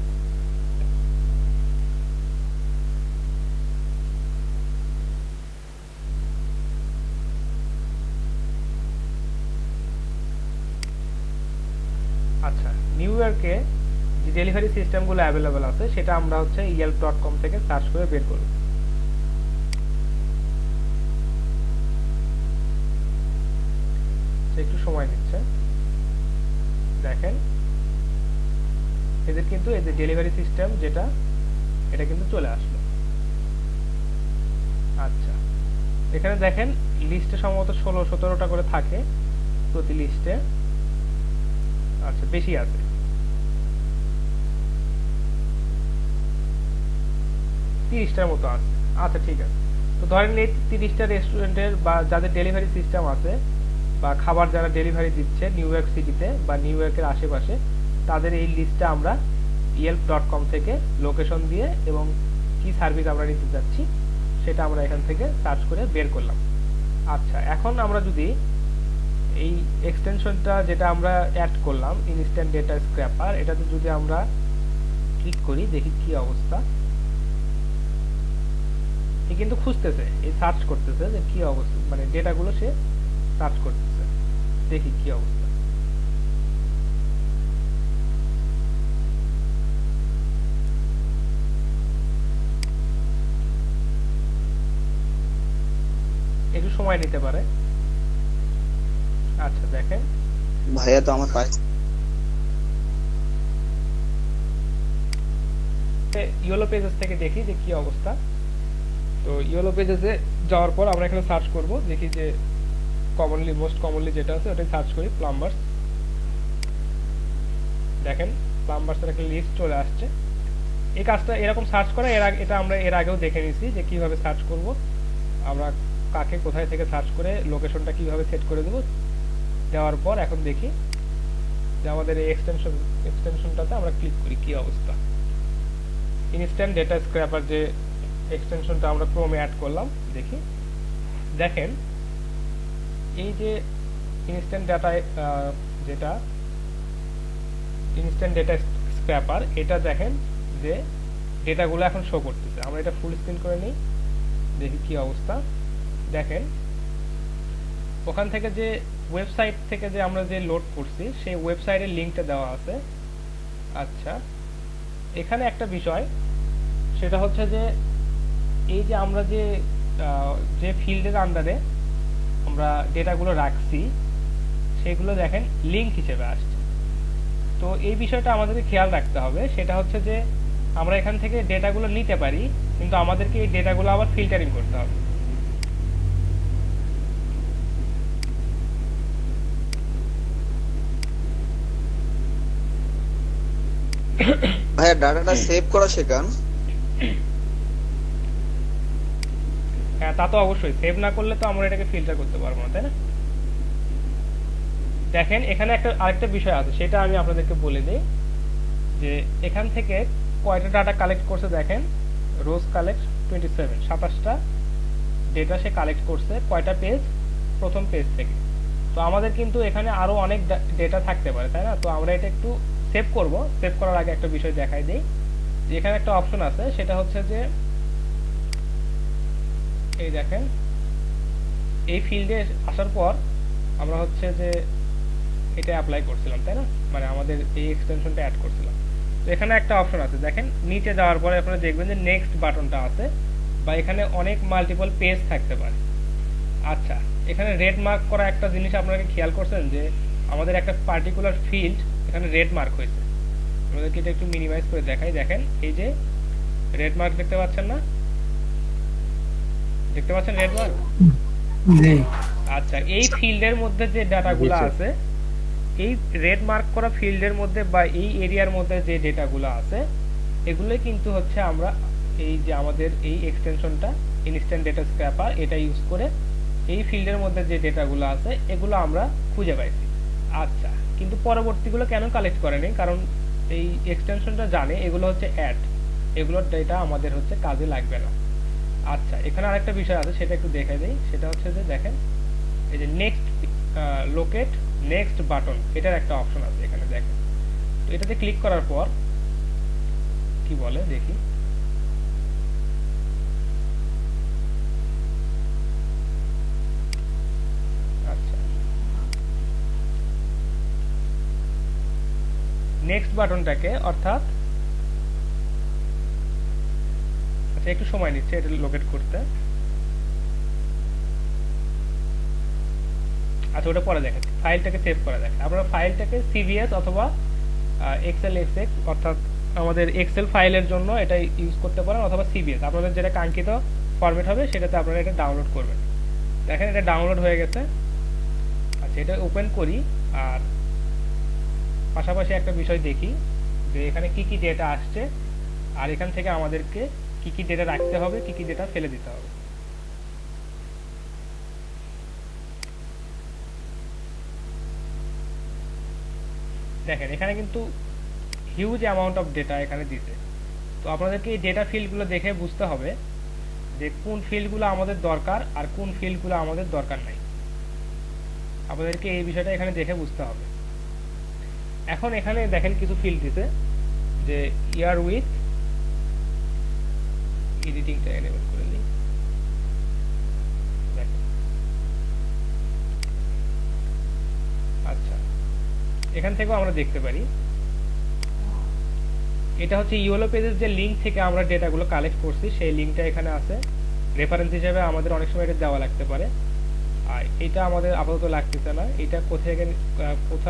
আচ্ছা, নিউ ইয়র্কে যে ডেলিভারি সিস্টেমগুলো অ্যাভেলেবল আছে সেটা আমরা হচ্ছে ইয়েল্প ডট কম থেকে সার্চ করে বের করব। একটু সময় নিচ্ছে, দেখেন এদের কিন্তু এই যে ডেলিভারি সিস্টেম যেটা এটা কিন্তু চলে আসলো। আচ্ছা, এখানে দেখেন লিস্টে সম্ভবত ষোলো সতেরোটা করে থাকে প্রতি লিস্টে। আচ্ছা, বেশি আছে, তিরিশটার মতো আছে। আচ্ছা ঠিক আছে, তো ধরেন এই তিরিশটা রেস্টুরেন্টের বা যাদের ডেলিভারি সিস্টেম আছে বা খাবার যারা ডেলিভারি দিচ্ছে নিউ ইয়র্ক সিটিতে বা নিউ ইয়র্কের আশেপাশে, তাদের এই লিস্টটা আমরা ইয়েল্প ডট কম থেকে লোকেশন দিয়ে এবং কি সার্ভিস আমরা নিতে যাচ্ছি সেটা আমরা এখান থেকে সার্চ করে বের করলাম। আচ্ছা, এখন আমরা যদি এই এক্সটেনশনটা যেটা আমরা অ্যাড করলাম ইনস্ট্যান্ট ডেটা স্ক্র্যাপার, এটাতে যদি আমরা ক্লিক করি দেখি কি অবস্থা। এ কিন্তু খুঁজতেছে, এই সার্চ করতেছে যে কি অবস্থা, মানে ডেটাগুলো সে সার্চ করতেছে, দেখি কি অবস্থা। একটু সময় নিতে পারে। আচ্ছা দেখেন ভাইয়া তো আমার পাই ইয়েলো পেজেস থেকে দেখি যে কি অবস্থা। তো ইয়েলো পেজেসে যাওয়ার পর আমরা এখানে সার্চ করব, দেখি যে কমনলি মোস্ট কমনলি যেটা আছে ওটাই সার্চ করি, প্লাম্বার্স। দেখেন প্লাম্বার্সের একটা লিস্ট চলে আসছে। এই কাজটা এরকম সার্চ করা এর আগে এটা আমরা এর আগেও দেখে নিয়েছি যে কিভাবে সার্চ করব, আমরা কাকে কোথায় থেকে সার্চ করে লোকেশনটা কিভাবে সেট করে দেব। দেওয়ার পর এখন দেখি যে আমাদের এই এক্সটেনশন এক্সটেনশনটাতে আমরা ক্লিক করি কি অবস্থা। ইনস্ট্যান্ট ডেটা স্ক্র্যাপার যে এক্সটেনশনটা আমরা ক্রোমে অ্যাড করলাম, দেখি দেখেন এই যে ইনস্ট্যান্ট ডাটা যেটা ইনস্ট্যান্ট ডেটা স্ক্র্যাপার, এটা দেখেন যে ডেটাগুলো এখন শো করতেছে। আমরা এটা ফুল স্ক্রিন করে নিই, দেখি কি অবস্থা। দেখেন ওখান থেকে যে ওয়েবসাইট থেকে যে আমরা যে লোড করছি সেই ওয়েবসাইটের লিঙ্কটা দেওয়া আছে। আচ্ছা, এখানে একটা বিষয় সেটা হচ্ছে যে এই যে আমরা যে যে ফিল্ডের আন্ডারে আমরা ডেটাগুলো রাখছি সেগুলো দেখেন লিঙ্ক হিসেবে আসছে। তো এই বিষয়টা আমাদেরকে খেয়াল রাখতে হবে, সেটা হচ্ছে যে আমরা এখান থেকে ডেটাগুলো নিতে পারি, কিন্তু আমাদেরকে এই ডেটাগুলো আবার ফিল্টারিং করতে হবে। ভাইয়া ডাটাটা সেভ করা শেখান। হ্যাঁ, তা তো অবশ্যই, সেভ না করলে তো আমরা এটাকে ফিল্টার করতে পারবো না, তাই না? দেখেন এখানে একটা আরেকটা বিষয় আছে, সেটা আমি আপনাদেরকে বলে দিই যে এখান থেকে কয়টা ডাটা কালেক্ট করছে। দেখেন রোজ কালেক্ট টোয়েন্টি সেভেন, সাতাশটা ডেটা সে কালেক্ট করছে। কয়টা পেজ? প্রথম পেজ থেকে। তো আমাদের কিন্তু এখানে আরো অনেক ডেটা থাকতে পারে, তাই না? তো আমরা এটা একটু সেভ করব। সেভ করার আগে একটা বিষয় দেখাই দিই, যে এখানে একটা অপশন আছে, সেটা হচ্ছে যে এই দেখেন এই ফিল্ডে আসার পর আমরা হচ্ছে যে এটা অ্যাপ্লাই করছিলাম, তাই না? মানে আমাদের এই এক্সটেনশনটা অ্যাড করছিলাম। তো এখানে একটা অপশন আছে, দেখেন নিচে যাওয়ার পরে আপনারা দেখবেন যে নেক্সট বাটনটা আছে, বা এখানে অনেক মাল্টিপল পেজ থাকতে পারে। আচ্ছা, এখানে রেড মার্ক করা একটা জিনিস আপনারা খেয়াল করছেন যে আমাদের একটা পার্টিকুলার ফিল্ড এখানে রেড মার্ক হয়েছে। আমাদেরকে এটা একটু মিনিমাইজ করে দেখাই। দেখেন এই যে রেড মার্ক দেখতে পাচ্ছেন না? দেখতে পাচ্ছেন রেড মার্ক? আচ্ছা, এই ফিল্ডের মধ্যে যে ডাটাগুলো আছে, এই রেড মার্ক করা ফিল্ডের মধ্যে বা এই এরিয়ার মধ্যে যে ডেটাগুলো আছে, এগুলোই কিন্তু হচ্ছে আমরা এই যে আমাদের এই এক্সটেনশনটা ইনস্ট্যান্ট ডেটা স্ক্র্যাপার, এটা ইউজ করে এই ফিল্ডের মধ্যে যে ডেটাগুলো আছে এগুলো আমরা খুঁজে পাইছি। আচ্ছা, কিন্তু পরবর্তীগুলো কেন কালেক্ট করেনি? কারণ এই এক্সটেনশনটা জানে এগুলো হচ্ছে অ্যাড, এগুলোর ডেটা আমাদের হচ্ছে কাজে লাগবে না। আচ্ছা, এখানে আরেকটা বিষয় আছে, সেটা একটু দেখে দেই। সেটা হচ্ছে যে দেখেন এই যে নেক্সট লোকেট নেক্সট বাটন, এটার একটা অপশন আছে এখানে দেখেন। তো এটাতে ক্লিক করার পর কি বলে দেখি। আচ্ছা, নেক্সট বাটনটাকে অর্থাৎ আচ্ছা একটু সময় নিচ্ছে এটা লোকেট করতে। আচ্ছা, ওটা পরে দেখেন, ফাইলটাকে সেভ করা দেখেন। আপনারা ফাইলটাকে সিভিএস অথবা এক্সেল এক্সএক্স অর্থাৎ আমাদের এক্সেল ফাইলের জন্য এটা ইউজ করতে পারেন, অথবা সিভিএস আপনাদের যেটা কাঙ্ক্ষিত ফরম্যাট হবে সেটাতে আপনারা এটা ডাউনলোড করবেন। দেখেন এটা ডাউনলোড হয়ে গেছে। আচ্ছা, এটা ওপেন করি আর পাশাপাশি একটা বিষয় দেখি যে এখানে কি কি ডেটা আসছে আর এখান থেকে আমাদেরকে কি কি ডেটা রাখতে হবে, কি কি ডেটা ফেলে দিতে হবে। দেখেন এখানে কিন্তু হিউজ অ্যামাউন্ট অফ ডেটা এখানে দিতে। তো আপনাদেরকে এই ডেটা ফিল্ডগুলো দেখে বুঝতে হবে যে কোন ফিল্ডগুলো আমাদের দরকার আর কোন ফিল্ডগুলো আমাদের দরকার নাই। আপনাদেরকে এই বিষয়টা এখানে দেখে বুঝতে হবে। এখন এখানে দেখেন কিছু ফিল্ড দিতে, যে ইয়ার উইথ, এডিটিংটা এনেবল করে নিই। দেখেন আচ্ছা, এখান থেকেও আমরা দেখতে পারি এটা হচ্ছে ইয়েলো পেজের যে লিঙ্ক থেকে আমরা ডেটাগুলো কালেক্ট করছি সেই লিঙ্কটা এখানে আছে। রেফারেন্স হিসেবে আমাদের অনেক সময় এটা দেওয়া লাগতে পারে, আর এটা আমাদের আপাতত লাগতেছে না। এটা কোথায় কোথা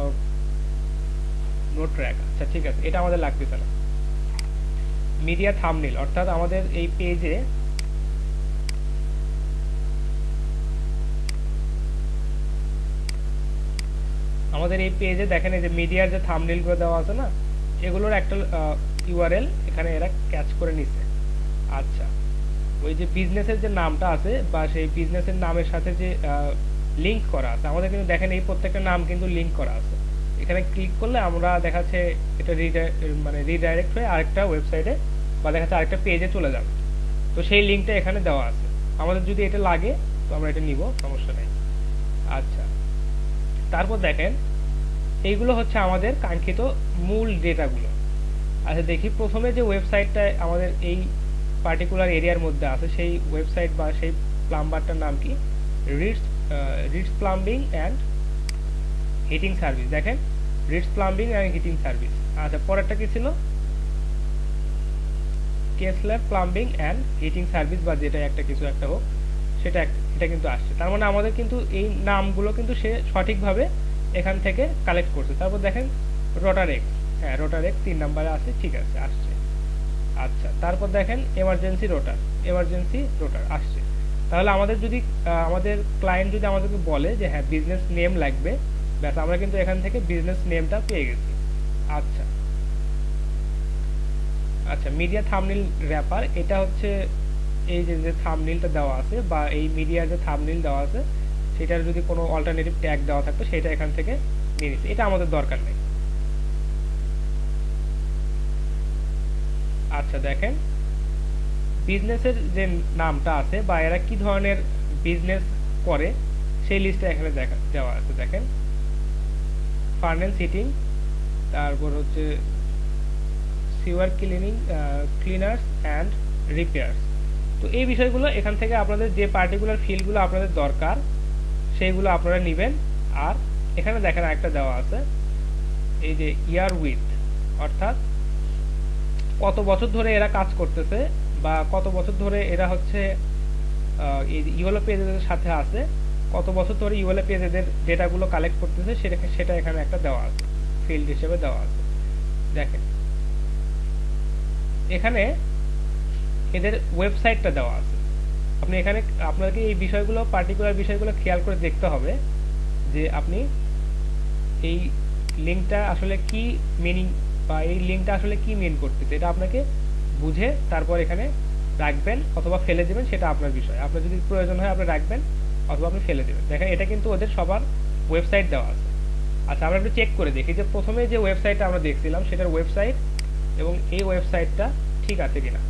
নোট ট্র্যাক, আচ্ছা ঠিক আছে, এটা আমাদের লাগতেছে না। মিডিয়া থাম্বনেল অর্থাৎ আমাদের এই পেজে আমাদের এই পেজে দেখেন এই যে মিডিয়ার যে থাম্বনেল গুলো দেওয়া আছে না, এগুলোর একটা ইউআরএল এখানে এরা ক্যাচ করে নিছে। আচ্ছা, ওই যে বিজনেসের যে নামটা আছে বা সেই বিজনেসের নামের সাথে যে লিংক করা আছে, আমাদের কিন্তু দেখেন এই প্রত্যেকটা নাম কিন্তু লিংক করা আছে। এখানে ক্লিক করলে আমরা দেখাচ্ছে এটা মানে রিডাইরেক্ট হয়ে আরেকটা ওয়েবসাইটে বা দেখাচ্ছে আরেকটা পেজে চলে যাবে। তো সেই লিঙ্কটা এখানে দেওয়া আছে। আমাদের যদি এটা লাগে তো আমরা এটা নিব, সমস্যা নেই। আচ্ছা, তারপর দেখেন এইগুলো হচ্ছে আমাদের কাঙ্ক্ষিত মূল ডেটাগুলো। আচ্ছা দেখি প্রথমে যে ওয়েবসাইটটা আমাদের এই পার্টিকুলার এরিয়ার মধ্যে আছে সেই ওয়েবসাইট বা সেই প্লাম্বারটার নাম কি, Ritz Ritz plumbing and heating service. দেখেন Ritz plumbing and heating service. আচ্ছা, পরেরটা কি ছিল, কেসল্যাব প্লাম্বিং অ্যান্ড হিটিং সার্ভিস বা যেটা একটা কিছু একটা হোক সেটা, এটা কিন্তু আসছে। তার মানে আমাদের কিন্তু এই নামগুলো কিন্তু সে সঠিকভাবে এখান থেকে কালেক্ট করছে। তারপর দেখেন রোটার এক্স, হ্যাঁ রোটার এক্স তিন নাম্বারে আছে, ঠিক আছে আসছে। আচ্ছা, তারপর দেখেন এমার্জেন্সি রোটার, এমার্জেন্সি রোটার আসছে। তাহলে আমাদের যদি আমাদের ক্লায়েন্ট যদি আমাদেরকে বলে যে হ্যাঁ বিজনেস নেম লাগবে, ব্যাস আমরা কিন্তু এখান থেকে বিজনেস নেমটা পেয়ে গেছি। আচ্ছা আচ্ছা মিডিয়া থাম্বনেল র্যাপার, এটা হচ্ছে এই যে যে থাম্বনেলটা দেওয়া আছে বা এই মিডিয়ার যে থাম্বনেল দেওয়া আছে সেটার যদি কোনো অল্টারনেটিভ ট্যাগ দেওয়া থাকতো সেটা এখান থেকে নিয়ে নিচ্ছে, এটা আমাদের দরকার নেই। আচ্ছা দেখেন বিজনেসের যে নামটা আছে বা এরা কি ধরনের বিজনেস করে সেই লিস্টটা এখানে দেখা দেওয়া আছে। দেখেন ফার্নেস হিটিং, তারপর হচ্ছে sewer cleaning, cleaners and repairs. তো এই বিষয়গুলো এখান থেকে আপনাদের যে পার্টিকুলার ফিল্ডগুলো আপনাদের দরকার সেইগুলো আপনারা নেবেন। আর এখানে দেখেন একটা দেওয়া আছে এই যে ইয়ার উইথ, অর্থাৎ কত বছর ধরে এরা কাজ করতেছে বা কত বছর ধরে এরা হচ্ছে এই ইউএলও পেজের সাথে আছে, কত বছর ধরে ইউএলও পেজের ডেটাগুলো কালেক্ট করতেছে সেটা সেটা এখানে একটা দেওয়া আছে, ফিল্ড হিসেবে দেওয়া আছে। দেখেন এখানে এদের ওয়েবসাইটটা দেওয়া আছে। আপনি এখানে আপনাকে এই বিষয়গুলো পার্টিকুলার বিষয়গুলো খেয়াল করে দেখতে হবে যে আপনি এই লিঙ্কটা আসলে কি মিনিং বা এই লিঙ্কটা আসলে কি মিন করতেছে, এটা আপনাকে বুঝে তারপর এখানে রাখবেন অথবা ফেলে দেবেন, সেটা আপনার বিষয়। আপনার যদি প্রয়োজন হয় আপনি রাখবেন অথবা আপনি ফেলে দেবেন। দেখেন এটা কিন্তু ওদের সবার ওয়েবসাইট দেওয়া আছে। আচ্ছা আমরা একটু চেক করে দেখি যে প্রথমে যে ওয়েবসাইটটা আমরা দেখছিলাম সেটার ওয়েবসাইট এবং এই ওয়েবসাইটটা ঠিক আছে কিনা।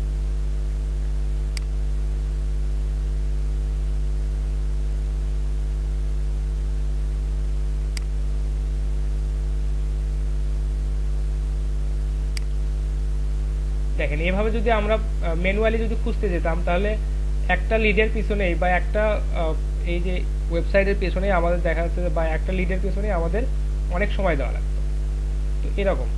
দেখেন এইভাবে যদি আমরা ম্যানুয়ালি যদি খুঁজতে যেতাম তাহলে একটা লিডের পিছনেই বা একটা এই যে ওয়েবসাইটের পিছনেই আমাদের দেখা যাচ্ছে বা একটা লিডের পিছনেই আমাদের অনেক সময় দেওয়া লাগতো। তো এরকম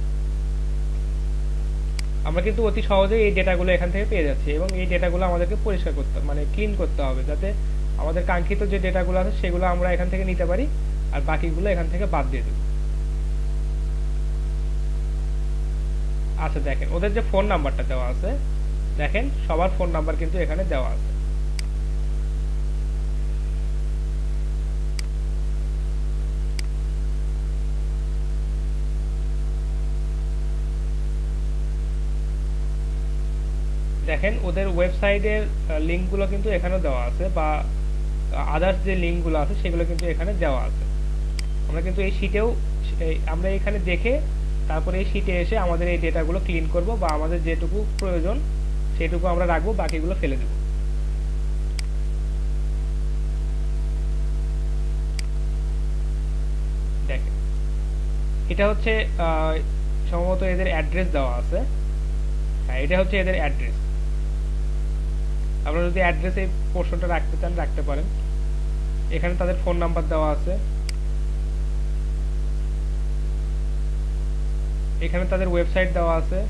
আমরা কিন্তু অতি সহজেই এই ডেটাগুলো এখান থেকে পেয়ে যাচ্ছি এবং এই ডেটাগুলো আমাদেরকে পরিষ্কার করতে মানে ক্লিন করতে হবে যাতে আমাদের কাঙ্ক্ষিত যে ডেটাগুলো আছে সেগুলো আমরা এখান থেকে নিতে পারি আর বাকিগুলো এখান থেকে বাদ দিয়ে দেব। আচ্ছা দেখেন ওদের যে ফোন নাম্বারটা দেওয়া আছে, দেখেন সবার ফোন নাম্বার কিন্তু এখানে দেওয়া আছে। দেখেন ওদের ওয়েবসাইটের লিঙ্কগুলো কিন্তু এখানেও দেওয়া আছে বা আদার্স যে লিঙ্কগুলো আছে সেগুলো কিন্তু এখানে দেওয়া আছে। আমরা কিন্তু এই শীটেও আমরা এখানে দেখে তারপরে এই শীটে এসে আমাদের এই ডেটাগুলো ক্লিন করব বা আমাদের যেটুকু প্রয়োজন সেটুকু আমরা রাখবো, বাকিগুলো ফেলে দেব। দেখেন এটা হচ্ছে সম্ভবত এদের অ্যাড্রেস দেওয়া আছে। হ্যাঁ এটা হচ্ছে এদের অ্যাড্রেস। আপনারা যদি অ্যাড্রেস এই পোর্শনটা রাখতে চান রাখতে পারেন। এখানে তাদের ফোন নাম্বার দেওয়া আছে, এখানে তাদের ওয়েবসাইট দেওয়া আছে,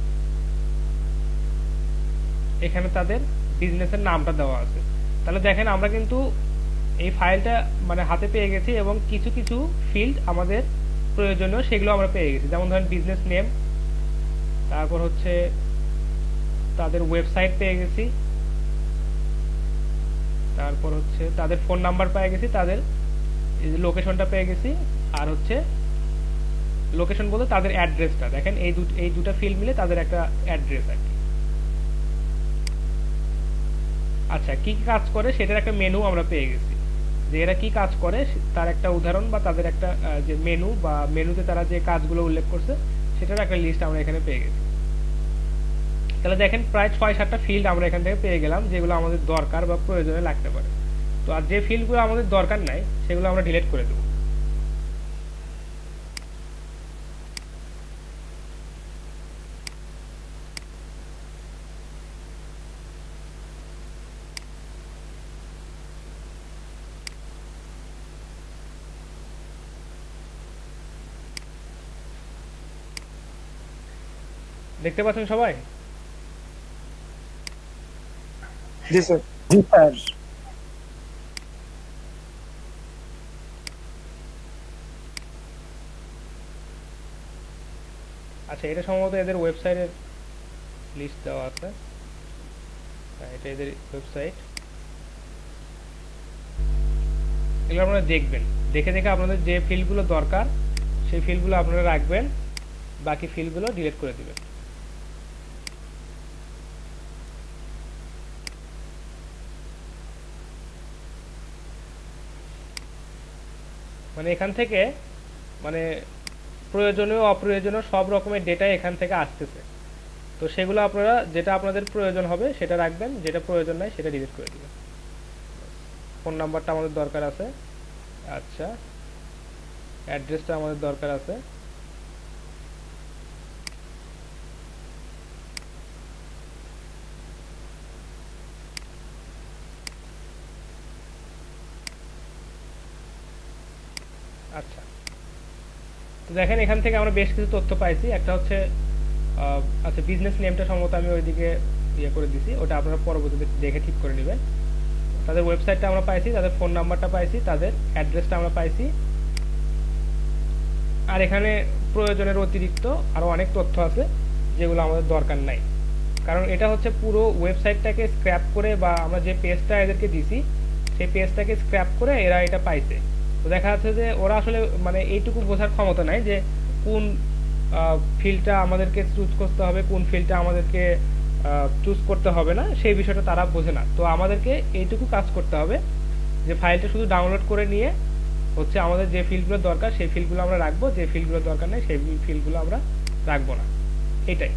এখানে তাদের বিজনেসের নামটা দেওয়া আছে। তাহলে দেখেন আমরা কিন্তু এই ফাইলটা মানে হাতে পেয়ে গেছি এবং কিছু কিছু ফিল্ড আমাদের প্রয়োজনীয় সেগুলো আমরা পেয়ে গেছি। যেমন ধরেন বিজনেস নেম, তারপর হচ্ছে তাদের ওয়েবসাইট পেয়ে গেছি, তারপর হচ্ছে তাদের ফোন নাম্বার পেয়ে গেছি, তাদের লোকেশনটা পেয়ে গেছি, আর হচ্ছে লোকেশন বলতে তাদের অ্যাড্রেসটা। দেখেন এই দুটো এই দুটো ফিল্ড মিলে তাদের একটা অ্যাড্রেস আর কি। আচ্ছা কি কি কাজ করে সেটার একটা মেনু আমরা পেয়ে গেছি, যে এরা কি কাজ করে তার একটা উদাহরণ বা তাদের একটা যে মেনু বা মেনুতে তারা যে কাজগুলো উল্লেখ করছে সেটার একটা লিস্ট আমরা এখানে পেয়ে গেছি। তাহলে দেখেন প্রায় ছয় সাতটা ফিল্ড আমরা এখান থেকে পেয়ে গেলাম যেগুলো আমাদের দরকার বা প্রয়োজনে লাগতে পারে। তো আর যে ফিল্ডগুলো আমাদের দরকার নাই সেগুলো আমরা ডিলিট করে দেবো। দেখতে পাচ্ছেন সবাই? জি স্যার। জি স্যার। আচ্ছা এটা সম্ভবত এদের ওয়েবসাইটের লিস্ট দেওয়া আছে। এটা এদের ওয়েবসাইট। এগুলো আপনারা দেখবেন, দেখে দেখে আপনাদের যে ফিল্ডগুলো দরকার সেই ফিল্ডগুলো আপনারা রাখবেন, বাকি ফিল্ডগুলো ডিলিট করে দিবেন। মানে এখান থেকে মানে প্রয়োজনীয় অপ্রয়োজনীয় সব রকমের ডেটা এখান থেকে আসতেছে। তো সেগুলো আপনারা যেটা আপনাদের প্রয়োজন হবে সেটা রাখবেন, যেটা প্রয়োজন নাই সেটা ডিলিট করে দিবেন। ফোন নাম্বারটা আমাদের দরকার আছে, আচ্ছা অ্যাড্রেসটা আমাদের দরকার আছে, আচ্ছা তো দেখেন এখান থেকে আমরা বেশ কিছু তথ্য পাইছি। একটা হচ্ছে আচ্ছা বিজনেস নেমটা সম্ভবত আমি ওইদিকে ইয়ে করে দিছি, ওটা আপনারা পরবর্তীতে দেখে ঠিক করে নেবেন। তাদের ওয়েবসাইটটা আমরা পাইছি, তাদের ফোন নাম্বারটা পাইছি, তাদের অ্যাড্রেসটা আমরা পাইছি, আর এখানে প্রয়োজনের অতিরিক্ত আরো অনেক তথ্য আছে যেগুলো আমাদের দরকার নাই। কারণ এটা হচ্ছে পুরো ওয়েবসাইটটাকে স্ক্র্যাপ করে বা আমরা যে পেজটা এদেরকে দিছি সেই পেজটাকে স্ক্র্যাপ করে এরা এটা পাইছে। তো দেখা যাচ্ছে যে ওরা আসলে মানে এইটুকু বোঝার ক্ষমতা নাই যে কোন ফিল্ডটা আমাদেরকে চুজ করতে হবে, কোন ফিল্ডটা আমাদেরকে চুজ করতে হবে না, সেই বিষয়টা তারা বোঝে না। তো আমাদেরকে এইটুকু কাজ করতে হবে যে ফাইলটা শুধু ডাউনলোড করে নিয়ে হচ্ছে আমাদের যে ফিল্ডগুলো দরকার সেই ফিল্ডগুলো আমরা রাখবো, যে ফিল্ডগুলো দরকার নেই সেই ফিল্ডগুলো আমরা রাখবো না, এটাই।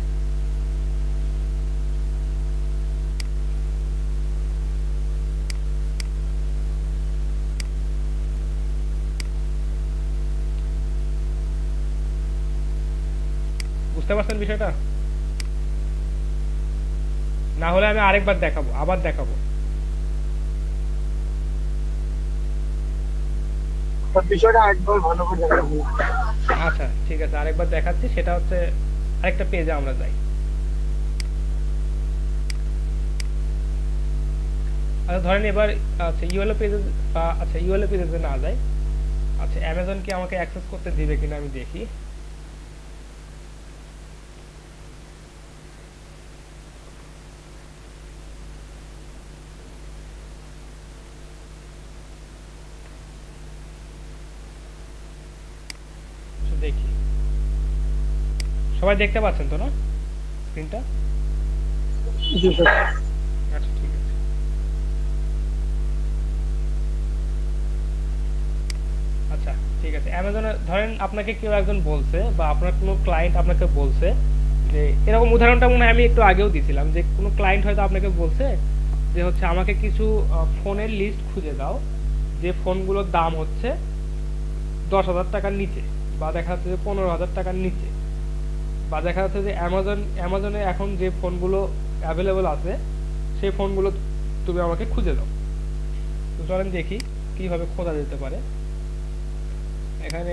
বুঝতে পারছেন বিষয়টা? না হলে আমি আরেকবার দেখাবো, আবার দেখাবো। বিষয়টা একবার ভালো করে দেখাবো। আচ্ছা ঠিক আছে, আরেকবার দেখাচ্ছি। সেটা হচ্ছে আরেকটা পেজে আমরা যাই। আচ্ছা ধরেন এবার আচ্ছা ইউএলও পেজে, আচ্ছা ইউএলও পেজে না যাই, আচ্ছা অ্যামাজন কি আমাকে অ্যাক্সেস করতে দিবে কিনা আমি দেখি। দেখি সবাই দেখতে পাচ্ছেন তো না স্ক্রিনটা? আচ্ছা ঠিক আছে। আচ্ছা ঠিক আছে, অ্যামাজনে ধরেন আপনাকে কেউ একজন বলছে বা আপনার কোনো ক্লায়েন্ট আপনাকে বলছে যে, এরকম উদাহরণটা মনে হয় আমি একটু আগেও দিয়েছিলাম, যে কোনো ক্লায়েন্ট হয়তো আপনাকে বলছে যে হচ্ছে আমাকে কিছু ফোনের লিস্ট খুঁজে দাও যে ফোনগুলোর দাম হচ্ছে দশ হাজার টাকার নিচে, বা দেখা যাচ্ছে যে পনেরো হাজার টাকার নিচে, বা দেখা যাচ্ছে যে অ্যামাজন অ্যামাজনে এখন যে ফোনগুলো অ্যাভেলেবল আছে সেই ফোনগুলো তুমি আমাকে খুঁজে দাও। তো চলেন দেখি কিভাবে খোঁজা যেতে পারে। এখানে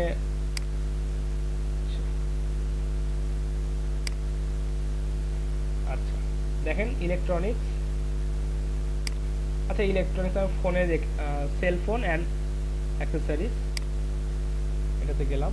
আচ্ছা দেখেন ইলেকট্রনিক্স, আচ্ছা ইলেকট্রনিক্স আর ফোনে সেল ফোন অ্যান্ড অ্যাক্সেসরিজ, এটাতে গেলাম।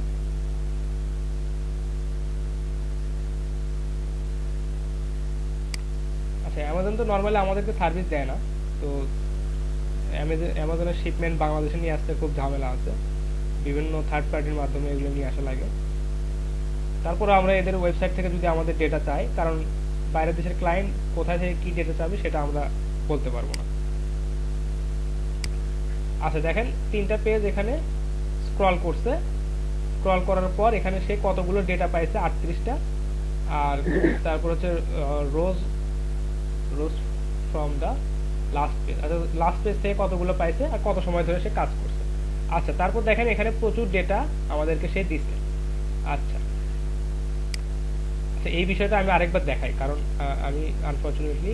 আচ্ছা অ্যামাজন তো নর্মালি আমাদেরকে সার্ভিস দেয় না, তো অ্যামাজনের শিপমেন্ট বাংলাদেশে নিয়ে আসতে খুব ঝামেলা আছে, বিভিন্ন থার্ড পার্টির মাধ্যমে এগুলো নিয়ে আসা লাগে। তারপরে আমরা এদের ওয়েবসাইট থেকে যদি আমাদের ডেটা চাই, কারণ বাইরের দেশের ক্লায়েন্ট কোথায় থেকে কি ডেটা চাবে সেটা আমরা বলতে পারবো না। আচ্ছা দেখেন তিনটা পেজ এখানে স্ক্রল করছে, স্ক্রল করার পর এখানে সে কতগুলো ডেটা পাইছে, আটত্রিশটা। আর তারপর হচ্ছে rows rows from the last page, আচ্ছা লাস্ট পেজ থেকে কতগুলো পাইছে আর কত সময় ধরে সে কাজ করছে। আচ্ছা তারপর দেখেন এখানে প্রচুর ডেটা আমাদেরকে সে দিচ্ছে। আচ্ছা আচ্ছা এই বিষয়টা আমি আরেকবার দেখাই, কারণ আমি আনফরচুনেটলি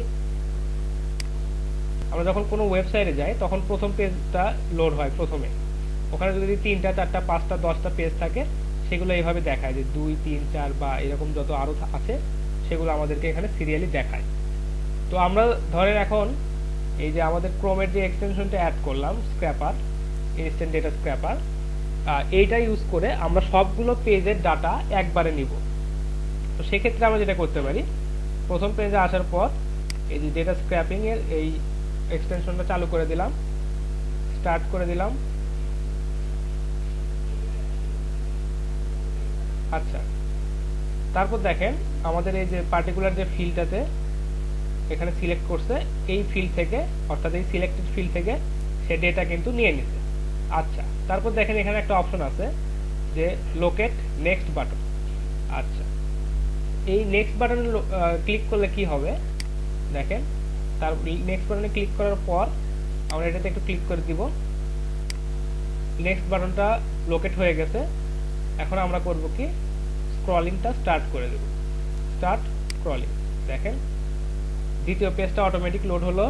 আমরা যখন কোনো ওয়েবসাইটে যাই তখন প্রথম পেজটা লোড হয় প্রথমে, ওখানে যদি তিনটা চারটা পাঁচটা দশটা পেজ থাকে সেগুলো এইভাবে দেখায় যে দুই তিন চার বা এরকম যত আরো আছে সেগুলো আমাদেরকে এখানে সিরিয়ালি দেখায়। তো আমরা ধরেন এখন এই যে আমাদের ক্রোমের যে এক্সটেনশনটা অ্যাড করলাম স্ক্র্যাপার, ইনস্ট্যান্ট ডেটা স্ক্র্যাপার, এইটা ইউজ করে আমরা সবগুলো পেজের ডাটা একবারে নিব। তো সেক্ষেত্রে আমরা যেটা করতে পারি, প্রথম পেজে আসার পর এই যে ডেটা স্ক্র্যাপিং এর এই এক্সটেনশনটা চালু করে দিলাম, স্টার্ট করে দিলাম। আচ্ছা তারপর দেখেন আমাদের এই যে পার্টিকুলার যে ফিল্ডটাতে এখানে সিলেক্ট করছে, এই ফিল্ড থেকে অর্থাৎ এই সিলেক্টেড ফিল্ড থেকে সে ডেটা কিন্তু নিয়ে নিছে। আচ্ছা তারপর দেখেন এখানে একটা অপশন আছে যে লোকেট নেক্সট বাটন। আচ্ছা এই নেক্সট বাটনে ক্লিক করলে কি হবে দেখেন, তার নেক্সট বাটনে ক্লিক করার পর আমরা এটাতে একটু ক্লিক করে দিব, নেক্সট বাটনটা লোকেট হয়ে গেছে। এখন আমরা করব কি, স্ক্রলিংটা স্টার্ট করে দেব, স্টার্ট স্ক্রলিং। দেখেন দ্বিতীয় পেজটা অটোমেটিক লোড হলো,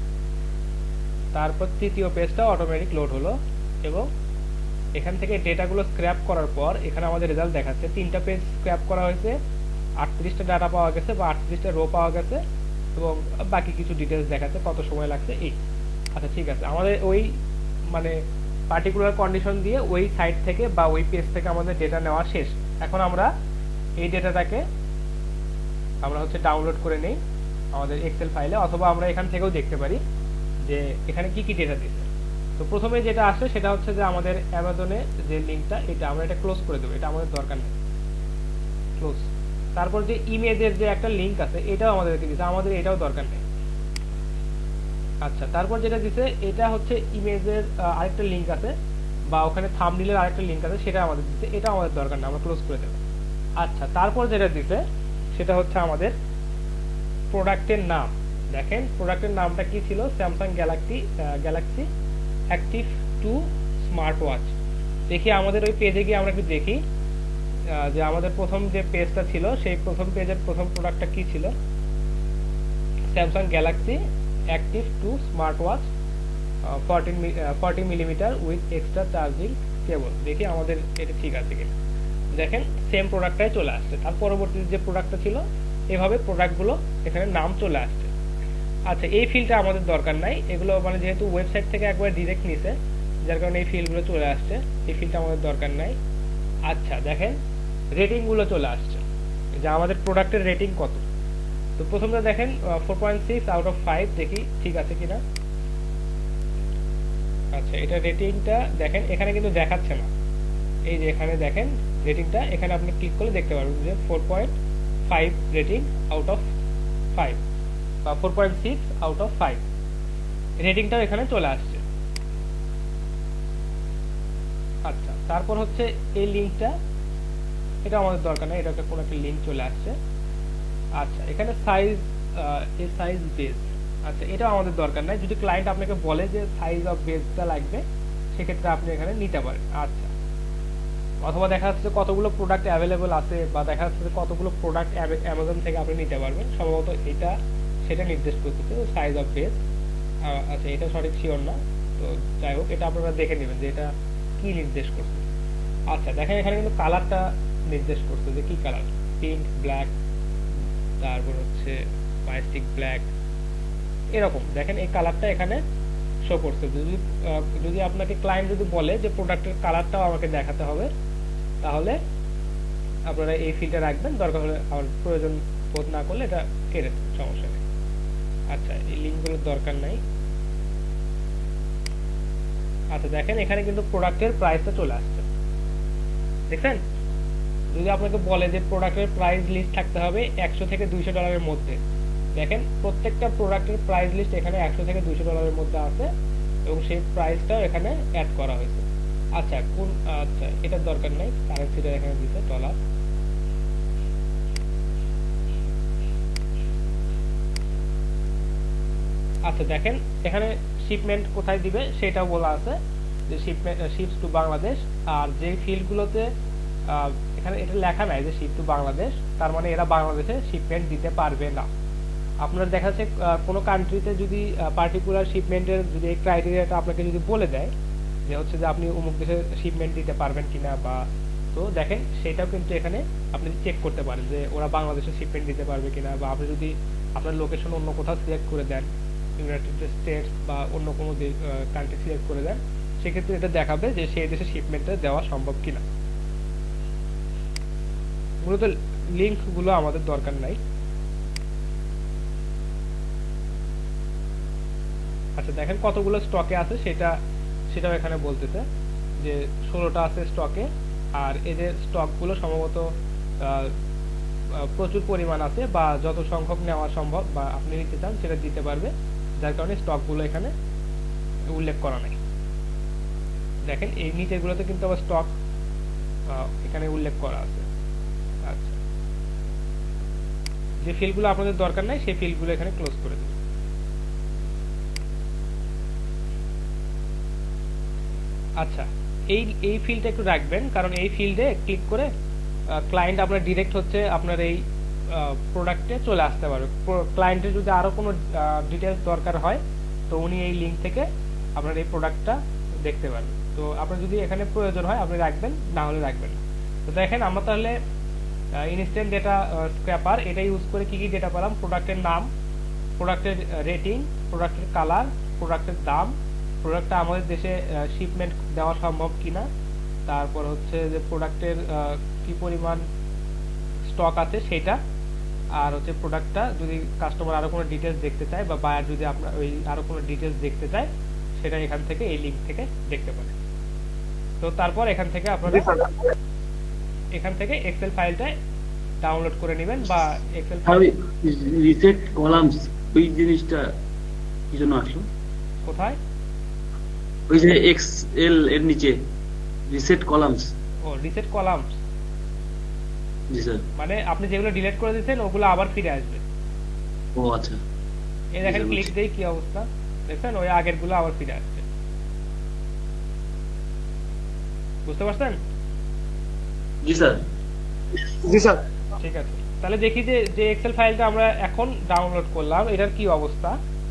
তারপর তৃতীয় পেজটা অটোমেটিক লোড হলো, এবং এখান থেকে ডেটাগুলো স্ক্র্যাপ করার পর এখানে আমাদের রেজাল্ট দেখাচ্ছে তিনটা পেজ স্ক্র্যাপ করা হয়েছে, আটত্রিশটা ডাটা পাওয়া গেছে বা আটত্রিশটা রো পাওয়া গেছে, এবং বাকি কিছু ডিটেলস দেখাচ্ছে কত সময় লাগছে এই। আচ্ছা ঠিক আছে, আমাদের ওই মানে পার্টিকুলার কন্ডিশন দিয়ে ওই সাইট থেকে বা ওই পেজ থেকে আমাদের ডেটা নেওয়া শেষ। এখন আমরা এই ডেটাটাকে আমরা হচ্ছে ডাউনলোড করে নেই আমাদের এক্সেল ফাইলে, অথবা আমরা এখান থেকেও দেখতে পারি যে এখানে কি কি ডেটা দিয়েছে। তো প্রথমে যেটা আসে সেটা হচ্ছে যে আমাদের অ্যামাজনে যে লিঙ্কটা, এটা আমরা এটা ক্লোজ করে দেবো, এটা আমাদের দরকার নেই, ক্লোজ। তারপর যে ইমেজের যে একটা লিঙ্ক আছে এটাও আমাদেরকে দিয়েছে, আমাদের এটাও দরকার নেই। আচ্ছা তারপর যেটা দিছে এটা হচ্ছে ইমেজের আরেকটা লিঙ্ক আছে বা ওখানে থাম্বনেইলের আরেকটা লিংক আছে সেটা আমাদের দিতে, এটা আমাদের দরকার না, আমরা ক্লোজ করে দেব। আচ্ছা, তারপর যেটা দিতে সেটা হচ্ছে আমাদের প্রোডাক্টের নাম। দেখেন প্রোডাক্টের নামটা কি ছিল, Samsung Galaxy Galaxy Active two smart watch. দেখি আমাদের ওই পেজে গিয়ে আমরা একটু দেখি যে আমাদের প্রথম যে পেজটা ছিল সেই প্রথম পেজের প্রথম প্রোডাক্টটা কি ছিল, Samsung Galaxy Active two smart watch forty millimetre with extra charging cable. দেখি আমাদের এটা ঠিক আছে কিনা। দেখেন সেম প্রোডাক্টটাই চলে আসছে। তার পরবর্তীতে যে প্রোডাক্টটা ছিল এভাবে প্রোডাক্টগুলো এখানে নাম চলে আসছে। আচ্ছা, এই ফিল্ডটা আমাদের দরকার নাই, এগুলো মানে যেহেতু ওয়েবসাইট থেকে একবার ডিরেক্ট নিছে যার কারণে এই ফিল্ডগুলো চলে আসছে, এই ফিল্ডটা আমাদের দরকার নাই। আচ্ছা, দেখেন রেটিংগুলো চলে আসছে যে আমাদের প্রোডাক্টের রেটিং কত। তো প্রথমে দেখেন four point six out of five, দেখি ঠিক আছে কিনা। আচ্ছা, এটা রেটিংটা দেখেন এখানে কিন্তু দেখাচ্ছে না, এই যে এখানে দেখেন রেটিংটা, এখানে আপনি ক্লিক করলে দেখতে পারবেন যে four point five rating out of five বা four point six out of five রেটিংটাও এখানে চলে আসছে। আচ্ছা, তারপর হচ্ছে এই লিঙ্কটা, এটা আমাদের দরকার নেই, এটাকে কোনো একটা লিঙ্ক চলে আসছে। আচ্ছা, এখানে সাইজ এই সাইজ বেস, আচ্ছা এটাও আমাদের দরকার নাই, যদি ক্লায়েন্ট আপনাকে বলে যে সাইজ অফ বেসটা লাগবে সেক্ষেত্রে আপনি এখানে নিতে পারেন। আচ্ছা, অথবা দেখা যাচ্ছে কতগুলো প্রোডাক্ট অ্যাভেলেবল আছে বা দেখা যাচ্ছে কতগুলো প্রোডাক্ট অ্যামাজন থেকে আপনি নিতে পারবেন, সম্ভবত এটা সেটা নির্দেশ করতেছে সাইজ অফ বেস। আচ্ছা, এটা সঠিক শিওর না, তো যাই হোক এটা আপনারা দেখে নেবেন যে এটা কি নির্দেশ করছে। আচ্ছা, দেখেন এখানে কিন্তু কালারটা নির্দেশ করছে যে কি কালার, পিঙ্ক, ব্ল্যাক, তারপর হচ্ছে মাইস্টিক ব্ল্যাক, এরকম দেখেন এই কালারটা এখানে শো করছে। যদি যদি আপনাকে ক্লায়েন্ট যদি বলে যে প্রোডাক্টের কালারটাও আমাকে দেখাতে হবে তাহলে আপনারা এই ফিল্ডটা রাখবেন, দরকার হলে আর প্রয়োজন বোধ না করলে এটা কেটে দেবেন, সমস্যা নেই। আচ্ছা, এই লিঙ্কগুলোর দরকার নাই। আচ্ছা, দেখেন এখানে কিন্তু প্রোডাক্টের প্রাইসটা চলে আসছে, দেখছেন। যদি আপনাকে বলে যে প্রোডাক্টের প্রাইস লিস্ট থাকতে হবে একশো থেকে দুইশো ডলারের মধ্যে, দেখেন প্রত্যেকটা প্রোডাক্টের প্রাইস লিস্ট এখানে একশো থেকে দুইশো ডলারের মধ্যে আছে এবং সেই প্রাইসটাও এখানে অ্যাড করা হয়েছে। আচ্ছা, কোন আচ্ছা এটার দরকার নেই, কারেন্সিটা এখানে দিতে ডলার। আচ্ছা, দেখেন এখানে শিপমেন্ট কোথায় দিবে সেটাও বলা আছে যে শিপমেন্ট শিপস টু বাংলাদেশ। আর যে ফিল্ডগুলোতে এখানে এটা লেখা নাই যে শিপ টু বাংলাদেশ, তার মানে এরা বাংলাদেশে শিপমেন্ট দিতে পারবে না। আপনার দেখা যাচ্ছে কোনো কান্ট্রিতে যদি পার্টিকুলার শিপমেন্টের যদি এই ক্রাইটেরিয়াটা আপনাকে যদি বলে দেয় যে হচ্ছে যে আপনি অমুক দেশে শিপমেন্ট দিতে পারবেন কিনা, বা তো দেখেন সেটাও কিন্তু এখানে আপনি চেক করতে পারেন যে ওরা বাংলাদেশে শিপমেন্ট দিতে পারবে কিনা। বা আপনি যদি আপনার লোকেশন অন্য কোথাও সিলেক্ট করে দেন, ইউনাইটেড স্টেটস বা অন্য কোনো কান্ট্রি সিলেক্ট করে দেন, সেক্ষেত্রে এটা দেখাবে যে সেই দেশে শিপমেন্টটা দেওয়া সম্ভব কিনা। মূলত লিঙ্কগুলো আমাদের দরকার নাই। আচ্ছা, দেখেন কতগুলো স্টকে আছে সেটা সেটাও এখানে বলতেছে যে ষোলোটা আছে স্টকে, আর এদের স্টকগুলো সম্ভবত প্রচুর পরিমাণ আছে বা যত সংখ্যক নেওয়া সম্ভব বা আপনি নিতে চান সেটা দিতে পারবে, যার কারণে স্টকগুলো এখানে উল্লেখ করা নাই। দেখেন এই নিচেগুলোতে কিন্তু আবার স্টক এখানে উল্লেখ করা আছে। আচ্ছা, যে ফিল্ডগুলো আপনাদের দরকার নাই সেই ফিল্ডগুলো এখানে ক্লোজ করে দিন। আচ্ছা, এই এই ফিল্ডটা একটু রাখবেন, কারণ এই ফিল্ডে ক্লিক করে ক্লায়েন্ট আপনার ডিরেক্ট হচ্ছে আপনার এই প্রোডাক্টে চলে আসতে পারবে। ক্লায়েন্টের যদি আরো কোনো ডিটেলস দরকার হয় তো উনি এই লিঙ্ক থেকে আপনার এই প্রোডাক্টটা দেখতে পারবেন। তো আপনার যদি এখানে প্রয়োজন হয় আপনি রাখবেন, না হলে রাখবেন না। তো দেখেন আমরা তাহলে ইনস্ট্যান্ট ডেটা স্ক্র্যাপার এটা ইউজ করে কি কি ডেটা পেলাম, প্রোডাক্টের নাম, প্রোডাক্টের রেটিং, প্রোডাক্টের কালার, প্রোডাক্টের দাম, প্রোডাক্টটা আমাদের দেশে শিপমেন্ট দেওয়া সম্ভব কিনা, তারপর হচ্ছে যে প্রোডাক্টের কি পরিমাণ স্টক আছে সেটা, আর হচ্ছে প্রোডাক্টটা যদি কাস্টমার আরো কোনো ডিটেলস দেখতে চায় বা বায়ার যদি আপনার ওই আরো কোনো ডিটেলস দেখতে চায় সেটা এখান থেকে এই লিঙ্ক থেকে দেখতে পারে। তো তারপর এখান থেকে আপনারা এখান থেকে এক্সেল ফাইলটা ডাউনলোড করে নেবেন বা এক্সেল ফাইল রিসেট কলামস ওই জিনিসটা কি জন্য আসলো, কোথায় ওই যে এক্সএল এর নিচে রিসেট কলামস। ও রিসেট কলামস, জি স্যার। মানে আপনি যেগুলো ডিলিট করে দিয়েছেন ওগুলো আবার ফিরে আসবে। ও আচ্ছা, এই দেখেন ক্লিক দেই কি অবস্থা, দেখছেন ওই আগের গুলো আবার ফিরে আসছে। বুঝতে পারছেন? জি স্যার। জি স্যার। ঠিক আছে, তাহলে দেখি যে যে এক্সেল ফাইলটা আমরা এখন ডাউনলোড করলাম এটার কি অবস্থা।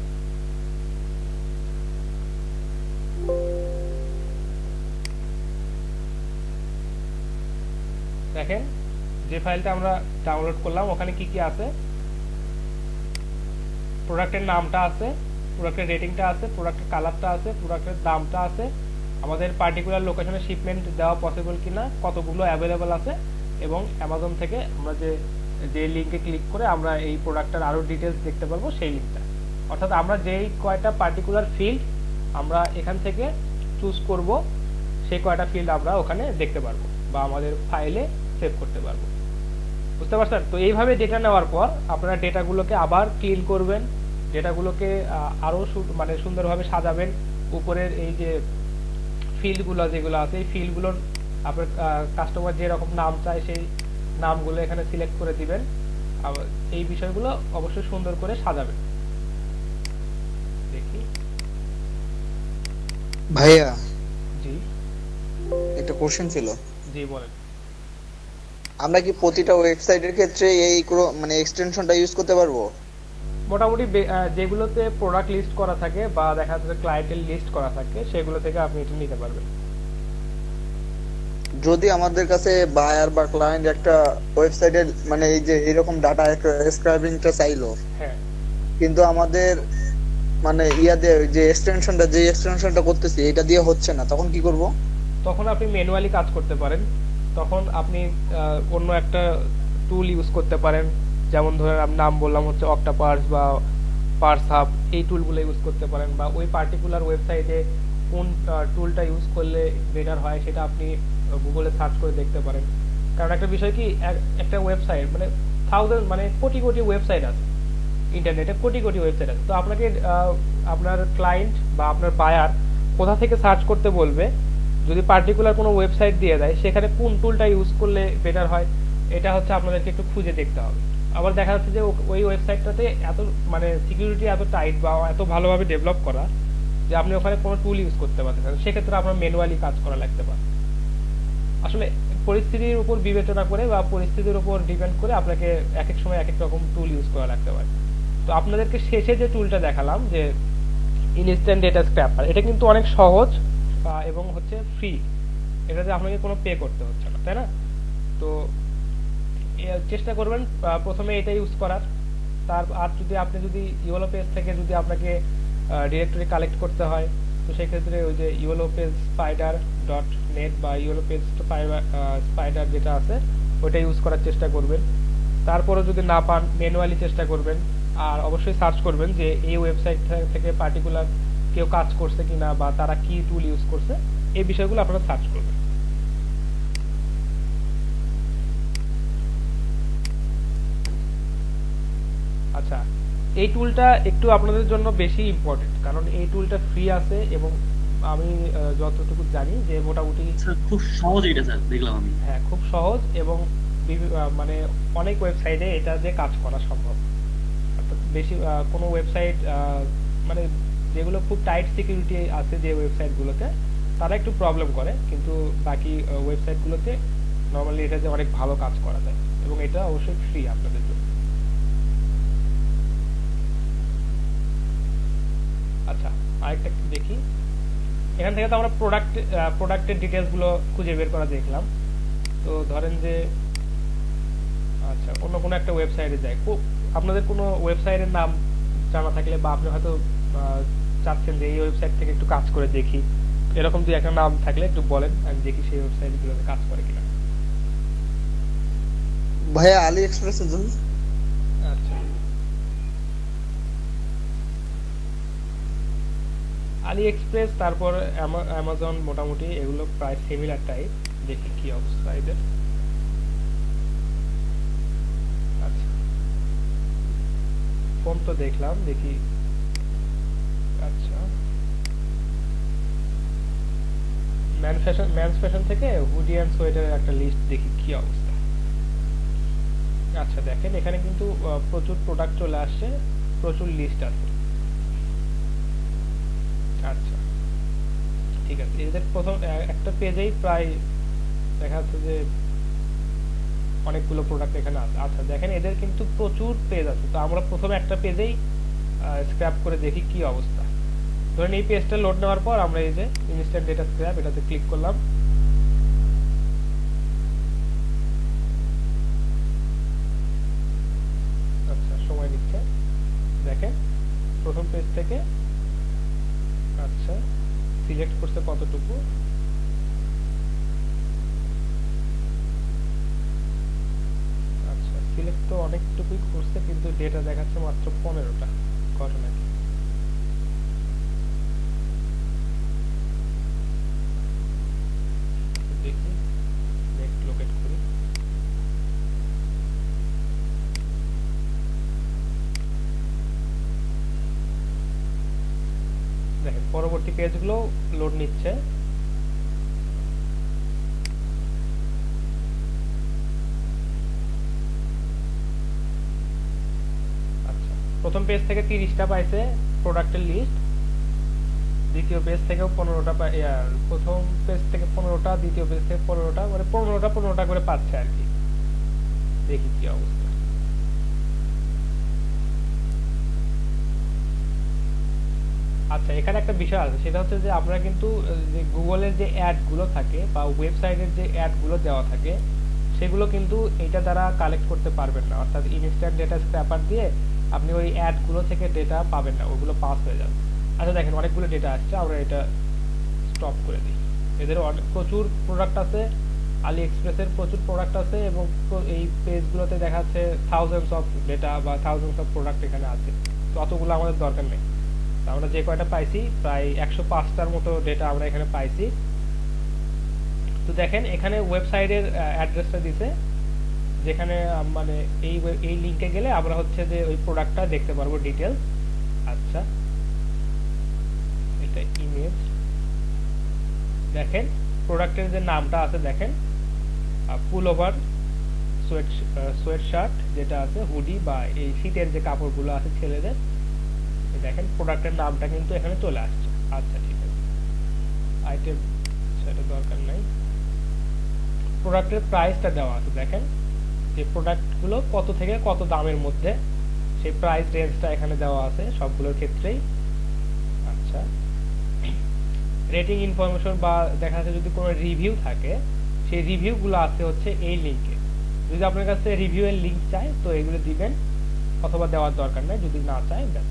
দেখেন যে ফাইলটা আমরা ডাউনলোড করলাম ওখানে কি কি আছে, প্রোডাক্টের নামটা আছে, প্রোডাক্টের রেটিংটা আছে, প্রোডাক্টের কালারটা আছে, প্রোডাক্টের দামটা আছে, আমাদের পার্টিকুলার লোকেশনে শিপমেন্ট দেওয়া পসিবল কিনা, কতগুলো অ্যাভেলেবল আছে, এবং অ্যামাজন থেকে আমরা যে যে লিঙ্কে ক্লিক করে আমরা এই প্রোডাক্টের আরো ডিটেলস দেখতে পারবো সেই লিঙ্কটা। অর্থাৎ আমরা যেই কয়টা পার্টিকুলার ফিল্ড আমরা এখান থেকে চুজ করব সেই কয়টা ফিল্ড আমরা ওখানে দেখতে পারবো বা আমাদের ফাইলে সেভ করতে পারবো। বুঝতে পারছেন? তো এইভাবে ডেটা নেওয়ার পর আপনারা ডেটাগুলোকে আবার ক্লিন করবেন, ডেটাগুলোকে আরো মানে সুন্দরভাবে সাজাবেন। উপরের এই যে ফিল্ডগুলো যেগুলো আছে এই ফিল্ডগুলোর আপনার কাস্টমার যেরকম নাম চায় সেই নামগুলো এখানে সিলেক্ট করে দিবেন। এই বিষয়গুলো অবশ্যই সুন্দর করে সাজাবেন। দেখি ভাইয়া, জি একটা কোশ্চেন ছিল। জি বলেন। আমরা কি প্রতিটা ওয়েবসাইটের ক্ষেত্রে এই মানে এক্সটেনশনটা ইউজ করতে পারবো? মোটামুটি যেগুলোতে প্রোডাক্ট লিস্ট করা থাকে বা দেখা যাচ্ছে ক্লায়েন্টের লিস্ট করা থাকে সেগুলো থেকে আপনি এটা নিতে পারবেন। যদি আমাদের কাছে বায়ার বা ক্লায়েন্ট একটা ওয়েবসাইটে মানে এই যে এরকম ডাটা স্ক্রাইবিংটা চাইলো, হ্যাঁ, কিন্তু আমাদের মানে ইয়া দিয়ে যে এক্সটেনশনটা যে এক্সটেনশনটা করতেছি এটা দিয়ে হচ্ছে না, তখন কি করব? তখন আপনি ম্যানুয়ালি কাজ করতে পারেন। তখন আপনি অন্য একটা টুল ইউজ করতে পারেন, যেমন ধরেন আমি নাম বললাম হচ্ছে অক্টাপার্স বা পার্স হাব, এই টুলগুলো ইউজ করতে পারেন। বা ওই পার্টিকুলার ওয়েবসাইটে কোন টুলটা ইউজ করলে বেটার হয় সেটা আপনি গুগলে সার্চ করে দেখতে পারেন। কারণ একটা বিষয় কি, একটা ওয়েবসাইট মানে থাউজেন্ড মানে কোটি কোটি ওয়েবসাইট আছে ইন্টারনেটে, কোটি কোটি ওয়েবসাইট আছে। তো আপনাকে আপনার ক্লায়েন্ট বা আপনার বায়ার কোথা থেকে সার্চ করতে বলবে, যদি পার্টিকুলার কোনো ওয়েবসাইট দিয়ে দেয় সেখানে কোন টুলটা ইউজ করলে বেটার হয় এটা হচ্ছে আপনাদেরকে একটু খুঁজে দেখতে হবে। আবার দেখা যাচ্ছে যে ওই ওয়েবসাইটটাতে এত মানে সিকিউরিটি এত টাইট বা এত ভালোভাবে ডেভেলপ করা যে আপনি ওখানে কোনো টুল ইউজ করতে পারতেন, সেক্ষেত্রে আপনার ম্যানুয়ালি কাজ করা লাগতে পারে। আসলে পরিস্থিতির উপর বিবেচনা করে বা পরিস্থিতির উপর ডিপেন্ড করে আপনাকে এক এক সময় এক এক রকম টুল ইউজ করা লাগতে পারে। তো আপনাদেরকে শেষে যে টুলটা দেখালাম যে ইনস্ট্যান্ট ডেটা স্ক্র্যাপার, এটা কিন্তু অনেক সহজ এবং হচ্ছে ফ্রি, এটাতে আপনাকে কোনো পে করতে হচ্ছে না, তাই না? তো চেষ্টা করবেন প্রথমে এটা ইউজ করার। তার আর যদি আপনি যদি ইওলো পেজ থেকে যদি আপনাকে ডিরেক্টরি কালেক্ট করতে হয় তো সেক্ষেত্রে ওই যে yellow page spider dot net বা ইওলো পেজ স্পাইডার যেটা আছে ওইটা ইউজ করার চেষ্টা করবেন। তারপরে যদি না পান ম্যানুয়ালি চেষ্টা করবেন। আর অবশ্যই সার্চ করবেন যে এই ওয়েবসাইট থেকে পার্টিকুলার কেউ কাজ করছে কিনা বা তারা কি টুল ইউজ করছে, এই বিষয়গুলো আপনারা সার্চ করবেন। আচ্ছা, এই টুলটা একটু আপনাদের জন্য বেশি ইম্পর্টেন্ট, কারণ এই টুলটা ফ্রি আছে এবং আমি যতটুকু জানি যে মোটামুটি খুব সহজ এটা স্যার, দেখলাম আমি। হ্যাঁ, খুব সহজ এবং মানে অনেক ওয়েবসাইটে এটা যে কাজ করা সম্ভব। অর্থাৎ বেশি কোনো ওয়েবসাইট মানে যেগুলো খুব টাইট সিকিউরিটি আছে যে ওয়েবসাইটগুলোতে তারা একটু প্রবলেম করে, কিন্তু বাকি ওয়েবসাইটগুলোতে নর্মালি এটা যে অনেক ভালো কাজ করা যায় এবং এটা অবশ্যই ফ্রি আপনাদের জন্য। আচ্ছা, আরেকটা দেখি, এখান থেকে তো আমরা প্রোডাক্ট প্রোডাক্টের ডিটেলস গুলো খুঁজে বের করা দেখলাম। তো ধরেন যে আচ্ছা অন্য কোনো একটা ওয়েবসাইটে যাই, আপনাদের কোনো ওয়েবসাইটের নাম জানা থাকলে বা আপনি হয়তো চাচ্ছেন যে এই ওয়েবসাইট থেকে একটু কাজ করে দেখি, এরকম দুই একটা নাম থাকলে একটু বলেন, আমি দেখি সেই ওয়েবসাইট গুলোতে কাজ করে কিনা। ভাইয়া আলি এক্সপ্রেসের জন্য। আচ্ছা, আলি এক্সপ্রেস তারপর অ্যামাজন, মোটামুটি এগুলো প্রায় সিমিলার টাইপ। দেখি কি অবস্থা এদের। আচ্ছা, ফোন তো দেখলাম, দেখি। আচ্ছা, ম্যান ফ্যাশন ম্যানস ফ্যাশন থেকে হুডি এন্ড সোয়েটারের একটা লিস্ট দেখি কি অবস্থা। আচ্ছা দেখেন এখানে কিন্তু আহ, প্রচুর প্রোডাক্ট চলে আসছে, প্রচুর লিস্ট আছে। আচ্ছা ঠিক আছে, এদের প্রথম এ- একটা পেজেই প্রায় দেখা যাচ্ছে যে অনেকগুলো প্রোডাক্ট এখানে আছে। আচ্ছা দেখেন এদের কিন্তু প্রচুর পেজ আছে, তো আমরা প্রথমে একটা পেজেই স্ক্র্যাপ করে দেখি কি অবস্থা। ধরেন এই পেজটা লোড নেওয়ার পর আমরা এই যে ইনস্ট্যান্ট ডেটা স্ক্র্যাপ এটাতে ক্লিক করলাম। আচ্ছা সময় নিচ্ছে, দেখেন প্রথম পেজ থেকে আচ্ছা সিলেক্ট করছে কতটুকু, আচ্ছা সিলেক্ট তো অনেকটুকুই করছে কিন্তু ডেটা দেখাচ্ছে মাত্র পনেরোটা। ঘটনা কি? দেখি নেক্সট লোকেট করি। দেখেন পরবর্তী পেজগুলো লোড নিচ্ছে। আচ্ছা প্রথম পেজ থেকে তিরিশটা পাইছে প্রোডাক্টের লিস্ট, দ্বিতীয় পেজ থেকেও পনেরোটা পাই, আর প্রথম পেজ থেকে পনেরোটা, দ্বিতীয় পেজ থেকে পনেরোটা, মানে পনেরোটা পনেরোটা করে পাচ্ছে আর কি। দেখি কি অবস্থা। আচ্ছা এখানে একটা বিষয় আছে, সেটা হচ্ছে যে আমরা কিন্তু আহ, যে গুগলের যে অ্যাড গুলো থাকে বা ওয়েবসাইটের যে অ্যাড গুলো দেওয়া থাকে সেগুলো কিন্তু এটা দ্বারা কালেক্ট করতে পারবেন না, অর্থাৎ ইনস্ট্যান্ট ডেটা স্ক্র্যাপার দিয়ে আপনি ওই অ্যাড গুলো থেকে ডেটা পাবেন না, ওগুলো পাস হয়ে যাবে। আচ্ছা দেখেন অনেকগুলো ডেটা আসছে, আমরা এটা স্টপ করে দিই। এদের অনেক প্রচুর প্রোডাক্ট আছে, আলি এক্সপ্রেসের প্রচুর প্রোডাক্ট আছে এবং প্র- এই পেজগুলোতে দেখা যাচ্ছে থাউজেন্ডস অফ ডেটা বা থাউজেন্ডস অফ প্রোডাক্ট এখানে আছে, তো অতগুলো আমাদের দরকার নেই। তো আমরা যে কয়টা পাইছি প্রায় একশো পাঁচটার মতো ডেটা আমরা এখানে পাইছি। তো দেখেন এখানে ওয়েবসাইটের অ্যাড্রেসটা দিছে, যেখানে আহ, মানে এই ওয়ে- এই লিংকে গেলে আমরা হচ্ছে যে ওই প্রোডাক্টটা দেখতে পারবো ডিটেলস। আচ্ছা এটা ইমেজ, দেখেন প্রোডাক্টের যে নামটা আছে দেখেন pullover sweat sweatshirt যেটা আছে, হুডি বা এই শীতের যে কাপড়গুলো আছে ছেলেদের, এই দেখেন প্রোডাক্টের নামটা কিন্তু এখানে চলে আসছে। আচ্ছা ঠিক আছে, আইটেম সেটা দরকার নাই। প্রোডাক্টের প্রাইসটা দেওয়া আছে, দেখেন যে প্রোডাক্টগুলো কত থেকে কত দামের মধ্যে সেই প্রাইস রেঞ্জটা এখানে দেওয়া আছে সবগুলোর ক্ষেত্রেই। আচ্ছা রেটিং ইনফরমেশন বা দেখা যাচ্ছে যদি কোনো রিভিউ থাকে সেই রিভিউগুলো আছে হচ্ছে এই লিংকে। যদি আপনার কাছে রিভিউ এর লিংক চাই তো এগুলো দিবেন, অথবা দেওয়ার দরকার নেই, যদি না চাই ব্যাস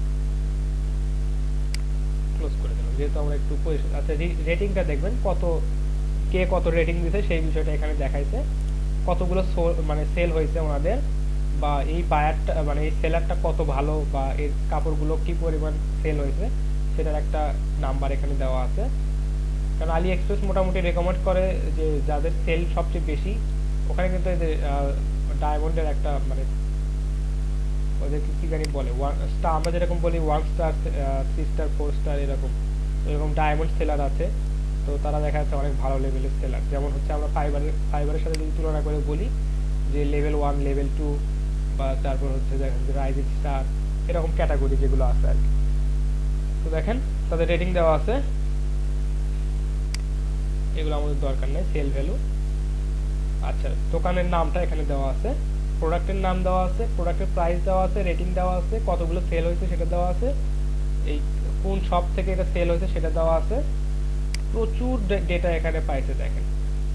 ক্লোজ করে দিলাম, যেহেতু আমরা একটু পরিষ্কার। আচ্ছা রেটিংটা দেখবেন কত, কে কত রেটিং দিছে সেই বিষয়টা এখানে দেখাইছে, কতগুলো সো- মানে সেল হয়েছে ওনাদের, বা এই বায়ারটা মানে এই সেলারটা কত ভালো, বা এর কাপড়গুলো কি পরিমাণ সেল হয়েছে সেটার একটা নাম্বার এখানে দেওয়া আছে। কারণ আলি এক্সপ্রেস মোটামুটি রেকমেন্ড করে যে যাদের সেল সবচেয়ে বেশি ওখানে কিন্তু এই যে ডায়মন্ডের একটা মানে ওদেরকে কি জানি বলে ওয়ান স্টার, আমরা যেরকম বলি one star, three star, four star, এরকম এরকম ডায়মন্ড সেলার আছে। তো তারা দেখা যাচ্ছে অনেক ভালো লেভেলের সেলার, যেমন হচ্ছে আমরা ফাইবারের ফাইবারের সাথে যদি তুলনা করে বলি যে লেভেল ওয়ান, লেভেল টু, বা তারপর হচ্ছে দেখেন যে রাইজিং স্টার, এরকম ক্যাটাগরি যেগুলো আছে আর কি। তো দেখেন তাদের রেটিং দেওয়া আছে, এগুলো আমাদের দরকার নেই, সেল ভ্যালু। আচ্ছা দোকানের নামটা এখানে দেওয়া আছে, প্রোডাক্টের নাম দেওয়া আছে, প্রোডাক্টের প্রাইস দেওয়া আছে, রেটিং দেওয়া আছে, কতগুলো সেল হয়েছে সেটা দেওয়া আছে, এই কোন শপ থেকে এটা সেল হয়েছে সেটা দেওয়া আছে। প্রচুর ডেটা এখানে পাইছে দেখেন।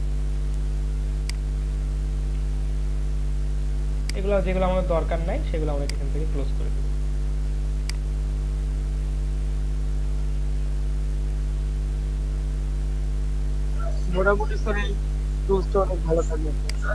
এগুলো যেগুলো আমাদের দরকার নাই সেগুলো আমরা এখান থেকে ক্লোজ করে দেব। মোটামুটি স্যার এই টুলসটা অনেক ভালো থাকবে।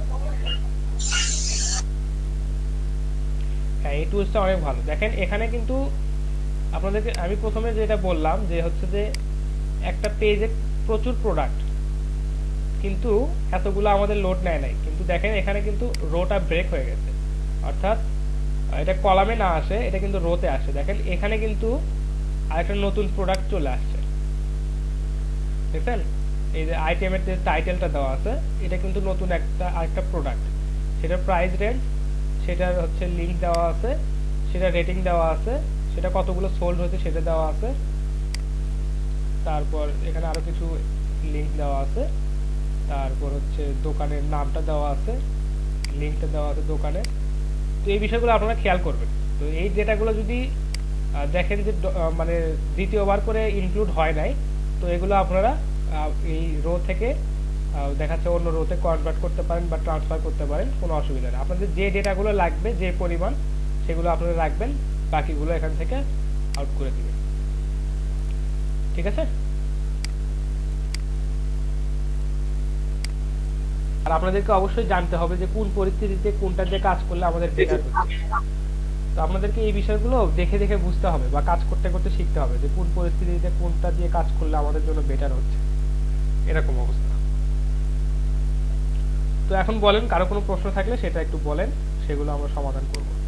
হ্যাঁ এই টুলসটা অনেক ভালো। দেখেন এখানে কিন্তু আপনাদেরকে আমি প্রথমে যেটা বললাম যে হচ্ছে যে একটা পেজে প্রচুর প্রোডাক্ট, কিন্তু এতগুলো আমাদের লোড নেয় নাই, কিন্তু দেখেন এখানে কিন্তু রোটা ব্রেক হয়ে গেছে, অর্থাৎ এটা কলামে না আসে, এটা কিন্তু রোতে আসে। দেখেন এখানে কিন্তু আরেকটা নতুন প্রোডাক্ট চলে আসছে, দেখছেন এই যে আইটেমের যে টাইটেলটা দেওয়া আছে এটা কিন্তু নতুন একটা আরেকটা প্রোডাক্ট, সেটার প্রাইস রেঞ্জ, সেটার হচ্ছে লিংক দেওয়া আছে, সেটা রেটিং দেওয়া আছে, সেটা কতগুলো সোল্ড হয়েছে সেটা দেওয়া আছে, তারপর এখানে আরো কিছু লিংক দেওয়া আছে, তারপর হচ্ছে দোকানের নামটা দেওয়া আছে, লিংকটা দেওয়া আছে দোকানে। তো এই বিষয়গুলো আপনারা খেয়াল করবেন। তো এই ডেটাগুলো যদি আহ, দেখেন যে ড- আহ, মানে দ্বিতীয়বার করে ইনক্লুড হয় নাই, তো এগুলো আপনারা আহ, এই রো থেকে আহ, দেখাচ্ছে অন্য রোতে কনভার্ট করতে পারেন বা ট্রান্সফার করতে পারেন, কোনো অসুবিধা নেই। আপনাদের যে ডেটাগুলো লাগবে যে পরিমাণ সেগুলো আপনারা রাখবেন, বাকিগুলো এখান থেকে আউট করে দিবেন। ঠিক আছে? আর আপনাদেরকে অবশ্যই জানতে হবে যে কোন পরিস্থিতিতে কোনটা দিয়ে কাজ করলে আমাদের বেটার হচ্ছে। তো আপনাদেরকে এই বিষয়গুলো দেখে দেখে বুঝতে হবে বা কাজ করতে করতে শিখতে হবে যে কোন পরিস্থিতিতে কোনটা দিয়ে কাজ করলে আমাদের জন্য বেটার হচ্ছে, এরকম অবস্থা। তো এখন বলেন, কারো কোনো প্রশ্ন থাকলে সেটা একটু বলেন, সেগুলো আমরা সমাধান করব।